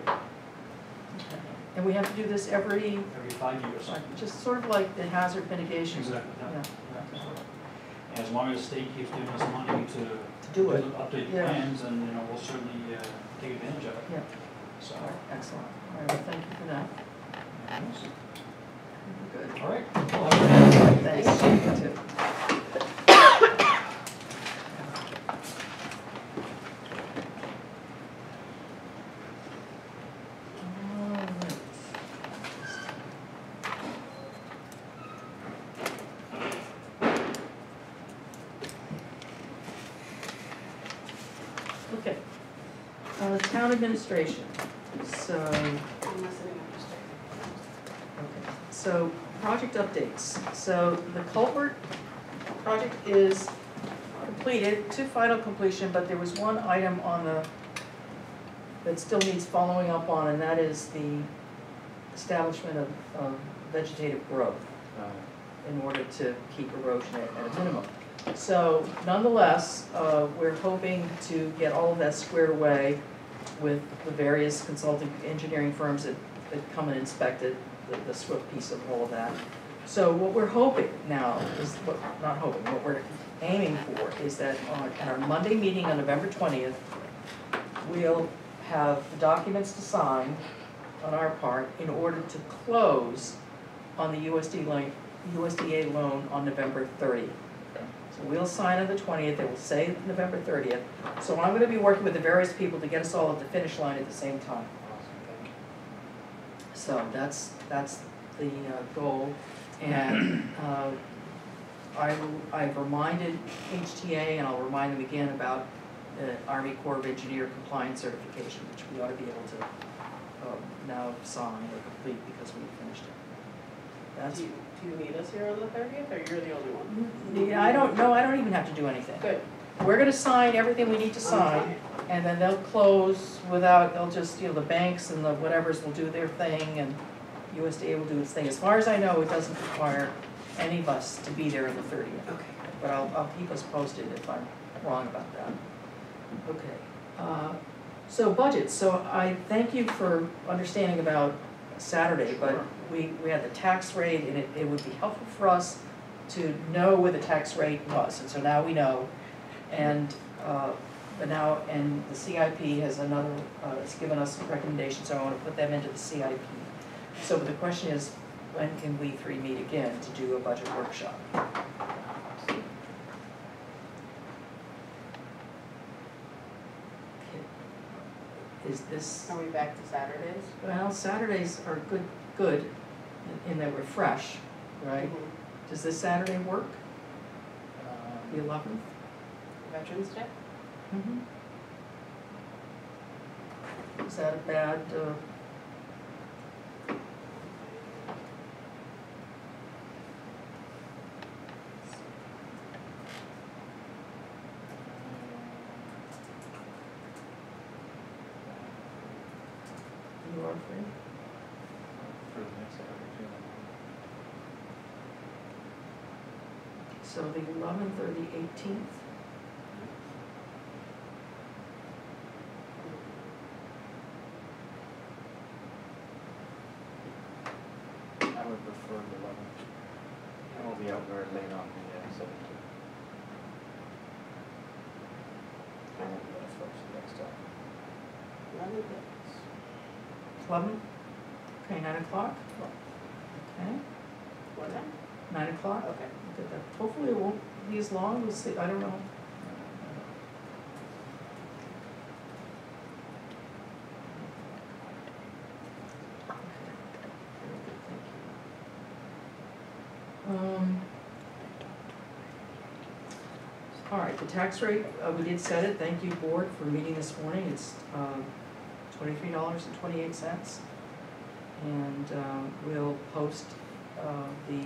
Speaker 1: and we have to do this every,
Speaker 9: every five years.
Speaker 1: like, just sort of like the hazard mitigation?
Speaker 9: Exactly,
Speaker 1: Yeah,
Speaker 9: yeah. And as long as the state keeps giving us money to
Speaker 1: to do it.
Speaker 9: update the
Speaker 1: Yeah.
Speaker 9: plans, and, you know, we'll certainly uh, take advantage of it.
Speaker 1: Yeah.
Speaker 9: So,
Speaker 1: All right, excellent. All right, well, thank you for that. Good.
Speaker 9: all right. Well, have a good night.
Speaker 1: Thanks, you too. All right. Okay. Uh, town administration, so,
Speaker 4: I'm listening, I'm just
Speaker 1: okay, so, project updates. So, the culvert project is completed to final completion, but there was one item on the, that still needs following up on, and that is the establishment of, of vegetative growth
Speaker 7: Uh,
Speaker 1: in order to keep erosion at, at a minimum. So nonetheless, uh, we're hoping to get all of that squared away with the various consulting engineering firms that, that come and inspect it, the, the SWIFT piece of all of that. So what we're hoping now is, what, not hoping, what we're aiming for is that on, at our Monday meeting on November twentieth, we'll have the documents to sign on our part in order to close on the U S D loan, U S D A loan on November thirtieth.
Speaker 7: Okay.
Speaker 1: So we'll sign on the twentieth, it will say November thirtieth. So I'm gonna be working with the various people to get us all at the finish line at the same time. So that's, that's the uh, goal. And uh, I, I've reminded H T A, and I'll remind them again about the Army Corps of Engineer compliance certification, which we ought to be able to uh, now sign or complete because we finished it. That's,
Speaker 4: Do you, do you need us here on the thirtieth, or you're the only one?
Speaker 1: yeah, I don't, no, I don't even have to do anything.
Speaker 4: Good.
Speaker 1: We're gonna sign everything we need to
Speaker 4: I'm
Speaker 1: sign,
Speaker 4: fine.
Speaker 1: and then they'll close without, they'll just, you know, the banks and the whatevers will do their thing, and U S D A will do its thing. As far as I know, it doesn't require any of us to be there on the thirtieth.
Speaker 4: Okay.
Speaker 1: But I'll, I'll keep us posted if I'm wrong about that. Okay, uh, so budgets, so I thank you for understanding about Saturday, but
Speaker 4: Sure.
Speaker 1: we, we had the tax rate, and it, it would be helpful for us to know where the tax rate was, and so now we know. And, uh, but now, and the C I P has another, uh, it's given us recommendations, so I wanna put them into the C I P. So the question is, when can we three meet again to do a budget workshop? Is this,
Speaker 4: Are we back to Saturdays?
Speaker 1: well, Saturdays are good, good, in- in that we're fresh, right?
Speaker 4: Mhm.
Speaker 1: Does this Saturday work, the
Speaker 7: um,
Speaker 1: eleventh?
Speaker 4: Veterans Day?
Speaker 1: Mm-hmm. Is that a bad, uh, you are free?
Speaker 7: For the next Saturday,
Speaker 1: So the eleventh or the eighteenth?
Speaker 7: too. I would prefer the eleventh. I won't be out very late on the uh, seventeenth. I won't be there first next time.
Speaker 4: Eleven days.
Speaker 1: Eleven? Okay, nine o'clock? Okay,
Speaker 4: What time?
Speaker 1: nine o'clock?
Speaker 4: Okay.
Speaker 1: Look at that. Hopefully it won't be as long, we'll see, I don't know. Um, all right, the tax rate, uh, we did set it, thank you, board, for meeting this morning, it's, um, twenty-three dollars and twenty-eight cents. And, um, we'll post, uh, the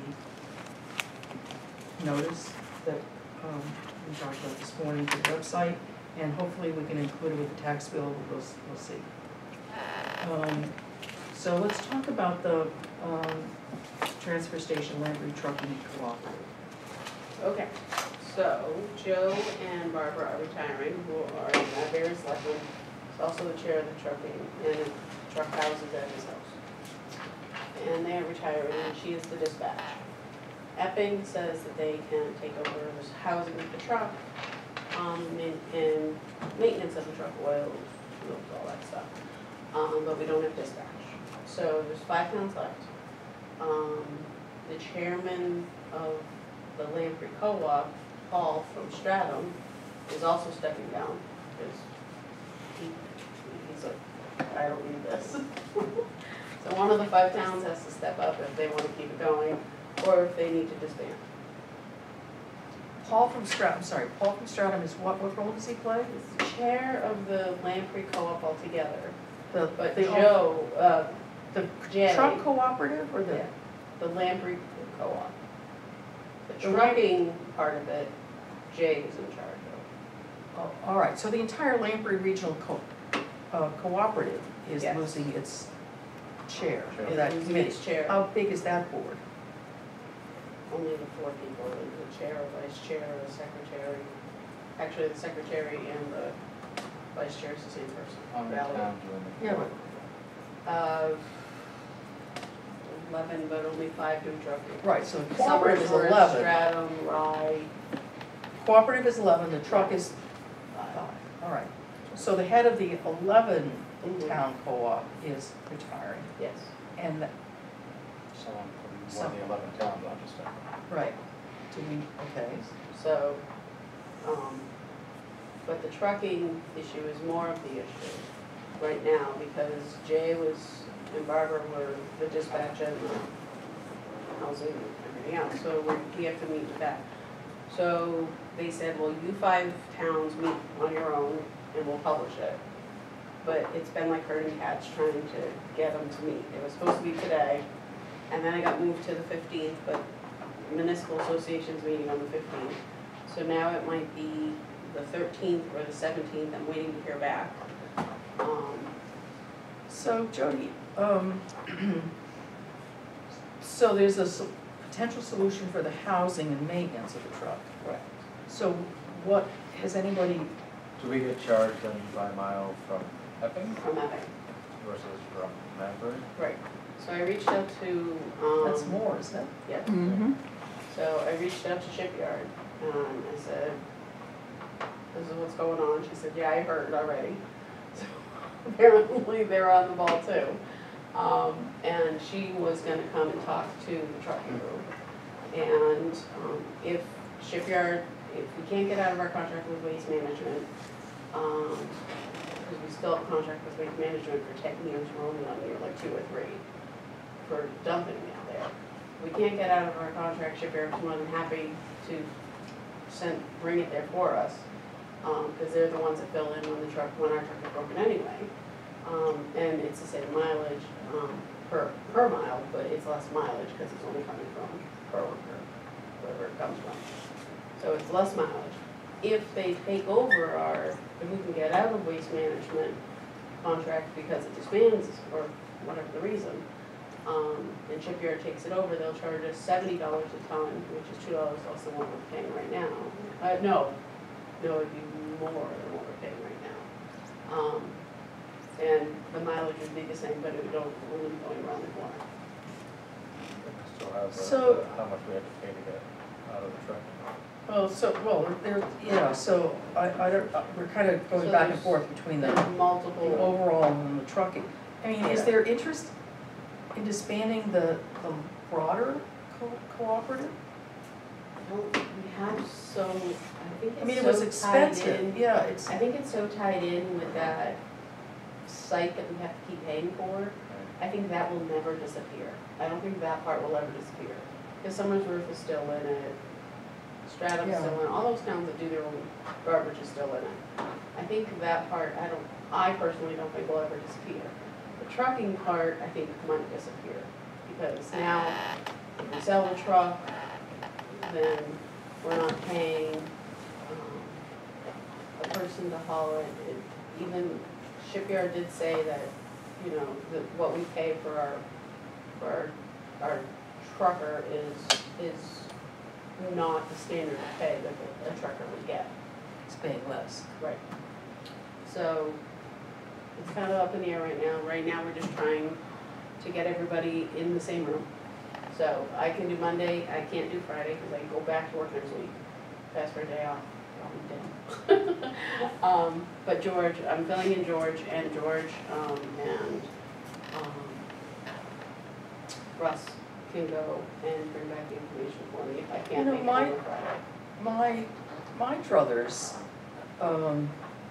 Speaker 1: notice that, um, we talked about this morning to the website, and hopefully we can include it with the tax bill, we'll, we'll see. Um, so let's talk about the, um, transfer station land retrucking cooperative.
Speaker 4: Okay, so Joe and Barbara are retiring, who are uh, various selectmen. He's also the chair of the trucking and the truck houses at his house. And they are retiring, and she is the dispatch. Epping says that they can take over this housing of the truck, um, and, and maintenance of the truck, oils, fuels, all that stuff. Um, but we don't have dispatch. So there's five towns left. Um, the chairman of the Lamprey Co-op, Paul from Stratham, is also stepping down, because he, he's like, I don't need this. So one of the five towns has to step up if they wanna keep it going, or if they need to disband.
Speaker 1: Paul from Stratham, I'm sorry, Paul from Stratham is what, what role does he play?
Speaker 4: He's the chair of the Lamprey Co-op altogether,
Speaker 1: The,
Speaker 4: but
Speaker 1: the,
Speaker 4: Joe, uh,
Speaker 1: the
Speaker 4: Jay.
Speaker 1: truck cooperative or the?
Speaker 4: Yeah, the Lamprey Co-op. The
Speaker 1: The
Speaker 4: trucking part of it, Jay is in charge of.
Speaker 1: Oh, all right, so the entire Lamprey Regional Co- uh, Cooperative is
Speaker 4: Yes.
Speaker 1: losing its chair,
Speaker 7: Chair.
Speaker 1: in that
Speaker 4: Losing
Speaker 1: committee.
Speaker 4: its chair.
Speaker 1: How big is that board?
Speaker 4: Only the four people, the chair, vice chair, the secretary. Actually, the secretary and the vice chair is the same person.
Speaker 3: How many
Speaker 4: Valerie.
Speaker 3: towns are in the?
Speaker 1: Yeah, but,
Speaker 4: Uh, eleven, but only five do trucking.
Speaker 1: right, so the cooperative is
Speaker 4: Somersworth,
Speaker 1: eleven,
Speaker 4: Stratham, Rye,
Speaker 1: cooperative is eleven, the truck is five, all right. So the head of the eleven
Speaker 4: Mhm.
Speaker 1: town co-op is retiring,
Speaker 4: yes.
Speaker 1: and, the-
Speaker 3: Someone from one of the eleven towns, not just that.
Speaker 1: right, do we, okay,
Speaker 4: So, um, but the trucking issue is more of the issue right now because Jay was, and Barbara were the dispatch and the housing and everything else, so we, we have to meet with that. So they said, well, you five towns meet on your own and we'll publish it. But it's been like herding cats trying to get them to meet. It was supposed to be today, and then it got moved to the fifteenth, but municipal association's meeting on the fifteenth. So now it might be the thirteenth or the seventeenth, I'm waiting to hear back. Um,
Speaker 1: so Jody, um, so there's a so- potential solution for the housing and maintenance of the truck.
Speaker 4: Correct.
Speaker 1: So what, has anybody,
Speaker 7: Do we get charged then by mile from Epping
Speaker 4: From Epic.
Speaker 7: versus from Manfred?
Speaker 4: Right. So I reached out to, um.
Speaker 1: that's more, isn't it?
Speaker 4: Yeah.
Speaker 5: Mm-hmm.
Speaker 4: So I reached out to Shipyard, and I said, this is what's going on. She said, yeah, I heard already. So apparently they're on the ball too. Um, and she was gonna come and talk to the trucking group. And, um, if Shipyard, if we can't get out of our contract with Waste Management, um, because we still have a contract with Waste Management for ten years, we're only on year like two or three for dumping out there. We can't get out of our contract, Shipyard's more than happy to send, bring it there for us, um, cause they're the ones that fill in when the truck, when our truck is broken anyway. Um, and it's the same mileage, um, per, per mile, but it's less mileage, cause it's only coming from per worker, wherever it comes from. So it's less mileage. If they take over our, if we can get out of Waste Management contract because it disbands or whatever the reason, um, and Shipyard takes it over, they'll charge us seventy dollars a ton, which is two dollars less than what we're paying right now. Uh, no, no, it'd be more than what we're paying right now. Um, and the mileage would be the same, but it would only be going around the corner.
Speaker 7: Still have the,
Speaker 1: So-
Speaker 7: the- how much we have to pay to get out of the truck.
Speaker 1: Well, so, well, there, yeah, so I, I don't, uh, we're kind of going
Speaker 4: So
Speaker 1: back and
Speaker 4: there's-
Speaker 1: forth between the,
Speaker 4: There's
Speaker 1: the
Speaker 4: multiple,
Speaker 1: overall and the trucking. I mean, is
Speaker 4: Yeah.
Speaker 1: there interest in disbanding the, the broader co- cooperative?
Speaker 4: well, we have so, I think
Speaker 1: I mean,
Speaker 4: it's
Speaker 1: it was
Speaker 4: so tied
Speaker 1: expensive,
Speaker 4: in.
Speaker 1: yeah, it's,
Speaker 4: I think it's so tied in with that site that we have to keep paying for. I think that will never disappear. I don't think that part will ever disappear. Because Somersworth is still in it, Stratham's
Speaker 1: Yeah.
Speaker 4: still in it, all those towns that do their own garbage is still in it. I think that part, I don't, I personally don't think will ever disappear. The trucking part, I think might disappear. Because now, if we sell the truck, then we're not paying, um, a person to haul it. It- Even Shipyard did say that, you know, that what we pay for our, for our, our trucker is, is not the standard of pay that a trucker would get.
Speaker 1: it's paying less.
Speaker 4: Right. So, it's kind of up in the air right now. Right now, we're just trying to get everybody in the same room. So, I can do Monday, I can't do Friday, because I go back to work next week. Ask for a day off. Um, but George, I'm filling in George, and George, um, and, um, Russ can go and bring back the information for me if I
Speaker 1: You
Speaker 4: can't
Speaker 1: know,
Speaker 4: make it
Speaker 1: my-
Speaker 4: on Friday.
Speaker 1: My, my druthers, um,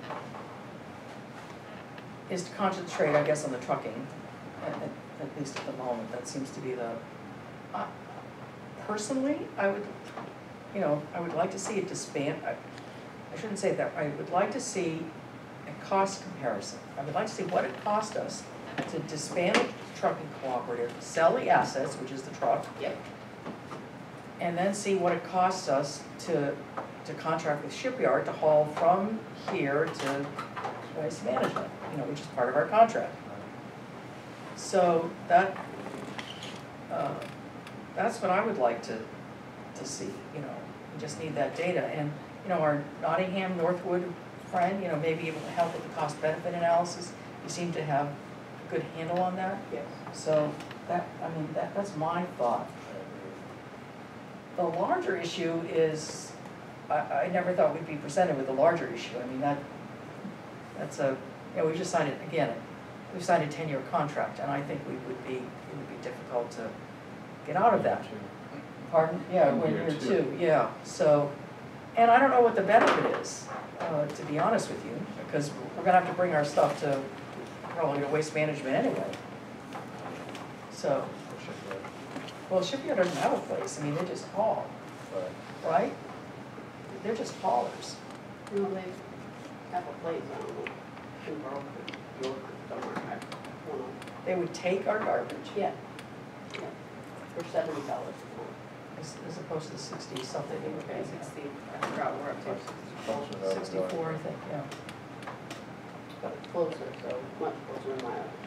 Speaker 1: is to concentrate, I guess, on the trucking, at, at, at least at the moment, that seems to be the, uh, personally, I would you know, I would like to see it disband, I, I shouldn't say that, I would like to see a cost comparison. I would like to see what it cost us to disband the trucking cooperative, sell the assets, which is the truck.
Speaker 4: Yep.
Speaker 1: And then see what it costs us to, to contract with Shipyard to haul from here to Waste Management, you know, which is part of our contract. So that, uh, that's what I would like to, to see, you know, we just need that data. And, you know, our Nottingham Northwood friend, you know, may be able to help with the cost benefit analysis. You seem to have a good handle on that.
Speaker 4: Yes.
Speaker 1: So that, I mean, that, that's my thought. The larger issue is, I, I never thought we'd be presented with a larger issue. I mean, that, that's a, you know, we just signed it, again, we've signed a ten-year contract, and I think we would be, it would be difficult to get out of that. Pardon? Yeah,
Speaker 7: In
Speaker 1: when
Speaker 7: year
Speaker 1: you're
Speaker 7: two.
Speaker 1: two, yeah, so, and I don't know what the benefit is, uh, to be honest with you, because we're gonna have to bring our stuff to, probably to Waste Management anyway. So, well, Shipyard doesn't have a place, I mean, they just haul,
Speaker 7: But
Speaker 1: right? They're just haulers.
Speaker 4: You know, they have a place, I don't know, in Berkeley, York, somewhere, I don't know.
Speaker 1: They would take our garbage,
Speaker 4: Yeah. Yeah. For seventy dollars a month.
Speaker 1: as, as opposed to the sixty something
Speaker 4: They
Speaker 1: they
Speaker 4: were
Speaker 1: were
Speaker 4: paying
Speaker 1: paying.
Speaker 4: sixty, I forgot where it was.
Speaker 7: closer to that.
Speaker 1: Sixty-four, I think, yeah.
Speaker 4: But closer, so much closer than my own.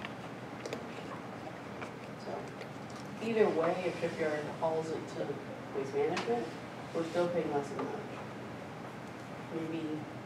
Speaker 4: So, either way, if Shipyard hauls it to Waste Management, we're still paying less than that. Maybe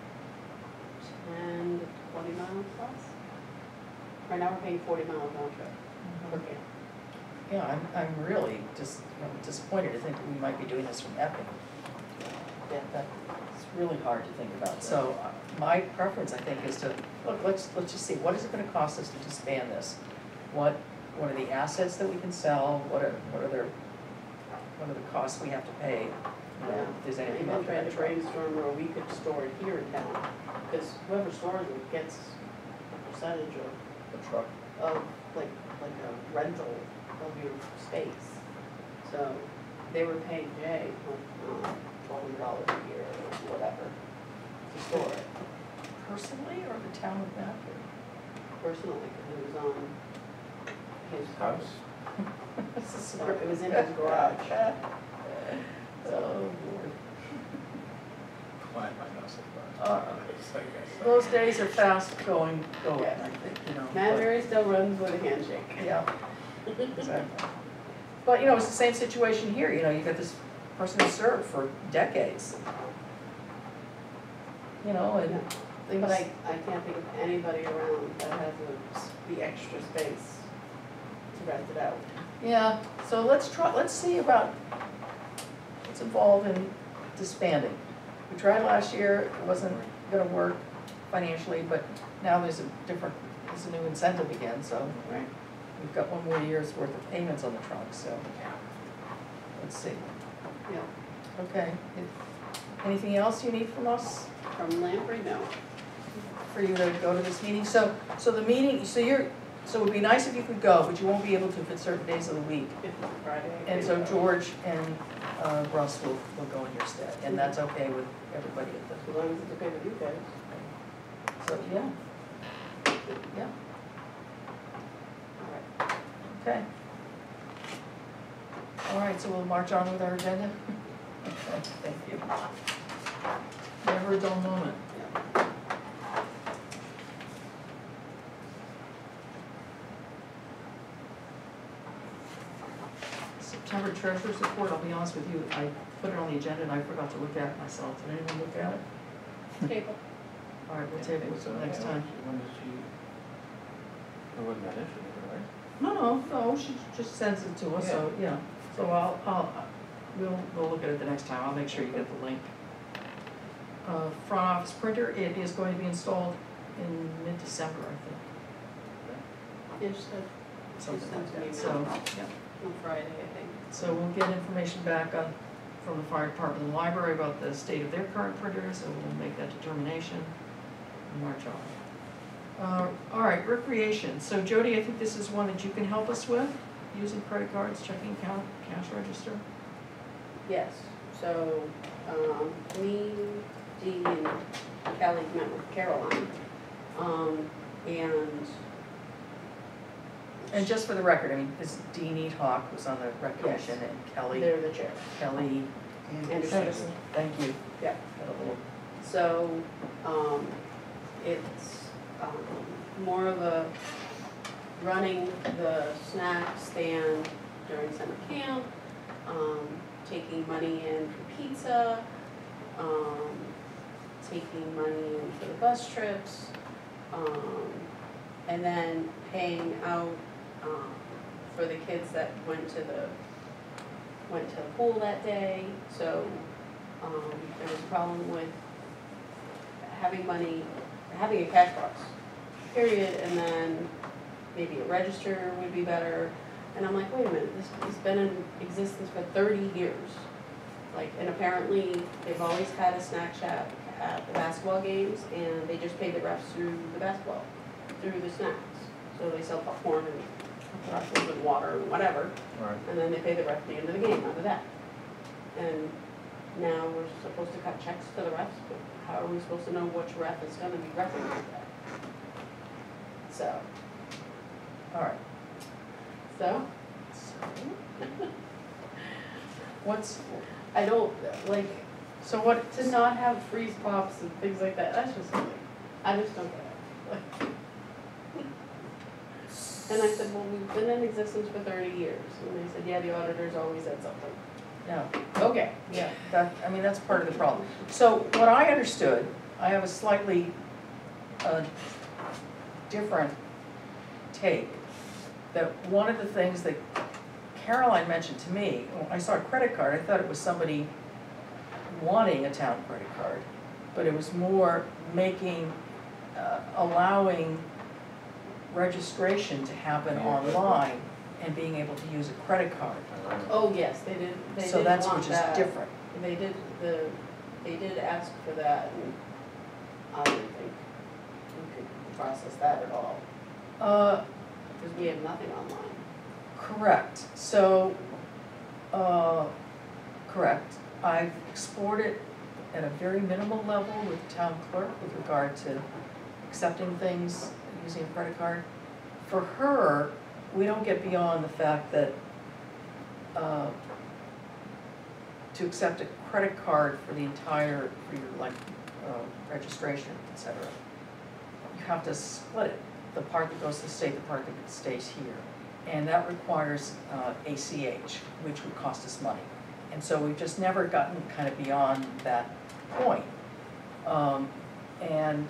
Speaker 4: ten to twenty miles less. Right now, we're paying forty miles round trip per can.
Speaker 1: Yeah, I'm, I'm really just you know, disappointed to think that we might be doing this from Epping.
Speaker 4: Yeah.
Speaker 1: That's really hard to think about. So uh, my preference, I think, is to, look, let's, let's just see, what is it gonna cost us to disband this? What, what are the assets that we can sell? What are, what are their, what are the costs we have to pay? You know, if there's anything
Speaker 4: Even
Speaker 1: left in
Speaker 4: trying
Speaker 1: the
Speaker 4: to
Speaker 1: truck.
Speaker 4: brainstorm where we could store it here in town, because whoever stores it gets a percentage of
Speaker 7: The truck.
Speaker 4: of, like, like a rental of your space. So they were paying Jay, um, twelve hundred dollars a year or whatever to store it
Speaker 1: Personally, or the town of Maplewood?
Speaker 4: personally, because it was on his
Speaker 7: House.
Speaker 1: This is
Speaker 4: So it was in his garage.
Speaker 1: Oh, Lord.
Speaker 7: Why am I not surprised?
Speaker 1: Uh,
Speaker 7: I guess.
Speaker 1: Those days are fast going, going,
Speaker 4: Yes.
Speaker 1: I think, you know.
Speaker 4: Matt
Speaker 1: but-
Speaker 4: Berry still runs with a handshake.
Speaker 1: Yeah, exactly. But, you know, it's the same situation here, you know, you've got this person who served for decades. You know, and things.
Speaker 4: But I, I can't think of anybody around that has the, the extra space to rent it out.
Speaker 1: Yeah, so let's try, let's see about what's involved in disbanding. We tried last year, it wasn't gonna work financially, but now there's a different, there's a new incentive again, so
Speaker 4: Right.
Speaker 1: we've got one more year's worth of payments on the truck, so let's see.
Speaker 4: Yeah.
Speaker 1: Okay, anything else you need from us
Speaker 4: From Lamprey, no.
Speaker 1: for you to go to this meeting? So, so the meeting, so you're, so it would be nice if you could go, but you won't be able to for certain days of the week.
Speaker 4: If it's Friday. I
Speaker 1: And
Speaker 4: can
Speaker 1: so
Speaker 4: go.
Speaker 1: George and uh, Russ will, will go in your stead, and that's okay with everybody at
Speaker 4: As long as it's okay with you guys.
Speaker 1: the, so, yeah. Yeah,
Speaker 4: All right.
Speaker 1: okay. All right, so we'll march on with our agenda? Okay, thank you. Never a dull moment.
Speaker 4: Yeah.
Speaker 1: September treasurer's report, I'll be honest with you, I put it on the agenda and I forgot to look at it myself. Did anyone look at it?
Speaker 4: Table.
Speaker 1: All right, we'll table it till next time.
Speaker 7: When did she? It wasn't that issue, right?
Speaker 1: No, no, no, she just sends it to us, so, yeah. So I'll, I'll, we'll, we'll look at it the next time, I'll make sure you get the link. Uh, front office printer, it is going to be installed in mid-December, I think,
Speaker 4: Yeah, she said
Speaker 1: something
Speaker 4: sent
Speaker 1: like
Speaker 4: an
Speaker 1: that,
Speaker 4: email.
Speaker 1: so, yeah.
Speaker 4: on Friday, I think.
Speaker 1: So we'll get information back on, from the fire department and the library about the state of their current printers, and we'll make that determination and march on. Uh, all right, recreation. So Jody, I think this is one that you can help us with, using credit cards, checking account, cash register.
Speaker 4: Yes, so, um, me, Dee, and Kelly met with Caroline, um, and
Speaker 1: And just for the record, I mean, this Dean Eathawk was on the rec commission and Kelly,
Speaker 4: they're the chair.
Speaker 1: Kelly,
Speaker 4: Anderson.
Speaker 1: thank you.
Speaker 4: Yeah.
Speaker 1: Got a little-
Speaker 4: So, um, it's, um, more of a running the snack stand during summer camp, um, taking money in for pizza, um, taking money in for the bus trips, um, and then paying out, um, for the kids that went to the, went to the pool that day, so, um, there was a problem with having money, having a cash box, period, and then maybe a register would be better. And I'm like, wait a minute, this has been in existence for thirty years. Like, and apparently, they've always had a snack shack at the basketball games, and they just pay the refs through the basketball, through the snacks. So they sell popcorn and pretzels and water and whatever,
Speaker 7: Right.
Speaker 4: and then they pay the ref at the end of the game out of that. And now we're supposed to cut checks to the refs, but how are we supposed to know which ref is gonna be repping like that? So,
Speaker 1: All right.
Speaker 4: so,
Speaker 1: What's,
Speaker 4: I don't, like,
Speaker 1: so what,
Speaker 4: to not have freeze pops and things like that, that's just something, I just don't get it. Like, and I said, well, we've been in existence for thirty years, and they said, yeah, the auditors always said something.
Speaker 1: yeah,
Speaker 4: Okay.
Speaker 1: yeah, that, I mean, that's part of the problem. So what I understood, I have a slightly, uh, different take. That one of the things that Caroline mentioned to me, when I saw a credit card, I thought it was somebody wanting a town credit card, but it was more making, uh, allowing registration to happen online and being able to use a credit card.
Speaker 4: Oh, yes, they did, they
Speaker 1: So
Speaker 4: did
Speaker 1: that's,
Speaker 4: want
Speaker 1: which is
Speaker 4: that.
Speaker 1: different.
Speaker 4: They did, the, they did ask for that, and I didn't think we could process that at all,
Speaker 1: Uh,
Speaker 4: because we have nothing online.
Speaker 1: correct, so, uh, correct. I've explored it at a very minimal level with the town clerk with regard to accepting things using a credit card. For her, we don't get beyond the fact that, uh, to accept a credit card for the entire, for your like, uh, registration, et cetera, you have to split it. The part that goes to the state, the part that stays here. And that requires uh, A C H, which would cost us money. And so we've just never gotten kind of beyond that point. Um, and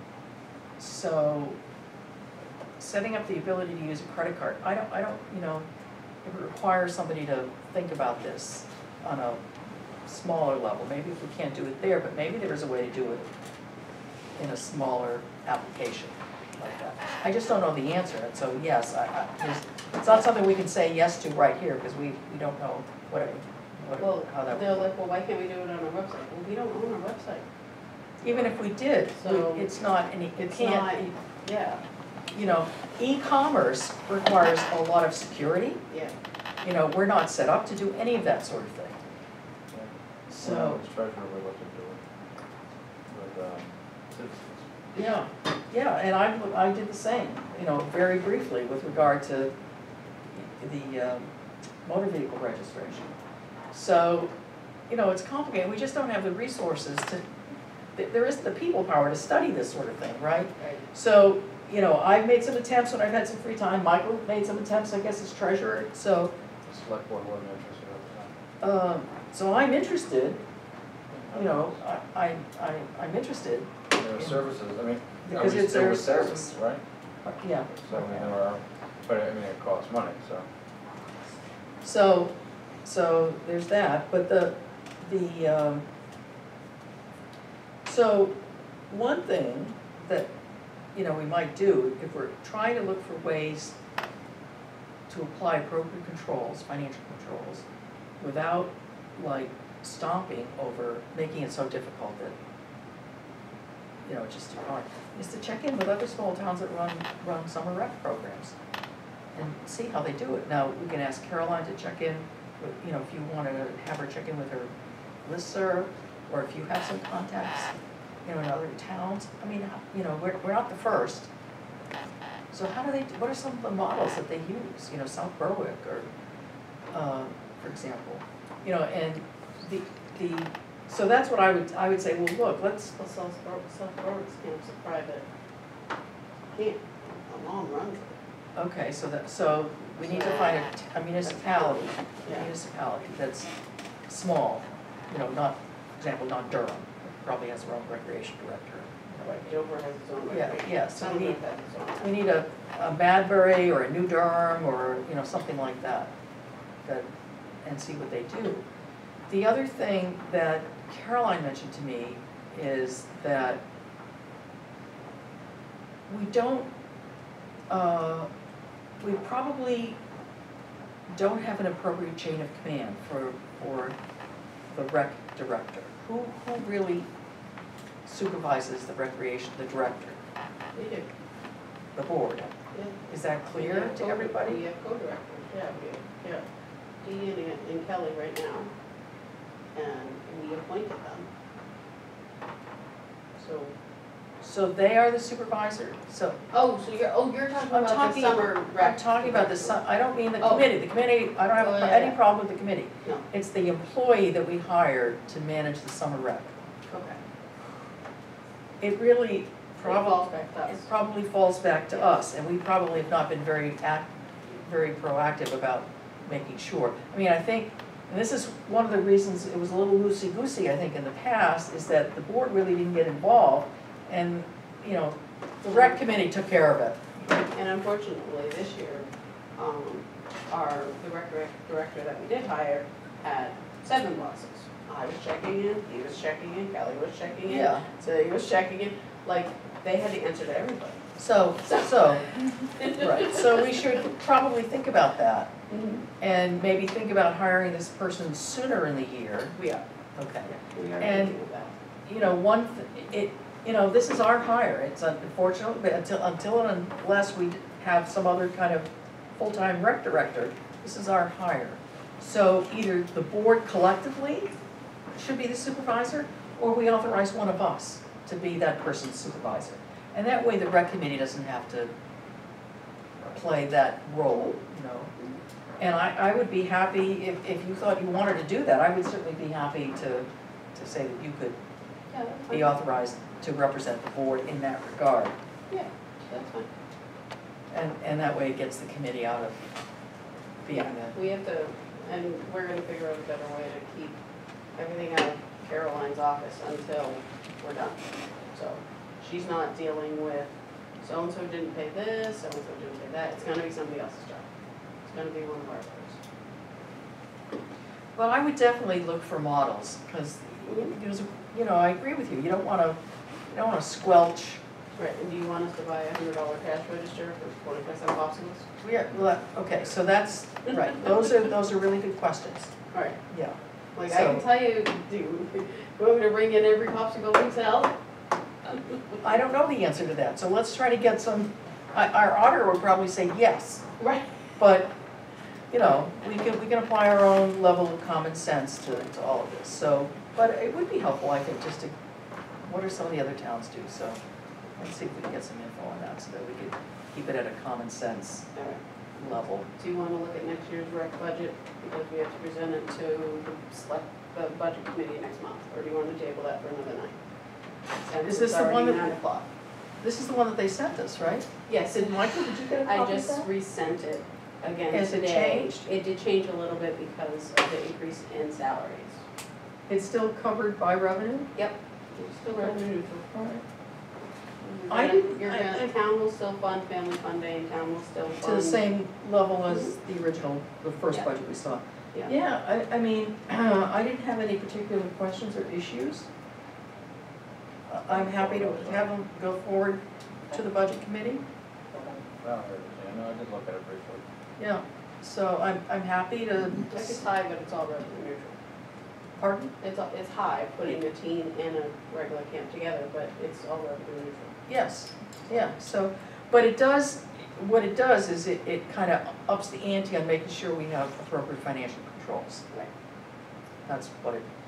Speaker 1: so setting up the ability to use a credit card, I don't, I don't, you know, it would require somebody to think about this on a smaller level. Maybe if we can't do it there, but maybe there is a way to do it in a smaller application like that. I just don't know the answer, and so yes, I, I, there's- it's not something we can say yes to right here, because we, we don't know what it, what,
Speaker 4: Well,
Speaker 1: it- how that
Speaker 4: they're
Speaker 1: would work.
Speaker 4: like, well, why can't we do it on our website? Well, we don't own our website.
Speaker 1: Even if we did,
Speaker 4: So,
Speaker 1: we- it's not, any. it
Speaker 4: It's not,
Speaker 1: can't,
Speaker 4: yeah,
Speaker 1: you know, e-commerce requires a lot of security.
Speaker 4: yeah.
Speaker 1: You know, we're not set up to do any of that sort of thing.
Speaker 7: So,
Speaker 1: So,
Speaker 7: as treasurer, we looked into it with, um, citizens.
Speaker 1: yeah, yeah, and I, I did the same, you know, very briefly with regard to the um, motor vehicle registration. So, you know, it's complicated, we just don't have the resources to, th- there isn't the people power to study this sort of thing, right?
Speaker 4: Right.
Speaker 1: So, you know, I've made some attempts when I've had some free time, Michael made some attempts, I guess, as treasurer, so,
Speaker 7: The select board wasn't interested at the time.
Speaker 1: um, so I'm interested, you know, I, I, I- I'm interested,
Speaker 7: There were services, I mean,
Speaker 1: because
Speaker 7: there
Speaker 1: it's
Speaker 7: was
Speaker 1: their
Speaker 7: services,
Speaker 1: service.
Speaker 7: right?
Speaker 1: Yeah.
Speaker 7: So, I mean, there were, but I mean, it costs money, so.
Speaker 1: So, so there's that, but the, the, um, so one thing that, you know, we might do, if we're trying to look for ways to apply appropriate controls, financial controls, without like stomping over, making it so difficult that, you know, it's just too hard, is to check in with other small towns that run, run summer rec programs and see how they do it. Now, we can ask Caroline to check in, with, you know, if you wanted to have her check in with her listserv, or if you have some contacts, you know, in other towns, I mean, you know, we're, we're not the first. So how do they, what are some of the models that they use, you know, South Berwick or, uh, for example, you know, and the, the, so that's what I would, I would say, well, look, let's,
Speaker 4: Well, South Berwick, South Berwick's camp's a private camp, a long run.
Speaker 1: okay, so that, so we need to find a, t- a municipality, a
Speaker 4: Yeah.
Speaker 1: municipality that's small, you know, not, for example, not Durham, it probably has their own recreation director. you know,
Speaker 4: Like Dover has its own
Speaker 1: Yeah,
Speaker 4: recreation.
Speaker 1: yeah, so we need,
Speaker 4: Sunderland has its own.
Speaker 1: we need a, a Madbury or a New Durham or, you know, something like that, that, and see what they do. The other thing that Caroline mentioned to me is that we don't, uh, we probably don't have an appropriate chain of command for, for the rec director. Who, who really supervises the recreation, the director,
Speaker 4: We do,
Speaker 1: the board?
Speaker 4: yeah.
Speaker 1: Is that
Speaker 4: We
Speaker 1: clear
Speaker 4: have
Speaker 1: to
Speaker 4: co-
Speaker 1: everybody?
Speaker 4: We have co-directors, yeah, we have, yeah, Dee and, and Kelly right now, and we appointed them. So,
Speaker 1: So they are the supervisor, so,
Speaker 4: oh, so you're, oh, you're talking
Speaker 1: I'm
Speaker 4: about
Speaker 1: talking,
Speaker 4: the summer rec.
Speaker 1: I'm talking about the, su- I don't mean the
Speaker 4: Oh.
Speaker 1: committee, the committee, I don't have
Speaker 4: Oh, yeah,
Speaker 1: any
Speaker 4: yeah.
Speaker 1: problem with the committee.
Speaker 4: No.
Speaker 1: It's the employee that we hired to manage the summer rec.
Speaker 4: Okay.
Speaker 1: It really
Speaker 4: It
Speaker 1: probably,
Speaker 4: falls back to us.
Speaker 1: it probably falls back to us, and we probably have not been very act, very proactive about making sure. I mean, I think, and this is one of the reasons it was a little loosey-goosey, I think, in the past, is that the board really didn't get involved, and, you know, the rec committee took care of it.
Speaker 4: And unfortunately, this year, um, our, the rec direct- director that we did hire had seven bosses. I was checking in, he was checking in, Kelly was checking in,
Speaker 1: Yeah.
Speaker 4: so he was checking in, like, they had to answer to everybody.
Speaker 1: So, so, right, so we should probably think about that, and maybe think about hiring this person sooner in the year.
Speaker 4: We are,
Speaker 1: Okay.
Speaker 4: we are
Speaker 1: And-
Speaker 4: thinking of that.
Speaker 1: You know, one, th- it, you know, this is our hire, it's unfortunate, but until, until and unless we have some other kind of full-time rec director, this is our hire. So either the board collectively should be the supervisor, or we authorize one of us to be that person's supervisor. And that way the rec committee doesn't have to play that role, you know. And I, I would be happy, if, if you thought you wanted to do that, I would certainly be happy to, to say that you could
Speaker 4: Yeah, that's
Speaker 1: be
Speaker 4: fine.
Speaker 1: authorized to represent the board in that regard.
Speaker 4: Yeah, that's fine.
Speaker 1: And, and that way it gets the committee out of being the,
Speaker 4: We have to, and we're gonna figure out a better way to keep everything out of Caroline's office until we're done. So, she's not dealing with, so-and-so didn't pay this, so-and-so didn't pay that, it's gonna be somebody else's job. It's gonna be one of ours.
Speaker 1: well, I would definitely look for models, because, you know, I agree with you, you don't wanna, you don't wanna squelch.
Speaker 4: Right, and do you want us to buy a hundred dollar cash register for twenty-five cent popsicles?
Speaker 1: We are, well, okay, so that's, right, those are, those are really good questions,
Speaker 4: Alright,
Speaker 1: yeah.
Speaker 4: like I can
Speaker 1: So-
Speaker 4: tell you, do you want me to bring in every popsicle we sell?
Speaker 1: I don't know the answer to that, so let's try to get some, I- our auditor would probably say yes,
Speaker 4: Right.
Speaker 1: but, you know, we can, we can apply our own level of common sense to, to all of this, so, but it would be helpful, I think, just to, what do some of the other towns do, so, let's see if we can get some info on that, so that we could keep it at a common sense
Speaker 4: Alright.
Speaker 1: level.
Speaker 4: Do you wanna look at next year's rec budget, because we have to present it to the select, the budget committee next month, or do you wanna table that for another night? Since
Speaker 1: Is this
Speaker 4: it's
Speaker 1: the one
Speaker 4: already
Speaker 1: that-
Speaker 4: nine o'clock.
Speaker 1: This is the one that they sent us, right?
Speaker 4: Yes, it,
Speaker 1: Did Michael, did you get a
Speaker 4: I
Speaker 1: copy of
Speaker 4: just
Speaker 1: that?
Speaker 4: resent it again
Speaker 1: Has it
Speaker 4: today.
Speaker 1: changed?
Speaker 4: It did change a little bit because of the increase in salaries.
Speaker 1: It's still covered by revenue?
Speaker 4: Yep. It's still revenue neutral.
Speaker 1: All right.
Speaker 4: You're
Speaker 1: I
Speaker 4: gonna-
Speaker 1: didn't-
Speaker 4: You're
Speaker 1: I-
Speaker 4: gonna,
Speaker 1: I-
Speaker 4: town will still fund family fun day, and town will still fund.
Speaker 1: To the same level as the original, the first
Speaker 4: Yeah.
Speaker 1: budget we saw.
Speaker 4: Yeah.
Speaker 1: Yeah, I, I mean, I didn't have any particular questions or issues. I- I'm happy to have them go forward to the budget committee,
Speaker 7: I don't heard it, yeah, no, I did look at it briefly.
Speaker 1: yeah. So I'm, I'm happy to,
Speaker 4: It's high, but it's all revenue neutral.
Speaker 1: pardon?
Speaker 4: It's, a- it's high, putting a teen and a regular camp together, but it's all revenue neutral.
Speaker 1: Yes, yeah, so, but it does, what it does is it, it kind of ups the ante on making sure we have appropriate financial controls.
Speaker 4: Right.
Speaker 1: That's what it,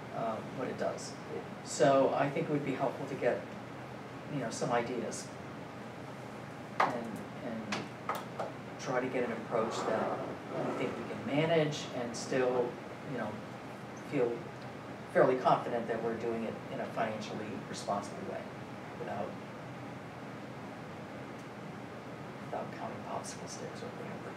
Speaker 1: uh, what it does. So I think it would be helpful to get, you know, some ideas. And, and try to get an approach that we think we can manage and still, you know, feel fairly confident that we're doing it in a financially responsible way, without, without counting popsicle sticks or whatever.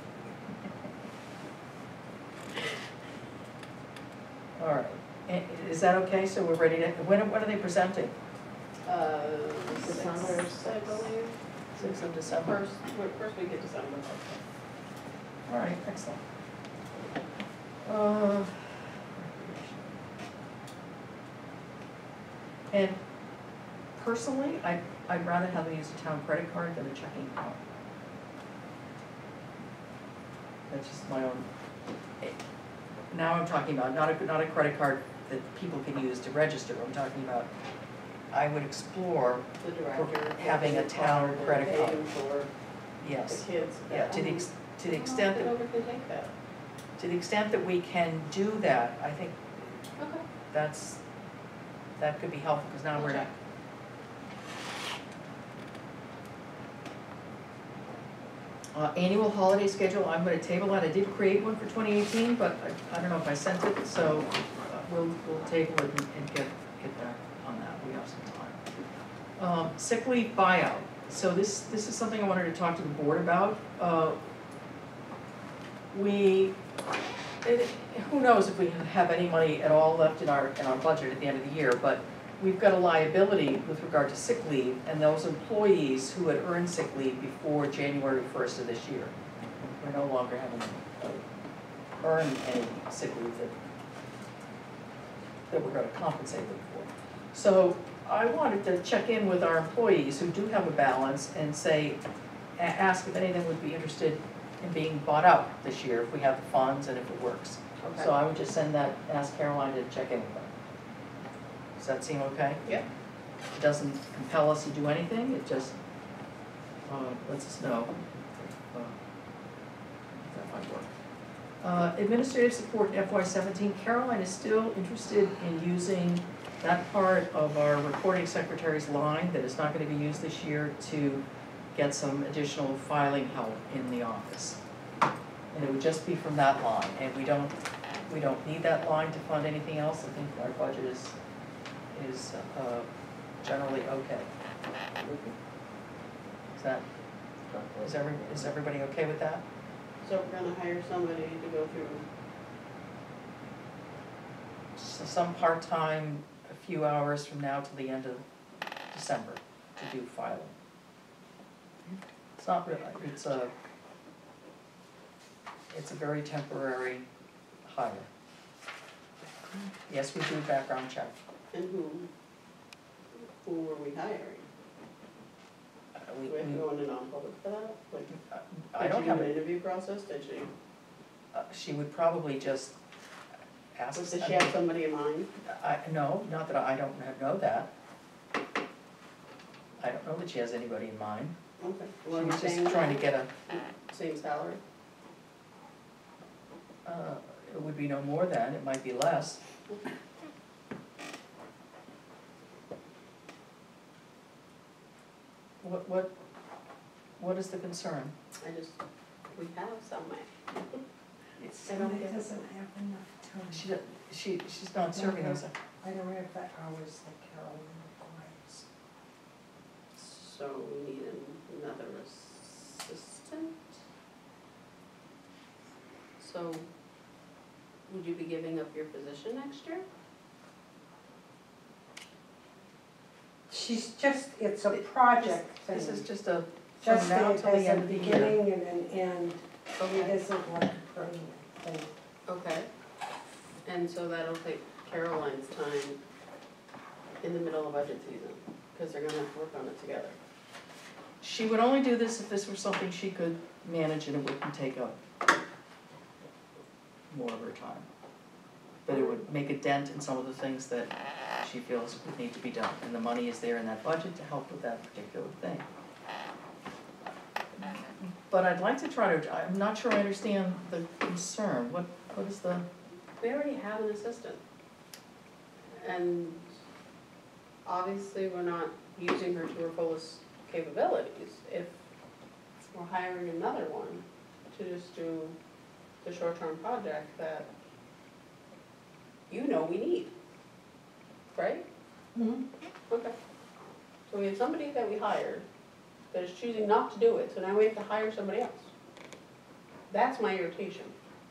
Speaker 1: All right, and is that okay? So we're ready to, when, when are they presenting?
Speaker 4: Uh,
Speaker 5: December
Speaker 4: sixth, I believe,
Speaker 1: Sixth of December?
Speaker 4: first, we're- first week of December.
Speaker 1: All right, excellent. Uh, And personally, I, I'd rather have them use a town credit card than a checking account. That's just my own, eh, now I'm talking about not a, not a credit card that people can use to register, I'm talking about, I would explore,
Speaker 4: The director.
Speaker 1: having a town credit card.
Speaker 4: Paying for
Speaker 1: yes,
Speaker 4: the kids.
Speaker 1: yeah, to the, ex- to the extent that,
Speaker 4: Nobody can take that.
Speaker 1: to the extent that we can do that, I think
Speaker 4: Okay.
Speaker 1: that's, that could be helpful, because now we're
Speaker 4: Okay.
Speaker 1: not. Uh, annual holiday schedule, I'm gonna table that, I did create one for twenty eighteen, but I, I don't know if I sent it, so uh, we'll, we'll table it and, and get, get back on that, we have some time. Um, sick leave buyout, so this, this is something I wanted to talk to the board about. Uh, We, it, who knows if we have any money at all left in our, in our budget at the end of the year, but we've got a liability with regard to sick leave, and those employees who had earned sick leave before January first of this year, we're no longer having to earn any sick leave that, that we're gonna compensate them for. So I wanted to check in with our employees who do have a balance and say, a- ask if any of them would be interested in being bought out this year, if we have the funds and if it works.
Speaker 4: Okay.
Speaker 1: So I would just send that, ask Caroline to check in with them. Does that seem okay?
Speaker 4: Yeah.
Speaker 1: It doesn't compel us to do anything, it just, uh, lets us know. uh, if That might work. Uh, administrative support F Y seventeen, Caroline is still interested in using that part of our recording secretary's line that is not gonna be used this year to get some additional filing help in the office. And it would just be from that line, and we don't, we don't need that line to fund anything else, I think our budget is, is, uh, generally okay. Is that, is every, is everybody okay with that?
Speaker 4: So we're gonna hire somebody to go through,
Speaker 1: So some part-time, a few hours from now till the end of December to do filing. It's not really, it's a, it's a very temporary hire. Yes, we do background check.
Speaker 4: and who, who were we hiring?
Speaker 1: Uh, we-
Speaker 4: Do we have to
Speaker 1: we-
Speaker 4: go into non-public for that? Like,
Speaker 1: I don't have,
Speaker 4: Did
Speaker 1: a-
Speaker 4: she do an interview process, did she,
Speaker 1: uh, she would probably just ask.
Speaker 4: does she have somebody in mind?
Speaker 1: I, no, not that I, I don't have- know that. I don't know that she has anybody in mind.
Speaker 4: Okay.
Speaker 1: She
Speaker 4: Well,
Speaker 1: was
Speaker 4: I'm
Speaker 1: just
Speaker 4: saying
Speaker 1: trying to get a,
Speaker 4: same salary?
Speaker 1: uh, it would be no more than, it might be less. What, what, what is the concern?
Speaker 4: I just, we have somewhere.
Speaker 1: It's,
Speaker 4: I don't
Speaker 2: It
Speaker 4: get-
Speaker 2: doesn't have enough time.
Speaker 1: she, do- she, she's not serving us.
Speaker 2: I don't have the hours that Carolyn requires.
Speaker 4: So we need an- another assistant? So, would you be giving up your position next year?
Speaker 2: She's just, it's a project thing.
Speaker 1: This is just a,
Speaker 2: Just
Speaker 1: from now
Speaker 2: that
Speaker 1: till
Speaker 2: there's
Speaker 1: the
Speaker 2: a
Speaker 1: end of the year.
Speaker 2: beginning and an end. It
Speaker 4: Okay.
Speaker 2: isn't like a permanent thing.
Speaker 4: Okay. And so that'll take Caroline's time in the middle of budget season, because they're gonna have to work on it together.
Speaker 1: She would only do this if this were something she could manage and it wouldn't take up more of her time. But it would make a dent in some of the things that she feels would need to be done, and the money is there in that budget to help with that particular thing. But I'd like to try to, I'm not sure I understand the concern, what, what is the,
Speaker 4: We already have an assistant. And obviously, we're not using her to her fullest capabilities. If we're hiring another one to just do the short-term project that you know we need, right?
Speaker 1: Mhm.
Speaker 4: Okay. So we have somebody that we hired that is choosing not to do it, so now we have to hire somebody else. That's my irritation.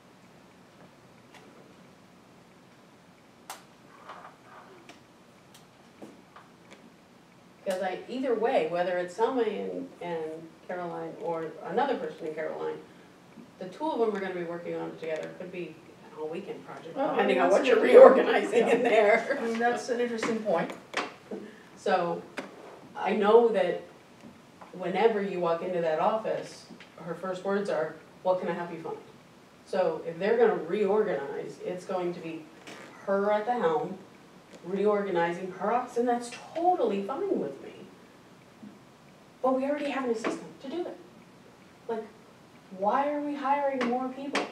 Speaker 4: Because I, either way, whether it's Selma and, and Caroline or another person in Caroline, the two of them are gonna be working on it together. It could be an all weekend project,
Speaker 1: Well, I mean,
Speaker 4: depending on
Speaker 1: that's
Speaker 4: what you're
Speaker 1: an-
Speaker 4: reorganizing in there.
Speaker 1: I mean, that's an interesting point.
Speaker 4: So, I know that whenever you walk into that office, her first words are, what can I help you find? So if they're gonna reorganize, it's going to be her at the helm, reorganizing her office, and that's totally fine with me. But we already have an assistant to do it. Like, why are we hiring more people?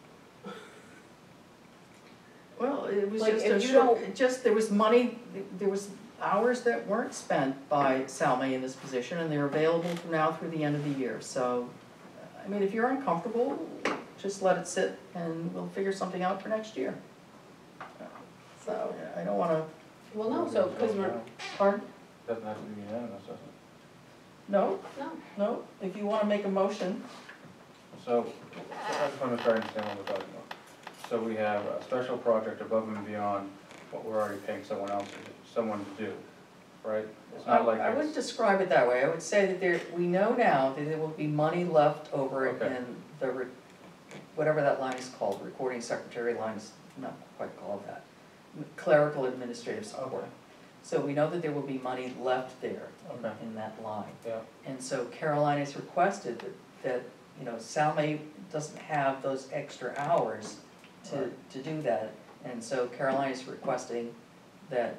Speaker 1: Well, it was
Speaker 4: Like,
Speaker 1: just a
Speaker 4: if you
Speaker 1: short,
Speaker 4: don't-
Speaker 1: it just, there was money, there was hours that weren't spent by Salmi in this position, and they're available from now through the end of the year, so, I mean, if you're uncomfortable, just let it sit, and we'll figure something out for next year.
Speaker 4: So,
Speaker 1: I don't wanna,
Speaker 4: well, no, so, cause we're,
Speaker 1: pardon?
Speaker 7: Doesn't have to be unanimous, does it?
Speaker 1: No,
Speaker 4: no,
Speaker 1: no, if you wanna make a motion,
Speaker 7: So, I just want to try and understand what we're talking about. So we have a special project above and beyond what we're already paying someone else, to someone to do, right? It's
Speaker 1: I,
Speaker 7: not like
Speaker 1: I wouldn't
Speaker 7: it's,
Speaker 1: describe it that way, I would say that there, we know now that there will be money left over
Speaker 7: Okay.
Speaker 1: in the, re- whatever that line is called, recording secretary line is not quite called that, clerical administrative support.
Speaker 7: Okay.
Speaker 1: So we know that there will be money left there in,
Speaker 7: Okay.
Speaker 1: in that line.
Speaker 7: yeah,
Speaker 1: And so Caroline has requested that, that, you know, Salme doesn't have those extra hours to,
Speaker 7: Right.
Speaker 1: to do that. And so Caroline is requesting that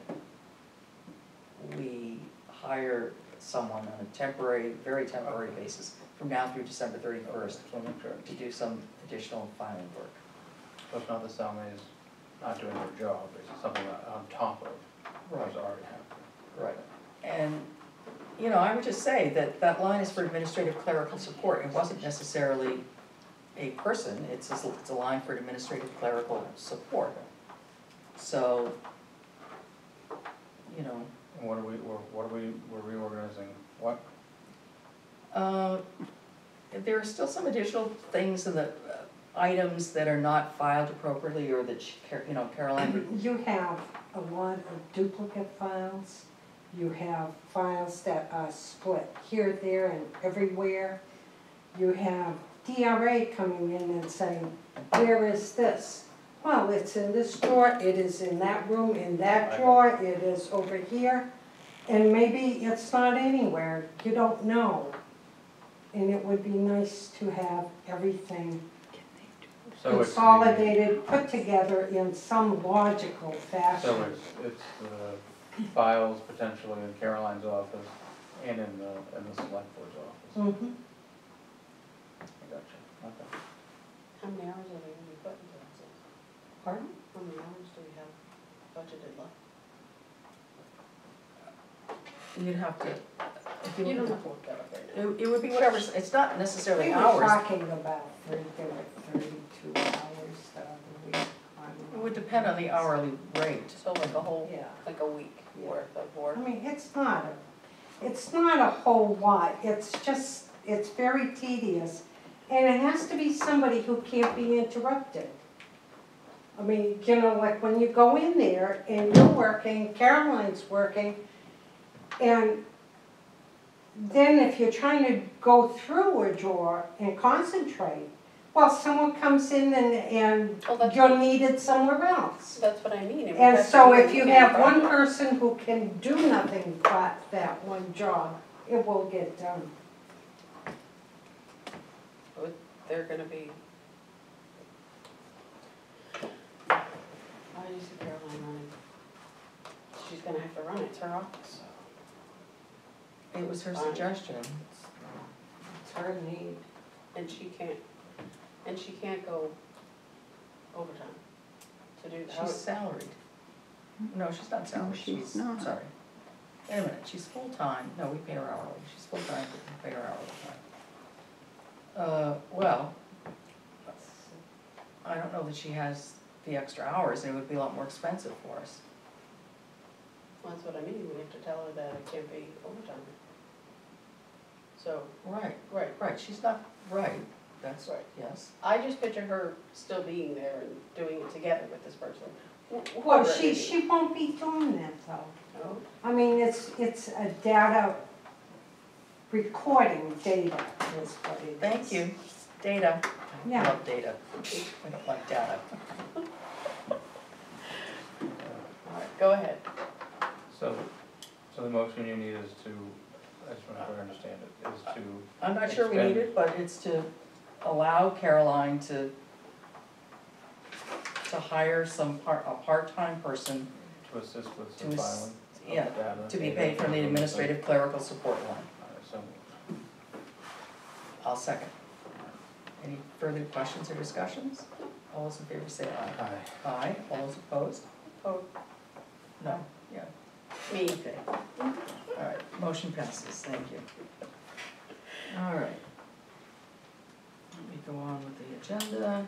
Speaker 1: we hire someone on a temporary, very temporary basis from now through December thirty-first
Speaker 7: so make sure.
Speaker 1: to do some additional filing work.
Speaker 7: So it's not that Salma is not doing her job, it's something on top of what's already happening.
Speaker 1: Right. And, you know, I would just say that that line is for administrative clerical support. It wasn't necessarily a person, it's a, it's a line for administrative clerical support. So, you know,
Speaker 7: And what are we, we're- what are we, we're reorganizing, what?
Speaker 1: uh, there are still some additional things in the uh, items that are not filed appropriately or that, she, Car- you know, Caroline,
Speaker 2: You have a lot of duplicate files. You have files that are split here, there, and everywhere. You have D R A coming in and saying, where is this? Well, it's in this drawer, it is in that room, in that drawer, it is over here. And maybe it's not anywhere, you don't know. And it would be nice to have everything
Speaker 7: So it's the-
Speaker 2: consolidated, put together in some logical fashion.
Speaker 7: So it's, it's the files potentially in Caroline's office and in the, in the select board's office.
Speaker 2: Mhm.
Speaker 7: I gotcha, okay.
Speaker 4: how many hours are they gonna be put into that?
Speaker 2: Pardon?
Speaker 4: How many hours do we have budgeted left?
Speaker 1: you'd have to, if you
Speaker 4: You don't
Speaker 1: look
Speaker 4: have to look that up right now.
Speaker 1: at it, it would be whatever, it's not necessarily
Speaker 2: We were
Speaker 1: hours.
Speaker 2: talking about thirty, there were thirty-two hours the other week. on-
Speaker 1: It would depend on the hourly rate.
Speaker 4: So like a whole,
Speaker 2: Yeah.
Speaker 4: like a week
Speaker 2: Yeah.
Speaker 4: worth of work.
Speaker 2: I mean, it's not, a it's not a whole lot, it's just, it's very tedious. And it has to be somebody who can't be interrupted. I mean, you know, like when you go in there and you're working, Caroline's working, and then if you're trying to go through a drawer and concentrate, well, someone comes in and, and
Speaker 4: Well, that's-
Speaker 2: you're needed somewhere else.
Speaker 4: That's what I mean. It would
Speaker 2: And
Speaker 4: have
Speaker 2: so
Speaker 4: to be
Speaker 2: if you
Speaker 4: a
Speaker 2: have one
Speaker 4: project.
Speaker 2: person who can do nothing but that one job, it will get done.
Speaker 4: They're gonna be. Why do you see Caroline running? She's gonna have to run it, it's her office.
Speaker 1: It was her
Speaker 4: Fine.
Speaker 1: suggestion.
Speaker 2: It's her need.
Speaker 4: And she can't, and she can't go overtime to do, how,
Speaker 1: She's salaried. No, she's not salary,
Speaker 10: she's
Speaker 1: she's,
Speaker 10: not.
Speaker 1: sorry. Wait a minute, she's full-time, no, we pay her hourly, she's full-time, we pay her hourly. Uh, well, I don't know that she has the extra hours, and it would be a lot more expensive for us.
Speaker 4: Well, that's what I mean, we have to tell her that it can't be overtime. So,
Speaker 1: Right,
Speaker 4: right,
Speaker 1: right, she's not, right, that's
Speaker 4: Right.
Speaker 1: yes.
Speaker 4: I just picture her still being there and doing it together with this person. Wh-
Speaker 2: Well,
Speaker 4: whoever it
Speaker 2: she,
Speaker 4: may be.
Speaker 2: she won't be doing that though.
Speaker 4: No?
Speaker 2: I mean, it's, it's a data recording data is what it is.
Speaker 1: Thank you, data. I
Speaker 2: Yeah.
Speaker 1: love data, I don't like data.
Speaker 4: All right, go ahead.
Speaker 7: So, so the motion you need is to, I just want to understand it, is to,
Speaker 1: I'm not sure we
Speaker 7: Expend-
Speaker 1: need it, but it's to allow Caroline to, to hire some part, a part-time person
Speaker 7: to assist with
Speaker 1: To
Speaker 7: some
Speaker 1: ass-
Speaker 7: filing of
Speaker 1: yeah,
Speaker 7: the data.
Speaker 1: to be paid from the administrative clerical support line.
Speaker 7: Alright, so,
Speaker 1: I'll second. Any further questions or discussions? All those in favor say aye.
Speaker 7: aye.
Speaker 1: Aye, all those opposed?
Speaker 4: Oh,
Speaker 1: No, yeah,
Speaker 4: me.
Speaker 1: okay. All right, motion passes, thank you. All right. Let me go on with the agenda.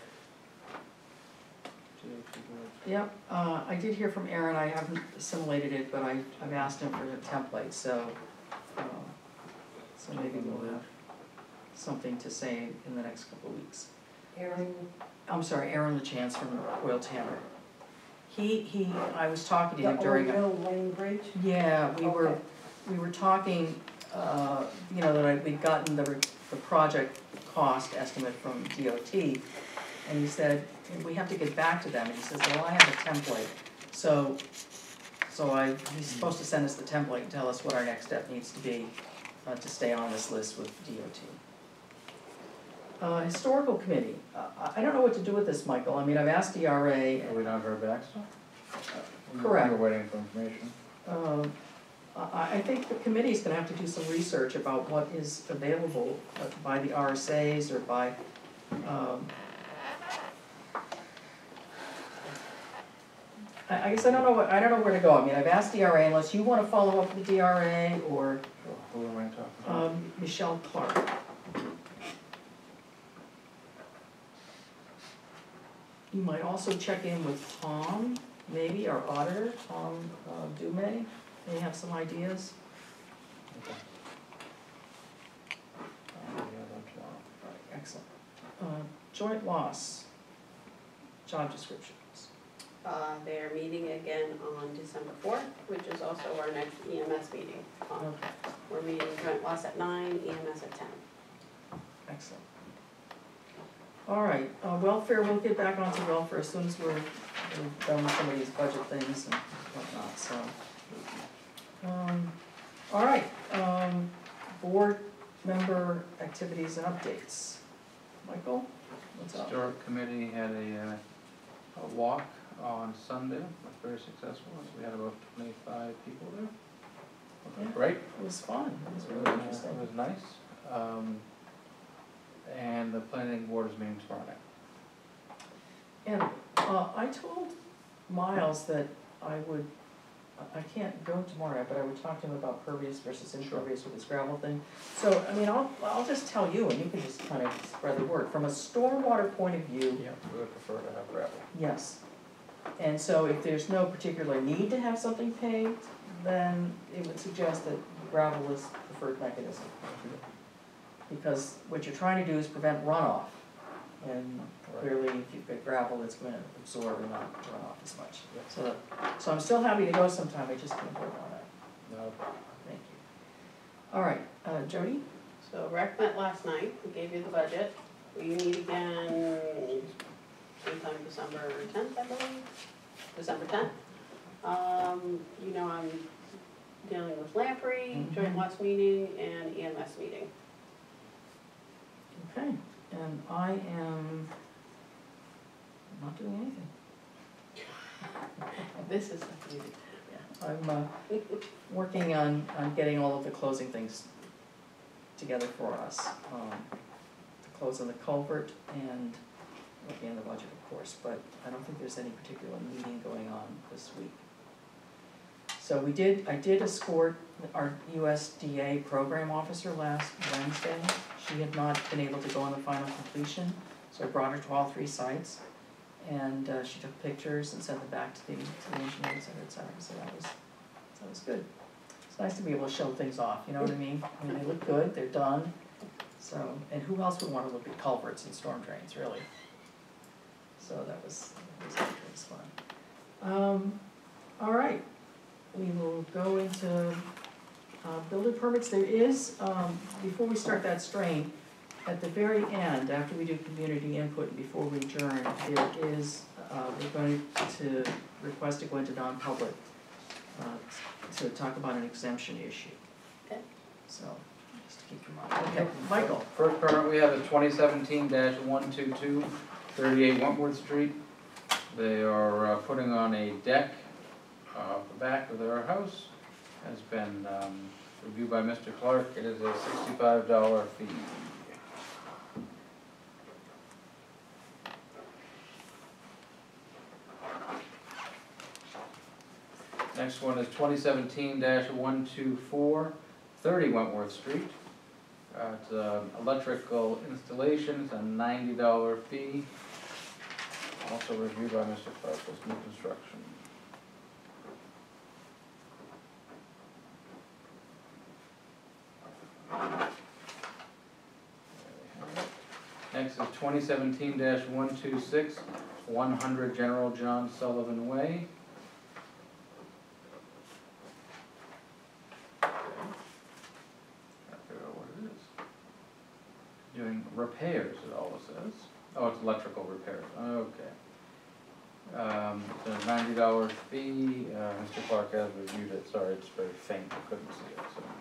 Speaker 1: Yep, uh, I did hear from Aaron, I haven't assimilated it, but I, I've asked him for a template, so, uh, so maybe we'll have something to say in the next couple of weeks.
Speaker 2: Aaron,
Speaker 1: I'm sorry, Aaron LaChance from Royal Tanner. He, he, I was talking to
Speaker 2: the
Speaker 1: him
Speaker 2: old
Speaker 1: during, a-
Speaker 2: Mill Lane Bridge?
Speaker 1: yeah, we were,
Speaker 2: Okay.
Speaker 1: we were talking, uh, you know, that I, we'd gotten the, re- the project cost estimate from D O T. And he said, we have to get back to them, and he says, well, I have a template. So, so I, he's supposed to send us the template and tell us what our next step needs to be, uh, to stay on this list with D O T. Uh, historical committee, uh, I, I don't know what to do with this, Michael, I mean, I've asked D R A,
Speaker 7: Are we not heard back still? We-
Speaker 1: Correct.
Speaker 7: We were waiting for information.
Speaker 1: um, I, I think the committee's gonna have to do some research about what is available uh, by the R S As or by, um, I, I guess I don't know what, I don't know where to go, I mean, I've asked D R A, unless you wanna follow up with the D R A, or,
Speaker 7: Sure. Who am I talking about?
Speaker 1: um, Michelle Clark. You might also check in with Tom, maybe, our auditor, Tom uh, Dumay, may have some ideas.
Speaker 7: Okay. Uh, yeah, that's tomorrow.
Speaker 1: All right, excellent. Uh, Joint loss, job descriptions.
Speaker 4: Uh, they're meeting again on December fourth, which is also our next E M S meeting. Um,
Speaker 1: Okay,
Speaker 4: We're meeting joint loss at nine, E M S at ten.
Speaker 1: excellent. All right, uh, welfare, we'll get back onto welfare as soon as we're, we're done with some of these budget things and whatnot, so. Um, all right, um, board member activities and updates. Michael, what's up?
Speaker 7: Historic committee had a, uh, a walk on Sunday, it was very successful, we had about twenty-five people there.
Speaker 1: Yeah.
Speaker 7: Great.
Speaker 1: It was fun, it was
Speaker 7: It
Speaker 1: really
Speaker 7: was, uh,
Speaker 1: interesting.
Speaker 7: It was nice. Um, and the planning board is meeting tomorrow night.
Speaker 1: And, uh, I told Miles that I would, I- I can't go tomorrow night, but I would talk to him about pervious versus impervious with this gravel thing. So, I mean, I'll, I'll just tell you, and you can just kind of spread the word. From a stormwater point of view,
Speaker 7: Yeah, we would prefer to have gravel.
Speaker 1: yes. And so if there's no particular need to have something paved, then it would suggest that gravel is the preferred mechanism. Because what you're trying to do is prevent runoff. And clearly, if you've got gravel, it's gonna absorb and not run off as much. So, that- so I'm still happy to go sometime, I just can't vote on it.
Speaker 7: No problem.
Speaker 1: Thank you. All right, uh, Jody?
Speaker 4: So rec met last night, we gave you the budget. We meet again sometime December tenth, I believe, December tenth. Um, you know, I'm dealing with Lamprey, joint loss meeting, and E M S meeting.
Speaker 1: Okay, and I am not doing anything.
Speaker 4: This is what you do.
Speaker 1: Yeah, I'm, uh, working on, on getting all of the closing things together for us. Um, to close on the culvert and looking at the budget, of course, but I don't think there's any particular meeting going on this week. So we did, I did escort our U S D A program officer last Wednesday. She had not been able to go on the final completion, so I brought her to all three sites. And uh, she took pictures and sent them back to the, to the engineer, et cetera, et cetera, so that was, so that was good. It's nice to be able to show things off, you know what I mean? I mean, they look good, they're done, so, and who else would wanna look at culverts and storm drains, really? So that was, that was, that was fun. Um, all right, we will go into, uh, building permits. There is, um, before we start that strain, at the very end, after we do community input and before we adjourn, there is, uh, we're going to request to go into non-public, uh, to talk about an exemption issue.
Speaker 4: Okay.
Speaker 1: So, just to keep in mind. Okay, Michael.
Speaker 7: First permit we have is twenty seventeen one two two, thirty-eight Wentworth Street. They are uh, putting on a deck off the back of their house. Has been um, reviewed by Mister Clark. It is a sixty-five dollar fee. Next one is twenty seventeen one two four, thirty Wentworth Street. Uh, it's um, electrical installation, it's a ninety dollar fee. Also reviewed by Mister Clark, it's new construction. Next is twenty seventeen one two six, one hundred General John Sullivan Way. Doing repairs, it all says. Oh, it's electrical repairs, okay. Um, it's a ninety dollar fee, uh, Mister Clark has reviewed it, sorry, it's very faint, I couldn't see it, so.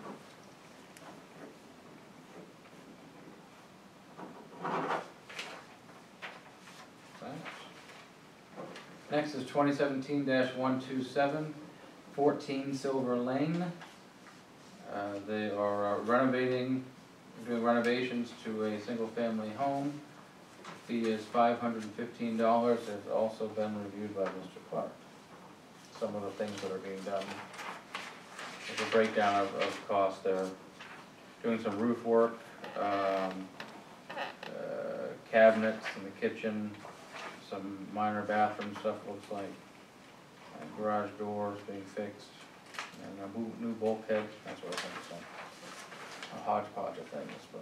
Speaker 7: Thanks. Next is twenty seventeen one two seven, fourteen Silver Lane. Uh, they are uh, renovating doing renovations to a single-family home. The fee is five hundred and fifteen dollars. It's also been reviewed by Mister Clark. Some of the things that are being done. There's a breakdown of, of cost there. Doing some roof work, um, uh, cabinets in the kitchen, some minor bathroom stuff looks like, and garage doors being fixed, and a new, new bulkhead, that sort of thing. So. A hodgepodge of things, but.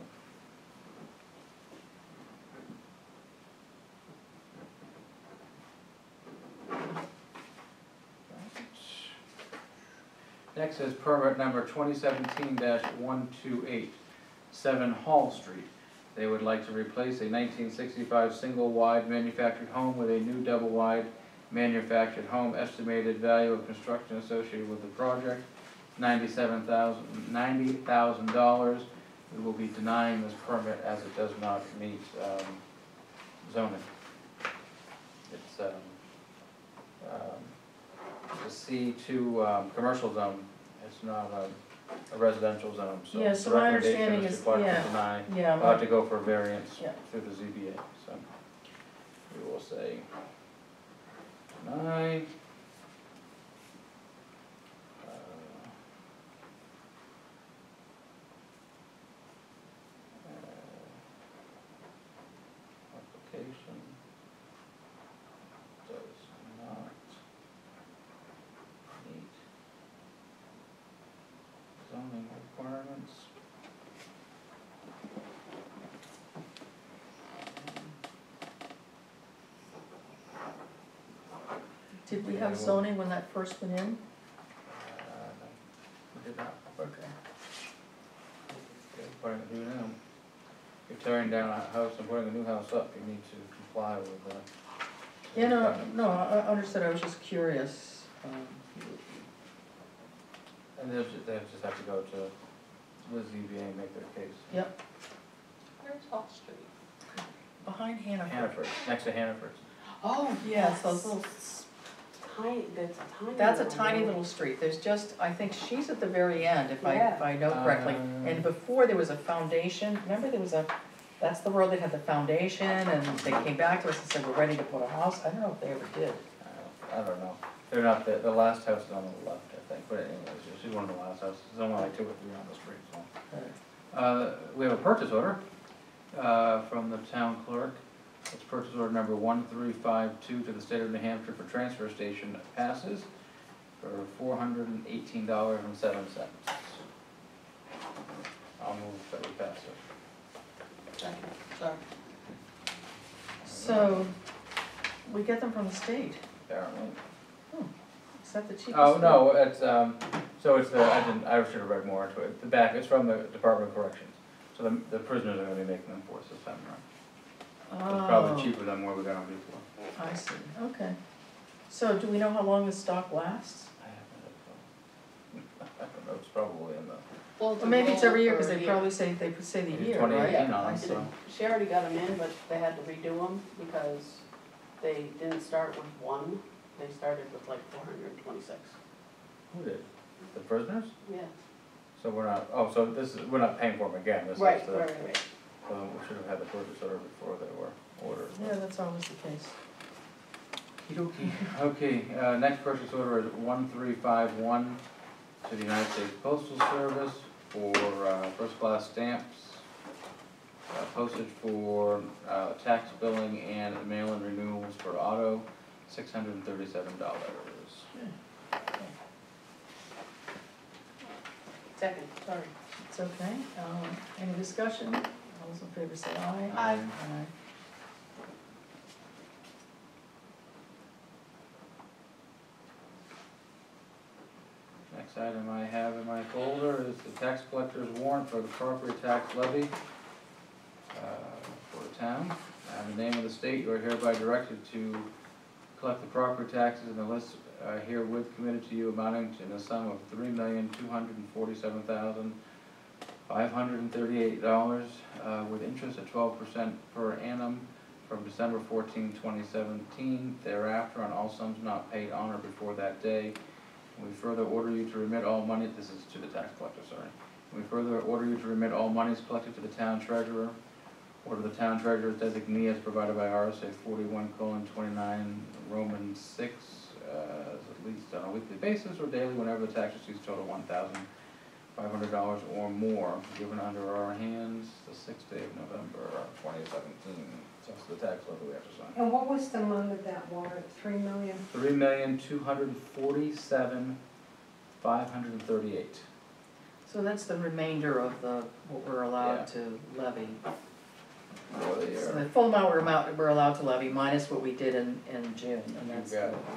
Speaker 7: Next is permit number twenty seventeen one two eight, seven Hall Street. They would like to replace a nineteen sixty-five single-wide manufactured home with a new double-wide manufactured home. Estimated value of construction associated with the project, ninety-seven thousand, ninety thousand dollars. We will be denying this permit as it does not meet, um, zoning. It's, um, um, it's a C two, um, commercial zone, it's not a, a residential zone, so.
Speaker 1: Yeah,
Speaker 7: the
Speaker 1: so my
Speaker 7: recommendation
Speaker 1: understanding
Speaker 7: Mister
Speaker 1: is-
Speaker 7: Clark
Speaker 1: yeah,
Speaker 7: to deny,
Speaker 1: Yeah,
Speaker 7: I'll have
Speaker 1: my-
Speaker 7: to go for a variance
Speaker 1: Yeah.
Speaker 7: through the Z B A, so. We will say deny. Application does not meet zoning requirements.
Speaker 1: Did we have zoning when that first went in?
Speaker 7: Uh, no, we did not.
Speaker 1: Okay.
Speaker 7: Okay, putting a new now. You're tearing down a house and putting a new house up, you need to comply with the.
Speaker 1: Yeah, no, no, I I understood, I was just curious. Um,
Speaker 7: And they'll, ju- they'll just have to go to the Z B A and make their case.
Speaker 1: Yep,
Speaker 4: Where's Hall Street?
Speaker 1: behind Hannaford.
Speaker 7: Hannaford, next to Hannaford's.
Speaker 4: Oh,
Speaker 1: Yes, those little,
Speaker 4: Tiny, that's a tiny.
Speaker 1: that's a
Speaker 4: little
Speaker 1: tiny
Speaker 4: road.
Speaker 1: little street, there's just, I think she's at the very end, if I, if
Speaker 4: Yeah.
Speaker 1: I know correctly.
Speaker 7: Uh,
Speaker 1: And before there was a foundation, remember there was a, that's the road that had the foundation, and they came back to us and said, we're ready to put a house, I don't know if they ever did.
Speaker 7: I don't- I don't know. They're not, the, the last house is on the left, I think, but anyways, she's one of the last houses, there's only like two or three on the street, so. Uh, we have a purchase order, uh, from the town clerk. It's purchase order number one three five two to the state of New Hampshire for transfer station passes for four hundred and eighteen dollars and seven cents. I'll move that we pass it.
Speaker 4: Second, sorry.
Speaker 1: So, we get them from the state.
Speaker 7: Apparently.
Speaker 1: Is that the cheapest?
Speaker 7: Oh,
Speaker 1: one?
Speaker 7: no, it's, um, so it's the, I didn't, I should have read more into it. The back, it's from the Department of Corrections. So the, the prisoners are gonna be making them for us this time around. It's probably
Speaker 1: Oh,
Speaker 7: cheaper than where we got them before.
Speaker 1: I see, okay. So do we know how long the stock lasts?
Speaker 7: I haven't, uh, I don't know, it's probably in the,
Speaker 4: Well,
Speaker 1: Or maybe it's every year, because
Speaker 4: for a
Speaker 1: they
Speaker 4: year.
Speaker 1: probably say, they say the
Speaker 7: Maybe
Speaker 1: year,
Speaker 7: twenty
Speaker 1: right?
Speaker 7: eighteen
Speaker 4: Yeah,
Speaker 7: on
Speaker 4: I
Speaker 7: it,
Speaker 4: did.
Speaker 7: so.
Speaker 4: She already got them in, but they had to redo them because they didn't start with one, they started with like four hundred and twenty-six.
Speaker 7: Who did? The prisoners?
Speaker 4: Yeah.
Speaker 7: So we're not, oh, so this is, we're not paying for them again, this is the,
Speaker 4: Right, right, right, right.
Speaker 7: well, we should have had the purchase order before they were ordered.
Speaker 1: Yeah, that's always the case.
Speaker 7: Okay, uh, next purchase order is one three five one to the United States Postal Service for, uh, first-class stamps, uh, postage for, uh, tax billing and mail-in renewals for auto, six hundred and thirty-seven dollars.
Speaker 4: Second, sorry.
Speaker 1: It's okay. Um, any discussion? All those in favor say aye.
Speaker 4: Aye.
Speaker 1: Aye.
Speaker 7: Next item I have in my folder is the tax collector's warrant for the property tax levy uh, for the town. And the name of the state, you are hereby directed to collect the property taxes and the list uh, herewith committed to you amounting to the sum of three million, two hundred and forty-seven thousand, five hundred and thirty-eight dollars uh, with interest at twelve percent per annum from December fourteenth, twenty seventeen, thereafter on all sums not paid on or before that day. We further order you to remit all money, this is to the tax collector, sorry. We further order you to remit all monies collected to the town treasurer, order the town treasurer's designee as provided by R S A forty-one colon twenty-nine Roman six, uh, at least on a weekly basis or daily whenever the tax receipts total one thousand five hundred dollars or more, given under our hands the sixth day of November twenty seventeen. So that's the tax levy we have to sign.
Speaker 2: And what was the amount of that warrant, three million?
Speaker 7: Three million, two hundred and forty-seven, five hundred and thirty-eight.
Speaker 1: So that's the remainder of the, what we're
Speaker 7: Yeah.
Speaker 1: allowed to levy.
Speaker 7: For the
Speaker 1: So
Speaker 7: year.
Speaker 1: the full amount we're amount, we're allowed to levy minus what we did in, in June, and that's.
Speaker 7: got it.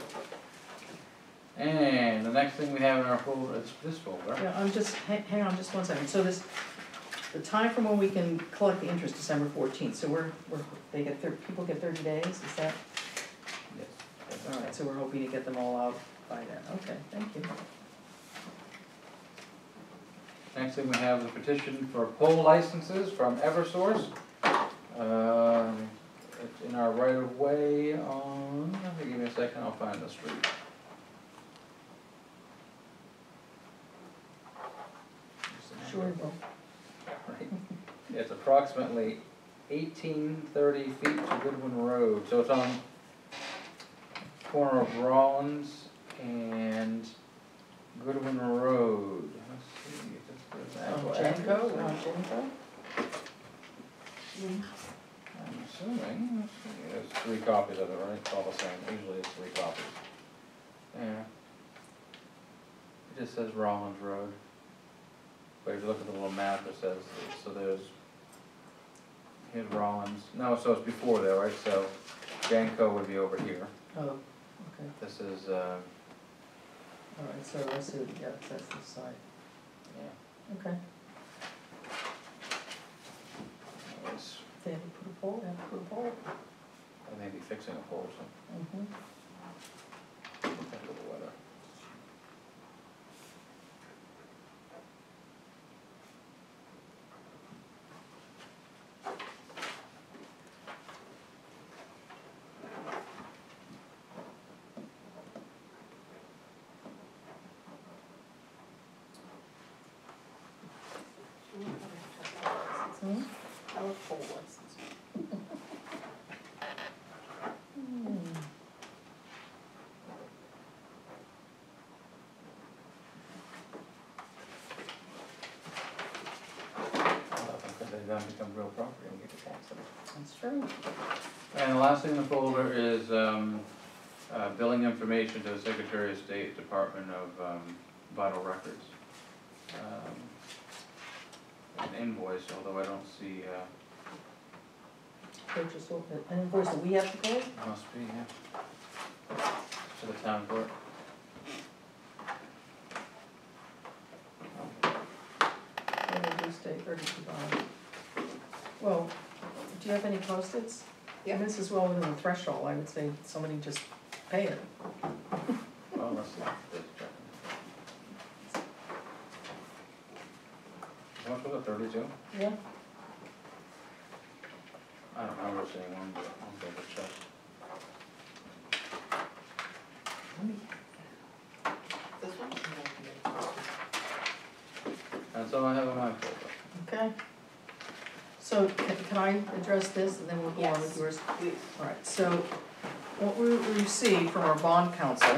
Speaker 7: And the next thing we have in our folder, it's this folder.
Speaker 1: Yeah, I'm just, hang, hang on just one second. So this, the time from when we can collect the interest, December fourteenth, so we're, we're, they get thir, people get thirty days, is that?
Speaker 7: Yes.
Speaker 1: All right, so we're hoping to get them all out by then. Okay, thank you.
Speaker 7: Next thing we have is a petition for poll licenses from Eversource. Uh, It's in our right of way on, give me a second, I'll find the street.
Speaker 1: Sure will.
Speaker 7: Right. It's approximately eighteen thirty feet to Goodwin Road, so it's on corner of Rollins and Goodwin Road. Let's see if this is
Speaker 1: Um,
Speaker 7: actual
Speaker 1: Jenko,
Speaker 7: address.
Speaker 1: uh, Jenko?
Speaker 7: I'm assuming, let's see, there's three copies of it, right? It's all the same, usually it's three copies. Yeah. It just says Rollins Road. But if you look at the little map, it says, so there's, here's Rollins, no, so it's before there, right? So Janko would be over here.
Speaker 1: Oh, okay,
Speaker 7: This is, uh,
Speaker 1: all right, so I see, yeah, that's this side,
Speaker 7: yeah,
Speaker 1: okay.
Speaker 7: it's,
Speaker 1: They have to put a pole, they have to put a pole.
Speaker 7: I may be fixing a pole, so
Speaker 1: Mhm.
Speaker 7: depends on the weather.
Speaker 1: Hmm?
Speaker 4: I look full license.
Speaker 1: Hmm.
Speaker 7: time become real property and we get to tax them.
Speaker 1: That's true.
Speaker 7: And the last thing in the folder is, um, uh, billing information to the Secretary of State Department of, um, Vital Records. Um, An invoice, although I don't see, uh,
Speaker 1: Purchase order, an invoice that we have to pay?
Speaker 7: must be, yeah. To the town clerk.
Speaker 1: What did you state, thirty-two dollars? Well, do you have any post-its?
Speaker 4: Yeah.
Speaker 1: And this is well within the threshold, I would say somebody just pay it.
Speaker 7: Well, let's see. Let's check. How much was it, thirty-two?
Speaker 1: Yeah.
Speaker 7: I don't remember seeing one, but I'll double check.
Speaker 4: This one?
Speaker 7: That's all I have in my folder.
Speaker 1: Okay. So can, can I address this and then we'll go on with
Speaker 4: Yes.
Speaker 1: yours?
Speaker 4: Please.
Speaker 1: All right, so what we received from our bond counsel,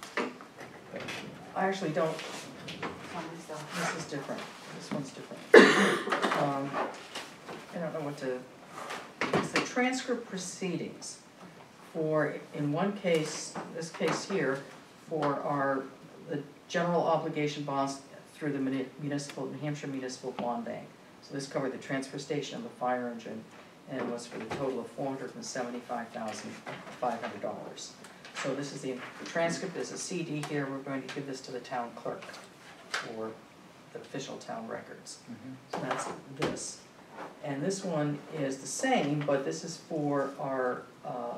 Speaker 1: I actually don't,
Speaker 4: Tell myself.
Speaker 1: this is different, this one's different. Um, I don't know what to, it's the transcript proceedings for, in one case, this case here, for our, the general obligation bonds through the muni- municipal, New Hampshire Municipal Bond Bank. So this covered the transfer station and the fire engine, and it was for the total of four hundred and seventy-five thousand, five hundred dollars. So this is the, the transcript is a C D here, we're going to give this to the town clerk for the official town records. So that's this. And this one is the same, but this is for our, uh,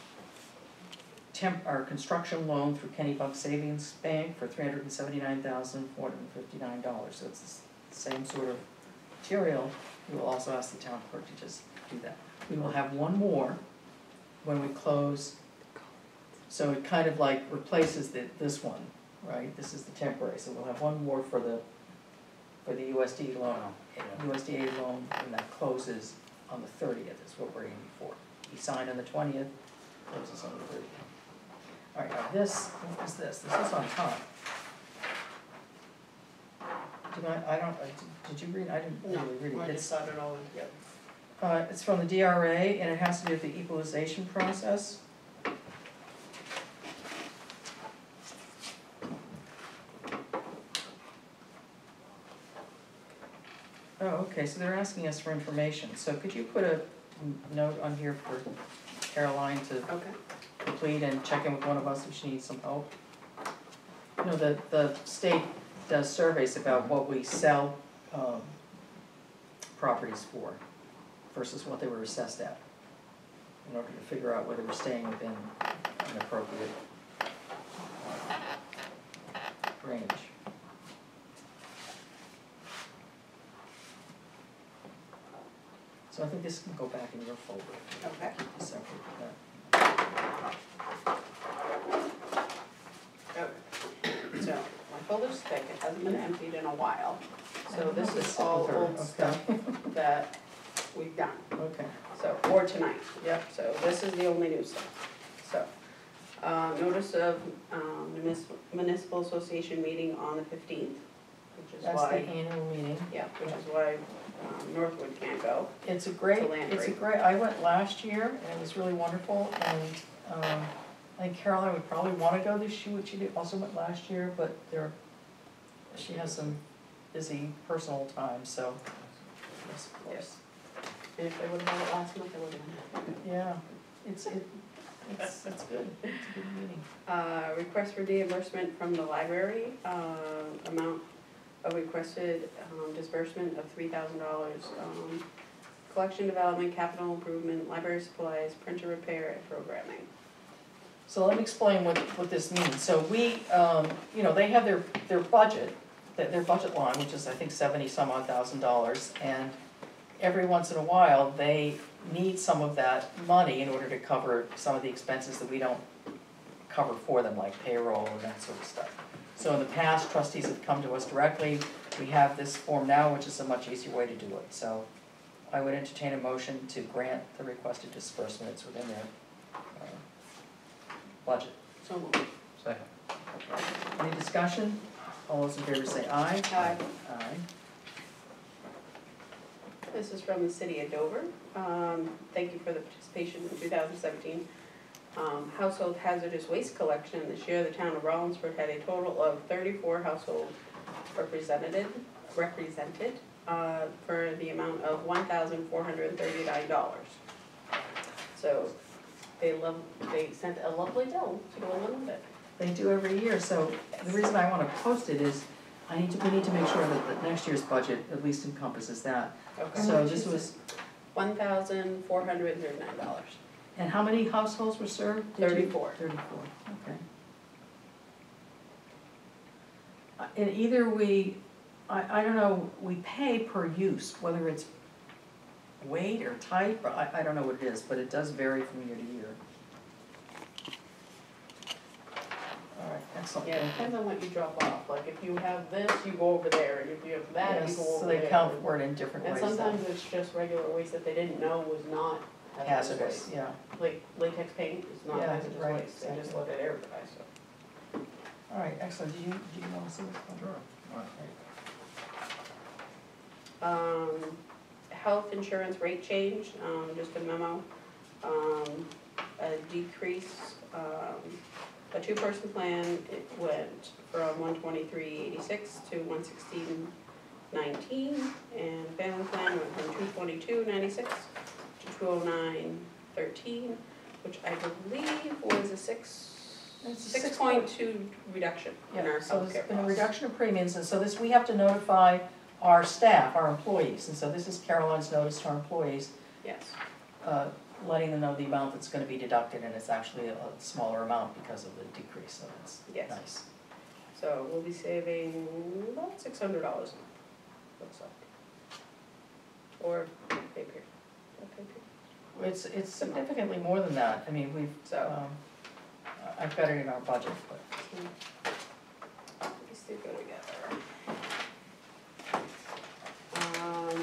Speaker 1: temp, our construction loan through Kennybunk Savings Bank for three hundred and seventy-nine thousand, four hundred and fifty-nine dollars. So it's the same sort of material. We will also ask the town clerk to just do that. We will have one more when we close. So it kind of like replaces the, this one, right? This is the temporary, so we'll have one more for the, for the U S D loan, U S D A loan, and that closes on the thirtieth, is what we're aiming for. We sign on the twentieth, closes on the thirtieth. All right, now this, what is this? This is on top. Did I, I don't, I- did you read, I didn't
Speaker 4: No,
Speaker 1: really read it.
Speaker 4: I
Speaker 1: It's-
Speaker 4: just thought it all in together.
Speaker 1: uh, it's from the D R A, and it has to do with the equalization process. Oh, okay, so they're asking us for information, so could you put a n- note on here for Caroline to
Speaker 4: Okay.
Speaker 1: complete and check in with one of us if she needs some help? You know, the, the state does surveys about what we sell, um, properties for versus what they were assessed at, in order to figure out whether we're staying within an appropriate uh, range. So I think this can go back in your folder.
Speaker 4: Okay.
Speaker 1: Keep this separate from that.
Speaker 4: Okay. So, my folder's thick, it hasn't been emptied in a while. So this is
Speaker 1: Sit
Speaker 4: all
Speaker 1: with her,
Speaker 4: old stuff
Speaker 1: okay.
Speaker 4: that we've done.
Speaker 1: Okay.
Speaker 4: So, or tonight, yep, so this is the only new stuff. So, uh, notice of, um, municipal, municipal association meeting on the fifteenth, which is
Speaker 1: That's the
Speaker 4: why,
Speaker 1: annual meeting.
Speaker 4: yeah, which is why, um, Northwood can't go.
Speaker 1: It's a great,
Speaker 4: To Landry.
Speaker 1: it's a great, I went last year and it was really wonderful, and, um, I think Caroline would probably wanna go this year, she did- also went last year, but there, she has some busy personal time, so, yes, of course.
Speaker 4: And if they would've had it last month, they would've had it.
Speaker 1: Yeah, it's, it, it's, it's good, it's a good meeting.
Speaker 4: Uh, request for reimbursement from the library, uh, amount of requested, um, disbursement of three thousand dollars. Um, collection development, capital improvement, library supplies, printer repair, and programming.
Speaker 1: So let me explain what, what this means. So we, um, you know, they have their, their budget, their, their budget line, which is, I think, seventy some odd thousand dollars, and every once in a while, they need some of that money in order to cover some of the expenses that we don't cover for them, like payroll and that sort of stuff. So in the past, trustees have come to us directly. We have this form now, which is a much easier way to do it. So I would entertain a motion to grant the requested disbursements within their, uh, budget.
Speaker 4: So moved.
Speaker 7: Second.
Speaker 1: Any discussion? All those in favor say aye.
Speaker 4: Aye.
Speaker 1: Aye.
Speaker 4: This is from the city of Dover. Um, thank you for the participation in two thousand seventeen. Um, household hazardous waste collection. This year, the town of Rollinsford had a total of thirty-four households represented, represented, uh, for the amount of one thousand four hundred thirty-nine dollars. So, they love, they sent a lovely bill to go along with it.
Speaker 1: They do every year, so the reason I wanna post it is, I need to, we need to make sure that, that next year's budget at least encompasses that.
Speaker 4: Okay.
Speaker 1: So this was,
Speaker 4: One thousand four hundred thirty-nine dollars.
Speaker 1: and how many households were served? Did you-
Speaker 4: Thirty-four.
Speaker 1: Thirty-four, okay. Uh, And either we, I, I don't know, we pay per use, whether it's weight or type, or I, I don't know what it is, but it does vary from year to year. All right, excellent.
Speaker 4: Yeah, it depends on what you drop off, like if you have this, you go over there, and if you have that, you
Speaker 1: Yes,
Speaker 4: go over
Speaker 1: so
Speaker 4: there.
Speaker 1: they count for it in different
Speaker 4: And
Speaker 1: ways. then.
Speaker 4: sometimes it's just regular waste that they didn't know was not hazardous
Speaker 1: Hazardous,
Speaker 4: waste.
Speaker 1: yeah.
Speaker 4: Like latex paint is not
Speaker 1: Yeah,
Speaker 4: hazardous
Speaker 1: right,
Speaker 4: waste, they just
Speaker 1: exactly.
Speaker 4: look at air device, so.
Speaker 1: All right, excellent. Do you, do you want to see this one?
Speaker 7: Sure.
Speaker 4: Um, health insurance rate change, um, just a memo, um, a decrease, um, a two-person plan, it went from one twenty-three eighty-six to one sixteen nineteen, and family plan went from two twenty-two ninety-six to two oh nine thirteen, which I believe was a six,
Speaker 1: It's a
Speaker 4: six point two reduction in our
Speaker 1: Yeah, so
Speaker 4: healthcare
Speaker 1: there's been a
Speaker 4: costs.
Speaker 1: reduction of premiums, and so this, we have to notify our staff, our employees, and so this is Caroline's notice to our employees,
Speaker 4: Yes.
Speaker 1: uh, letting them know the amount that's gonna be deducted, and it's actually a a smaller amount because of the decrease, so that's
Speaker 4: Yes.
Speaker 1: nice.
Speaker 4: So we'll be saving about six hundred dollars, looks like. Or pay period. Pay period.
Speaker 1: It's, it's significantly more than that, I mean, we've,
Speaker 4: So,
Speaker 1: um, I- I've got it in our budget, but.
Speaker 4: these two go together. Um,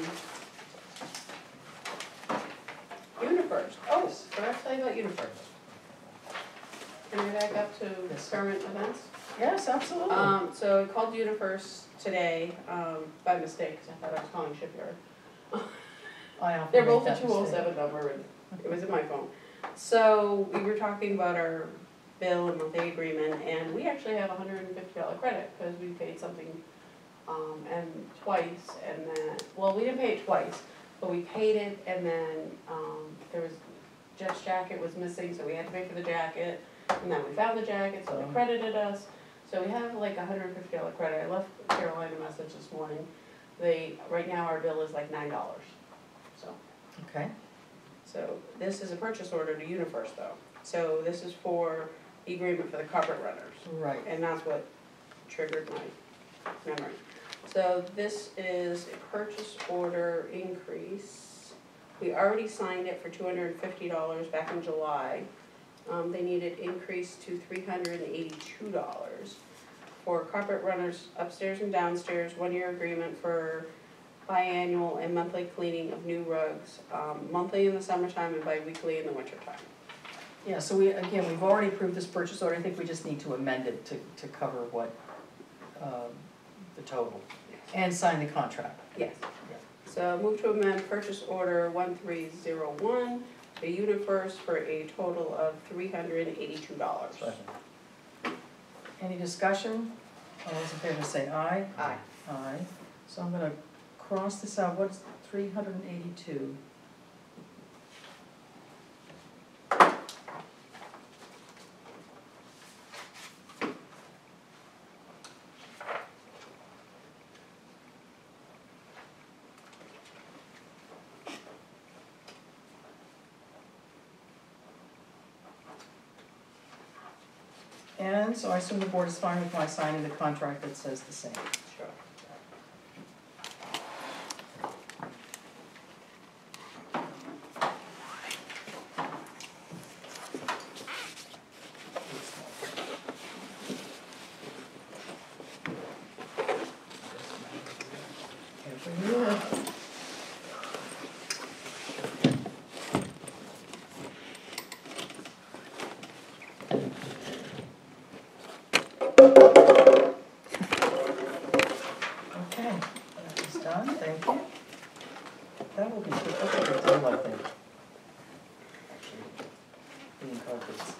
Speaker 4: UniFirst, oh, forgot to tell you about UniFirst. Can I back up to
Speaker 1: Yes.
Speaker 4: current events?
Speaker 1: Yes, absolutely.
Speaker 4: Um, so I called UniFirst today, um, by mistake, 'cause I thought I was calling Shipyard.
Speaker 1: I often
Speaker 4: They're
Speaker 1: make
Speaker 4: both a
Speaker 1: that
Speaker 4: two oh
Speaker 1: mistake.
Speaker 4: seven number, and it was in my phone. So, we were talking about our bill and monthly agreement, and we actually have a hundred and fifty dollar credit, because we paid something, um, and twice, and then, well, we didn't pay it twice, but we paid it, and then, um, there was, Jeff's jacket was missing, so we had to pay for the jacket, and then we found the jacket, so
Speaker 1: Oh.
Speaker 4: they credited us. So we have like a hundred and fifty dollar credit. I left Caroline a message this morning. They, right now, our bill is like nine dollars, so.
Speaker 1: Okay,
Speaker 4: So this is a purchase order to UniFirst though. So this is for the agreement for the carpet runners,
Speaker 1: right.
Speaker 4: and that's what triggered my memory. So this is a purchase order increase. We already signed it for two hundred and fifty dollars back in July. Um, they needed increase to three hundred and eighty-two dollars for carpet runners upstairs and downstairs, one-year agreement for biannual and monthly cleaning of new rugs, um, monthly in the summertime and bi-weekly in the wintertime.
Speaker 1: Yeah, so we, again, we've already approved this purchase order, I think we just need to amend it to, to cover what, um, the total, and sign the contract.
Speaker 4: Yes. So move to amend purchase order one three zero one to UniFirst for a total of three hundred and eighty-two dollars.
Speaker 1: Any discussion? All those in favor say aye.
Speaker 4: Aye.
Speaker 1: Aye. So I'm gonna cross this out, what's three hundred and eighty-two? And so I assume the board is fine with my signing the contract that says the same.
Speaker 4: Sure.
Speaker 1: Every year. that will be, that's a good deal, I think. Being carpets.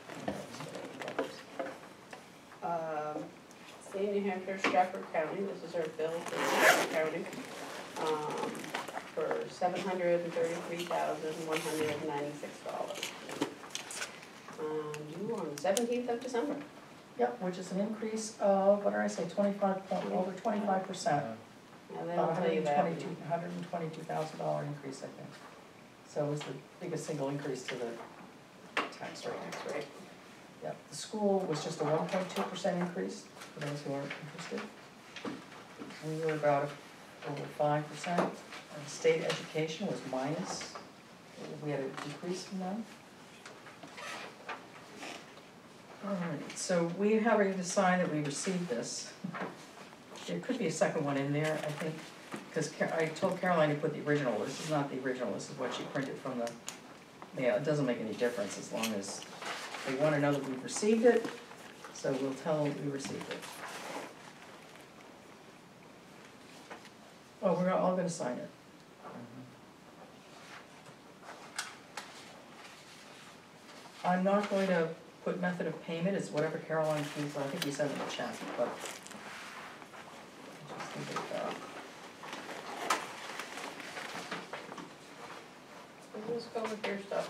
Speaker 4: Um, State of New Hampshire, Stratford County, this is our bill for Stratford County, um, for seven hundred and thirty-three thousand, one hundred and ninety-six dollars. Um, due on the seventeenth of December.
Speaker 1: Yep, which is an increase of, what did I say, twenty-five point, over twenty-five percent.
Speaker 4: And then
Speaker 1: About
Speaker 4: I'll
Speaker 1: a
Speaker 4: tell
Speaker 1: hundred
Speaker 4: you
Speaker 1: and
Speaker 4: that.
Speaker 1: twenty-two, hundred and twenty-two thousand dollar increase, I think. So it was the biggest single increase to the tax rate.
Speaker 4: That's right.
Speaker 1: Yep, the school was just a one point two percent increase, for those who aren't interested. We were about over five percent. And state education was minus, we had a decrease from them. All right, so we have already decided that we received this. There could be a second one in there, I think, because I told Caroline to put the original, this is not the original, this is what she printed from the, yeah, it doesn't make any difference as long as they want to know that we've received it, so we'll tell them we received it. Oh, we're all gonna sign it. I'm not going to put method of payment, it's whatever Caroline chooses, I think you said in the chat, but. Just leave it at that.
Speaker 4: Let's go with your stuff.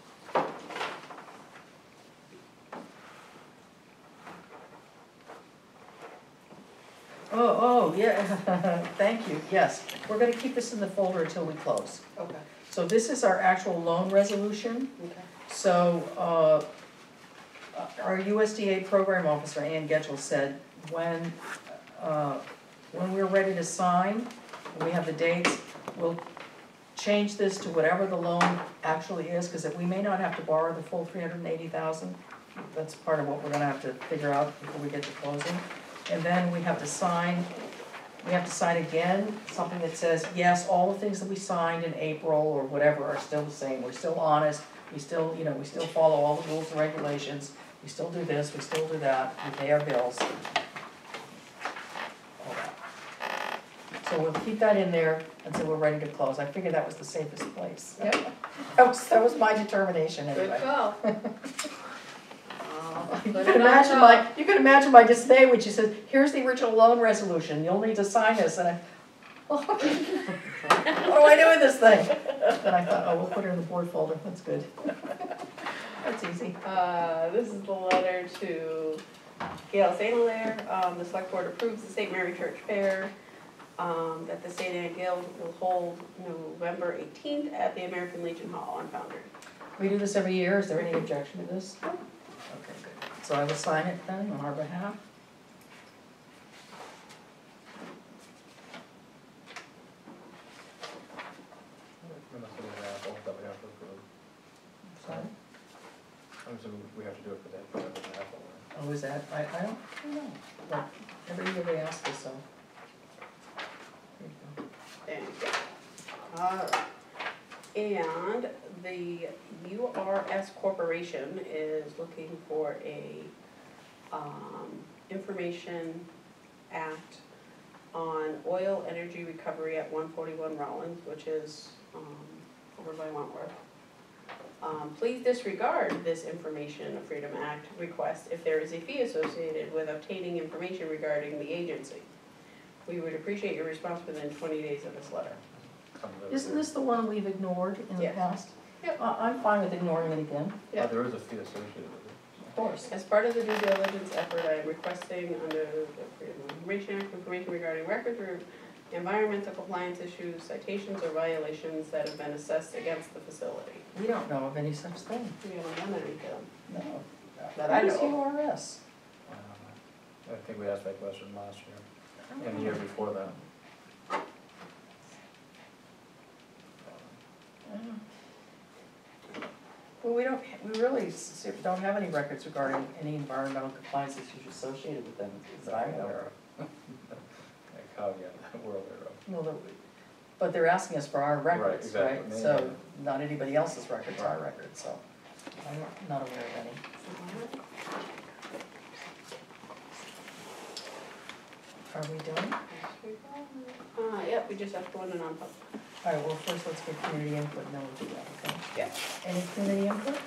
Speaker 1: Oh, oh, yeah, thank you, yes, we're gonna keep this in the folder until we close.
Speaker 4: Okay.
Speaker 1: So this is our actual loan resolution.
Speaker 4: Okay.
Speaker 1: So, uh, our U S D A program officer, Ann Getchell, said when, uh, when we're ready to sign, and we have the dates, we'll change this to whatever the loan actually is, because we may not have to borrow the full three hundred and eighty thousand. That's part of what we're gonna have to figure out before we get to closing. And then we have to sign, we have to sign again, something that says, yes, all the things that we signed in April or whatever are still the same, we're still honest, we still, you know, we still follow all the rules and regulations, we still do this, we still do that, we pay our bills. All that. So we'll keep that in there until we're ready to close, I figured that was the safest place.
Speaker 4: Yep.
Speaker 1: That was, that was my determination
Speaker 4: Good
Speaker 1: anyway.
Speaker 4: call.
Speaker 1: You can imagine my, you can imagine my dismay when she said, here's the original loan resolution, you'll need to sign this, and I, oh, what do I do with this thing? Then I thought, oh, we'll put her in the board folder, that's good. That's easy.
Speaker 4: Uh, this is the letter to Gail Saint Hilaire. Um, the select board approves the Saint Mary Church Fair, um, that the Saint Anne Guild will hold November eighteenth at the American Legion Hall on Foundry.
Speaker 1: We do this every year, is there any objection to this? Okay, good. So I will sign it then on our behalf.
Speaker 7: We must have an apple that we have to approve.
Speaker 1: Sorry?
Speaker 7: I'm assuming we have to do it for that, for that apple. right?
Speaker 1: Oh, is that, I, I don't, I don't know, but every year they ask us, so. There you go.
Speaker 4: Thank you. Alright. And the U R S Corporation is looking for a, um, information act on oil energy recovery at one forty-one Rollins, which is, um, over by Wentworth. Um, please disregard this Information Freedom Act request if there is a fee associated with obtaining information regarding the agency. We would appreciate your response within twenty days of this letter.
Speaker 7: Comes every
Speaker 1: Isn't
Speaker 7: year.
Speaker 1: this the one we've ignored in the
Speaker 4: Yes.
Speaker 1: past?
Speaker 4: Yep.
Speaker 1: I, I'm fine with ignoring it again,
Speaker 4: Yeah.
Speaker 7: Oh, there is a fee associated with it.
Speaker 1: of course.
Speaker 4: As part of the due diligence effort, I am requesting under the Freedom of Information Act, information regarding records or environmental compliance issues, citations or violations that have been assessed against the facility.
Speaker 1: We don't know of any such thing,
Speaker 4: We haven't done anything.
Speaker 1: no.
Speaker 4: That I
Speaker 1: What is
Speaker 4: know.
Speaker 1: U R S?
Speaker 7: Um, I think we asked that question last year, and the year before that.
Speaker 1: Well, we don't, we really s- don't have any records regarding any environmental compliance issues associated with them, that I'm aware of.
Speaker 7: Like how, yeah, we're aware of.
Speaker 1: Well, the- but they're asking us for our records,
Speaker 7: exactly.
Speaker 1: right?
Speaker 7: Yeah,
Speaker 1: So,
Speaker 7: yeah.
Speaker 1: not anybody else's records, our
Speaker 7: Right.
Speaker 1: records, so I'm not aware of any. Are we done?
Speaker 4: Uh, yep, we just have to go into non-public.
Speaker 1: All right, well, first let's get community input, and then we'll do that, okay?
Speaker 4: Yeah.
Speaker 1: Any community input?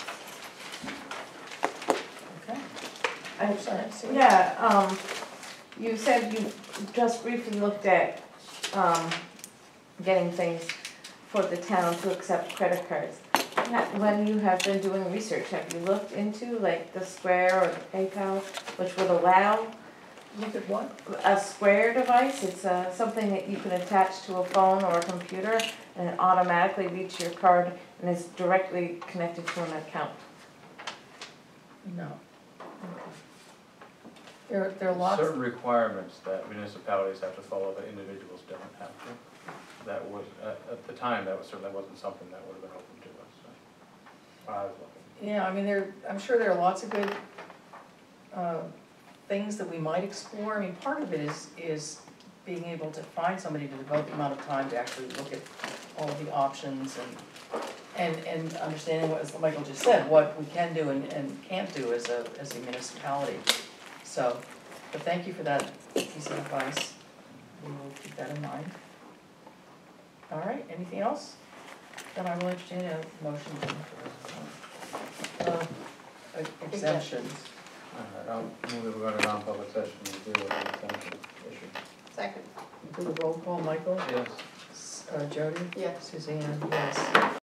Speaker 1: Okay.
Speaker 5: I-
Speaker 1: Oh, sorry, Sue.
Speaker 5: Yeah, um, you said you just briefly looked at, um, getting things for the town to accept credit cards. Ha- When you have been doing research, have you looked into like the Square or PayPal, which would allow
Speaker 1: Look at what?
Speaker 5: a Square device? It's uh, something that you can attach to a phone or a computer, and it automatically reads your card and is directly connected to an account.
Speaker 1: No. Okay. There, there are lots,
Speaker 7: Certain requirements that municipalities have to follow that individuals don't have to. That was, at, at the time, that was certainly wasn't something that would have been open to us, so. I was looking.
Speaker 1: yeah, I mean, there, I'm sure there are lots of good, uh, things that we might explore. I mean, part of it is, is being able to find somebody to devote the amount of time to actually look at all of the options and, and, and understanding what, as Michael just said, what we can do and, and can't do as a, as a municipality. So, but thank you for that piece of advice. We will keep that in mind. All right, anything else? Then I will entertain a motion to, uh, exemptions.
Speaker 7: All right, I'll move that we go to non-public session and deal with the exemption issue.
Speaker 4: Second.
Speaker 1: Do the roll call, Michael?
Speaker 7: Yes.
Speaker 1: S- Uh, Jody?
Speaker 4: Yes.
Speaker 1: Suzanne, yes.